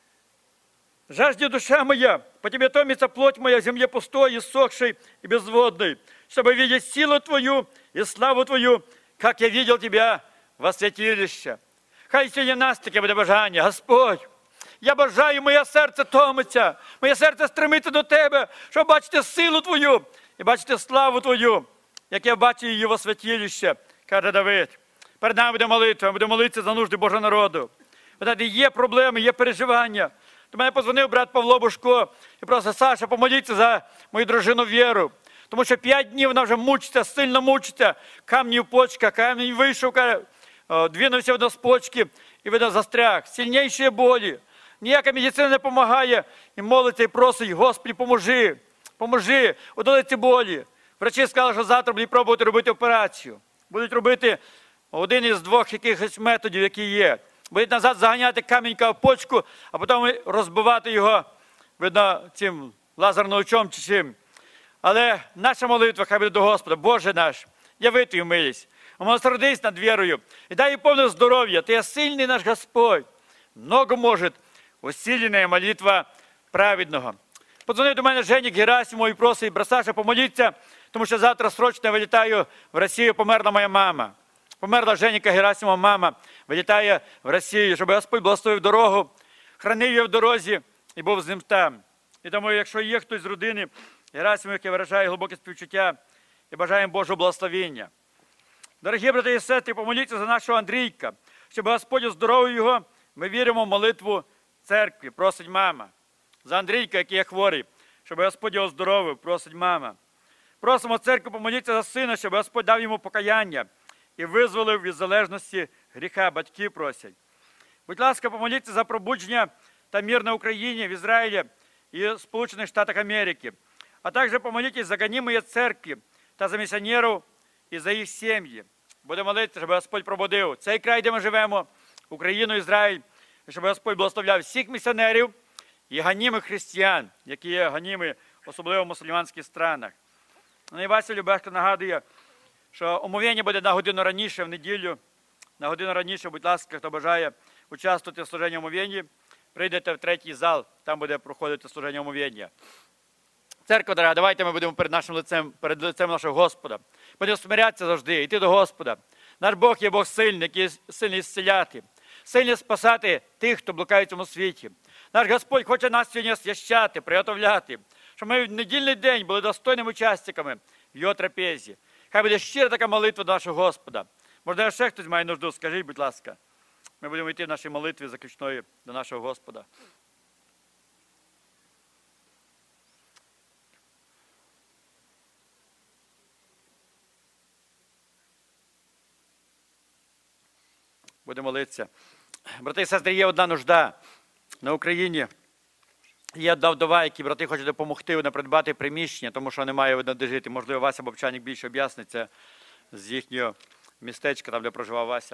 жаждет душа моя, по Тебе томится плоть моя в земле пустой, иссохшей и безводной, чтобы видеть силу Твою и славу Твою, как я видел Тебя во святилище». Хай сьогодні нас таке буде бажання. Господь, я бажаю, моє серце томиться, моє серце стремиться до Тебе, щоб бачити силу Твою і бачити славу Твою, як я бачу її во святилище, каже Давид. Перед нами буде молитва, буде молитися за нужди Божого народу. Ви знаєте, є проблеми, є переживання. До мене подзвонив брат Павло Бушко і просить, Саша, помоліться за мою дружину Віру. Тому що п'ять днів вона вже мучиться, сильно мучиться. Камні в почках, камінь вийшов, каже, двинувся до почки і видно застряг. Сильніші болі. Ніяка медицина не допомагає. І молиться, і просить, Господи, поможи, поможи, удали ці болі. Врачі сказали, що завтра будуть пробувати робити операцію. Будуть робити один із двох якихось методів, які є. Будуть назад заганяти камінька в почку, а потім розбивати його, видно, цим лазерним чи чим. Але наша молитва хай буде до Господа. Боже наш, яви Твою милість. Умилосердись над вірою і дай їй повне здоров'я. Ти є сильний наш Господь. Много може усилена молитва праведного. Подзвонив до мене Женік Герасимов і просить, брат Саша, помоліться, тому що завтра срочно вилітаю в Росію, померла моя мама. Померла Женіка Герасимова мама, вилітає в Росію, щоб Господь благословив дорогу, хранив її в дорозі і був з ним там. І тому, якщо є хтось з родини Герасимов, який виражає глибоке співчуття, і бажаємо Божого благословення. Дорогі брати і сестри, помоліться за нашого Андрійка, щоб Господь оздоровив його. Ми віримо в молитву церкви, просить мама. За Андрійка, який є хворий, щоб Господь його оздоровив, просить мама. Просимо церкву помоліться за сина, щоб Господь дав йому покаяння і визволив від залежності гріха, батьки просять. Будь ласка, помоліться за пробудження та мир на Україні, в Ізраїлі і Сполучених Штатах Америки. А також помоліться за ганімої церкви та за місіонерів і за їх сім'ї. Будемо молитися, щоб Господь пробудив цей край, де ми живемо, Україну, Ізраїль, щоб Господь благословляв всіх місіонерів і ганімих християн, які є ганіми, особливо в мусульманських странах. Ну і Вася Любешко нагадує, що омовіння буде на годину раніше, в неділю, на годину раніше, будь ласка, хто бажає участвувати в служенні омовінні, прийдете в третій зал, там буде проходити служення омовіння. Церква дорога, давайте ми будемо перед нашим лицем, перед лицем нашого Господа. Будемо смирятися завжди, йти до Господа. Наш Бог є Бог сильний, який сильний зціляти, сильний спасати тих, хто блукає в цьому світі. Наш Господь хоче нас сьогодні освящати, приготовляти, щоб ми в недільний день були достойними учасниками в Його трапезі. Хай буде щира така молитва до нашого Господа. Можливо, ще хтось має нужду, скажіть, будь ласка. Ми будемо йти в нашій молитві заключної до нашого Господа. Будемо молитися. Брати і сестри, є одна нужда на Україні. Є одна вдова, які брати хочуть допомогти вона придбати приміщення, тому що немає видно де жити. Можливо, Вася Бобчаник більше об'ясниться з їхнього містечка, там де проживав Вася.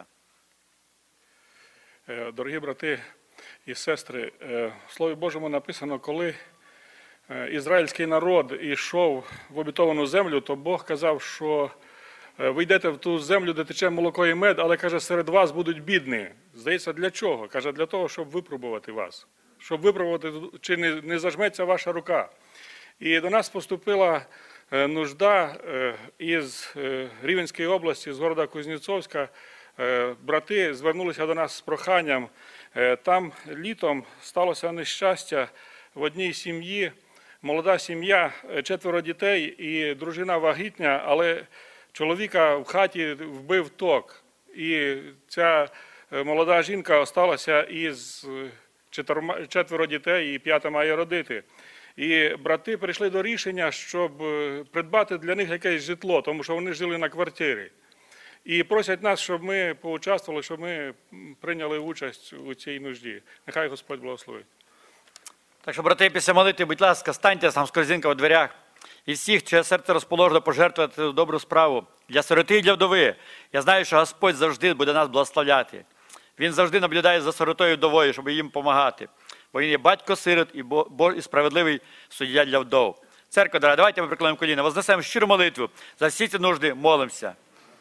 Дорогі брати і сестри, в Слові Божому написано, коли ізраїльський народ йшов в обітовану землю, то Бог казав, що ви йдете в ту землю, де тече молоко і мед, але, каже, серед вас будуть бідні. Здається, для чого? Каже, для того, щоб випробувати вас. Щоб випробувати, чи не, не зажметься ваша рука. І до нас поступила нужда із Рівненської області, з города Кузнєцовська. Брати звернулися до нас з проханням. Там літом сталося нещастя в одній сім'ї. Молода сім'я, четверо дітей і дружина вагітня, але чоловіка в хаті вбив ток. І ця молода жінка осталася із четверо дітей і п'ята має родити. І брати прийшли до рішення, щоб придбати для них якесь житло, тому що вони жили на квартирі. І просять нас, щоб ми поучаствували, щоб ми прийняли участь у цій нужді. Нехай Господь благословить. Так що, брати, після молитви, будь ласка, станьте сам з корзинка у дверях. І всіх, чиє серце розположено пожертвувати добру справу. Для сироти і для вдови. Я знаю, що Господь завжди буде нас благословляти. Він завжди наблюдає за сиротою і вдовою, щоб їм допомагати. Бо він є батько сирот і, Бо... і справедливий суддя для вдов. Церква, дорога, давайте ми приклонимо коліна, вознесемо щиру молитву. За всі ці нужди молимося.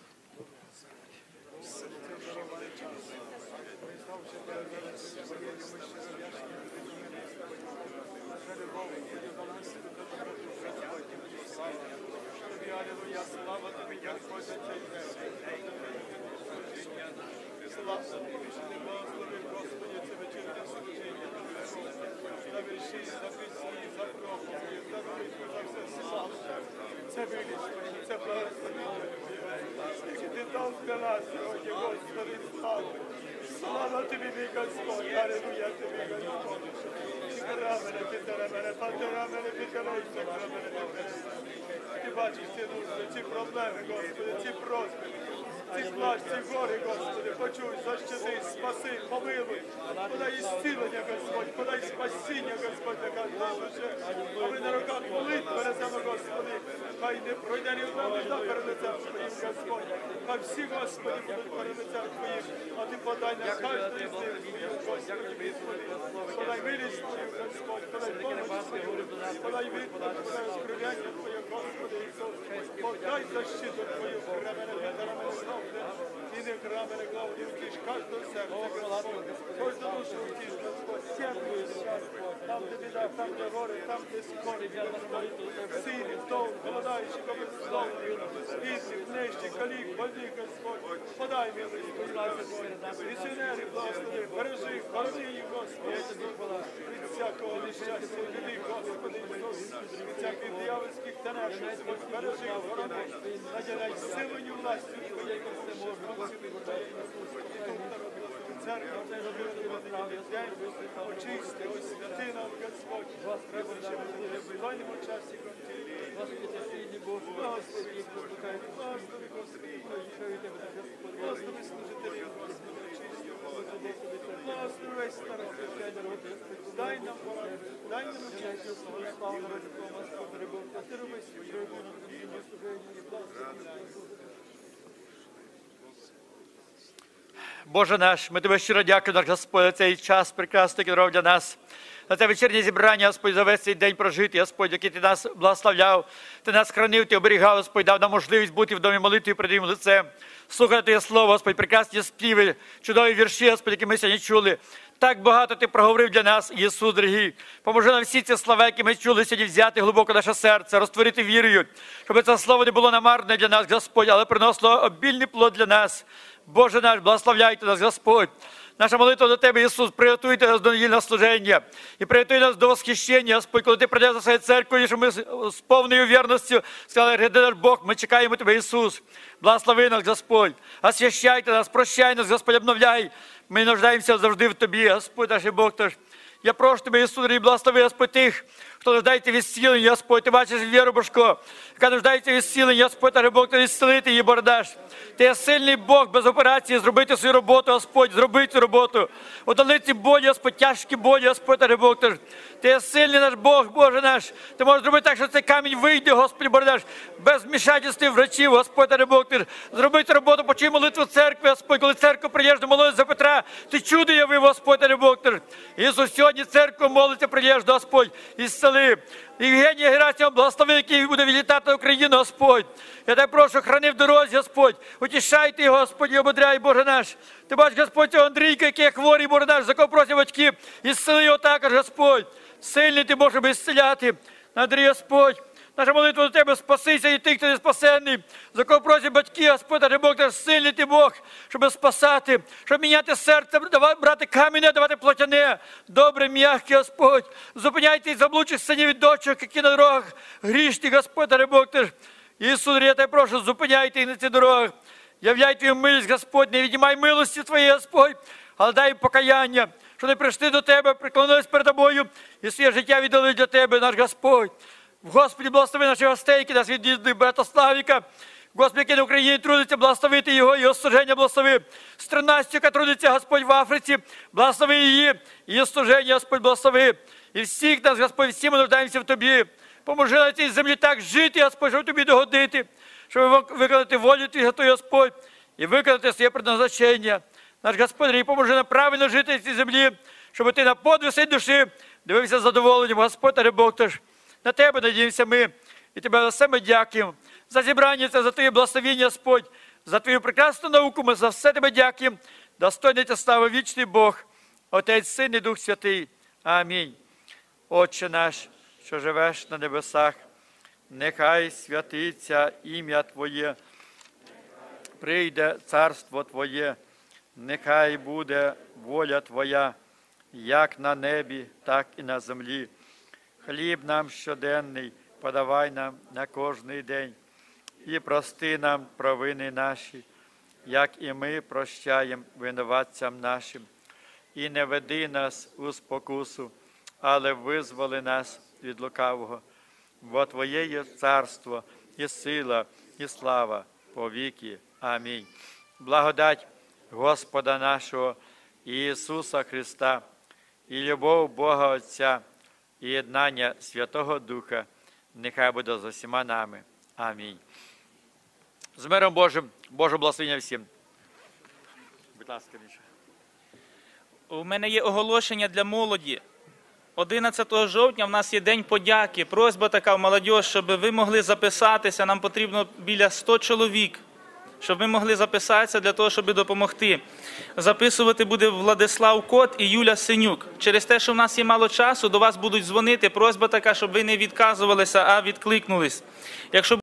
Це вилічення, це благословення. Ти дав для нас сьогодні, Господи, славу. Слава Тобі, мій Господь, алілуя Тобі, Господь. Рамене, підрамене, панторамене, підрейся, рамене, підрейся. Ти бачиш ці нужди, ці проблеми, Господи, ці просьби, ці плач, ці гори, Господи, почуй, защити, спаси, помилуй. Подай ісцілення, Господь, подай спасіння, Господь, для кожного душе. А ми на руках молитви несемо, Господи. Хай не пройде ні одна нужда перед лицем Твоїм, Господь. Хай всі, Господи, будуть перед лицем Твоїм. А Ти подай на кожну із них, Господи, Господи. Подай милість Твою, Господь, подай помощь Твою, подай відповідь, подай скривляння Твоє, Господи Ісус. Подай защиту Твою, рамене, рамене, славне. І не рамене, главне, утіш кожного серця, Господь. Кожну душу утіш, Господь, сємлю, Господь. Там, де біда, там, де горе, там, де скорі, Господь. Сині, вдов, голодаючи, безсловні, бідних, нещі, калік, больних, Господь. Подай милость Твою, Господь. Місіонери, благослови, бережи, хорони їх, Господь. Від всякого нещастя, біди, Господи Ісус. Від всяких диявольських тенеш, Господь, бережи, хорони. Наділяй силою властю Твоєї, Господь. Церква, це робити день, очисти, ось святина, Господь, прибачи, в даному часі, Господи, благослови, благослови, Господи, благослови служителів, Господи, очисти, благослови весь народ, дай нам пораду, дай нам участь, слава Господи, а Ти роби свою, і благослови. Боже наш, ми Тебе щиро дякуємо, наш Господь, за цей час прекрасний, який дарував для нас. За це вечірнє зібрання, Господь, за весь цей день прожитий, Господь, який Ти нас благословляв, Ти нас хранив, Ти оберігав, Господь, дав нам можливість бути в домі молитви перед Твоїм лицем, слухати Твоє Слово, Господь, прекрасні співи, чудові вірші, Господь, які ми сьогодні чули. Так багато Ти проговорив для нас, Ісус, дорогий. Поможи нам всі ці слова, які ми чули сьогодні, взяти глибоко наше серце, розтворити вірою, щоб це слово не було намарне для нас, Господь, але приносило обільний плод для нас. Боже наш, благословляйте нас, Господь. Наша молитва до Тебе, Ісус, приготуйте нас до недільного служення і приготуй нас до восхищення, Господь, коли Ти прийдеш за своєю церквою, щоб ми з повною вірністю сказали, гряди наш Бог, ми чекаємо Тебе, Ісус. Благослови нас, Господь, освящайте нас, прощай нас, Господь, обновляй. Ми нуждаємося завжди в Тобі, Господь наш Бог. Тож я прошу Тебе, Ісус, і благослови, Господь, тих, хто нуждається в ісціленні, Господь. Ти бачиш віру, Божко, яка нуждається в ісціленні, Господь, наш Бог, Ти ісцелити її, Бородач. Ти є сильний Бог без операції, зробити свою роботу, Господь, зроби цю роботу. Удали ці болі, Господь, тяжкі болі, Господь, наш Бог. Тож Ти є сильний наш Бог, Боже наш. Ти можеш зробити так, що цей камінь вийде, Господь, Бородач, без вмішательства врачів, Господь, наш Бог. Тож зроби цю роботу, почуй молитву церкви, Господь, коли церква приїжджає до молитви за Петра, Ти чудо явив, Господь, наш Бог. Тож Ісус, сьогодні церква молиться, приїжджає, Господь, ісцели. Євгенія Герасимова, благослови, який буде відлітати на Україну, Господь. Я тебе прошу, храни в дорозі, Господь. Утішайте його, Господь, і ободряй, Боже наш. Ти бачиш, Господь, цього Андрійка, який є хворий, Боже наш, за кого просять батьки, ісцели його також, Господь. Сильний Ти, Боже, ісцеляти. Андрій, Господь, наша молитва до Тебе, спасися і тих, хто не спасенний. За кого просять батьки, Господь, наш Бог, Ти сильний Ти, Бог, щоб спасати, щоб міняти серце, брати каміння, давати плотяне. Добре, м'яке, Господь. Зупиняйте і заблудших синів і дочок, які на дорогах грішні, Господь, наш Бог. Ти ж, Ісус, я тебе прошу, зупиняйте їх на цих дорогах. Являй Твою милість, Господь, не віднімай милості Твоєї, Господь, але дай їм покаяння, що вони прийшли до Тебе, приклонились перед Тобою і своє життя віддали для Тебе, наш Господь. Господи, благослови наших гостей, які нас відвідали, брата Славіка. Господи, який на Україні трудиться, благословити його, його служення благослови. З тринадцятю, яка трудиться, Господь, в Африці, благослови її, її служення, Господь, благослови. І всіх нас, Господь, всі ми нуждаємося в Тобі. Поможи на цій землі так жити, Господь, щоб Тобі догодити, щоб виконати волю Твою, Господь, і виконати своє предназначення. Наш Господь, і поможи нам правильно жити на цій землі, щоб Ти на подвиг своєї душі дивився з задоволенням, Господь, наш Бог. Тож на Тебе надіємося ми, і Тебе за все ми дякуємо. За зібрання це, за Твоє благословіння, Господь, за Твою прекрасну науку, ми за все Тебе дякуємо. Достойний Ти слави, вічний Бог, Отець, Син і Дух Святий. Амінь. Отче наш, що живеш на небесах, нехай святиться ім'я Твоє, прийде царство Твоє, нехай буде воля Твоя, як на небі, так і на землі. Хліб нам щоденний подавай нам на кожний день, і прости нам провини наші, як і ми прощаємо винуватцям нашим. І не веди нас у спокусу, але визволи нас від лукавого. Бо Твоє є царство, і сила, і слава повіки. Амінь. Благодать Господа нашого Ісуса Христа, і любов Бога Отця, і єднання Святого Духа, нехай буде з усіма нами. Амінь. З миром Божим, Боже благословення всім. Будь ласка, Міша. У мене є оголошення для молоді. одинадцятого жовтня в нас є День подяки. Просьба така в молодь, щоб ви могли записатися. Нам потрібно біля ста чоловік, щоб ви могли записатися для того, щоб допомогти. Записувати буде Владислав Кот і Юля Синюк. Через те, що в нас є мало часу, до вас будуть дзвонити. Просьба така, щоб ви не відказувалися, а відкликнулись. Якщо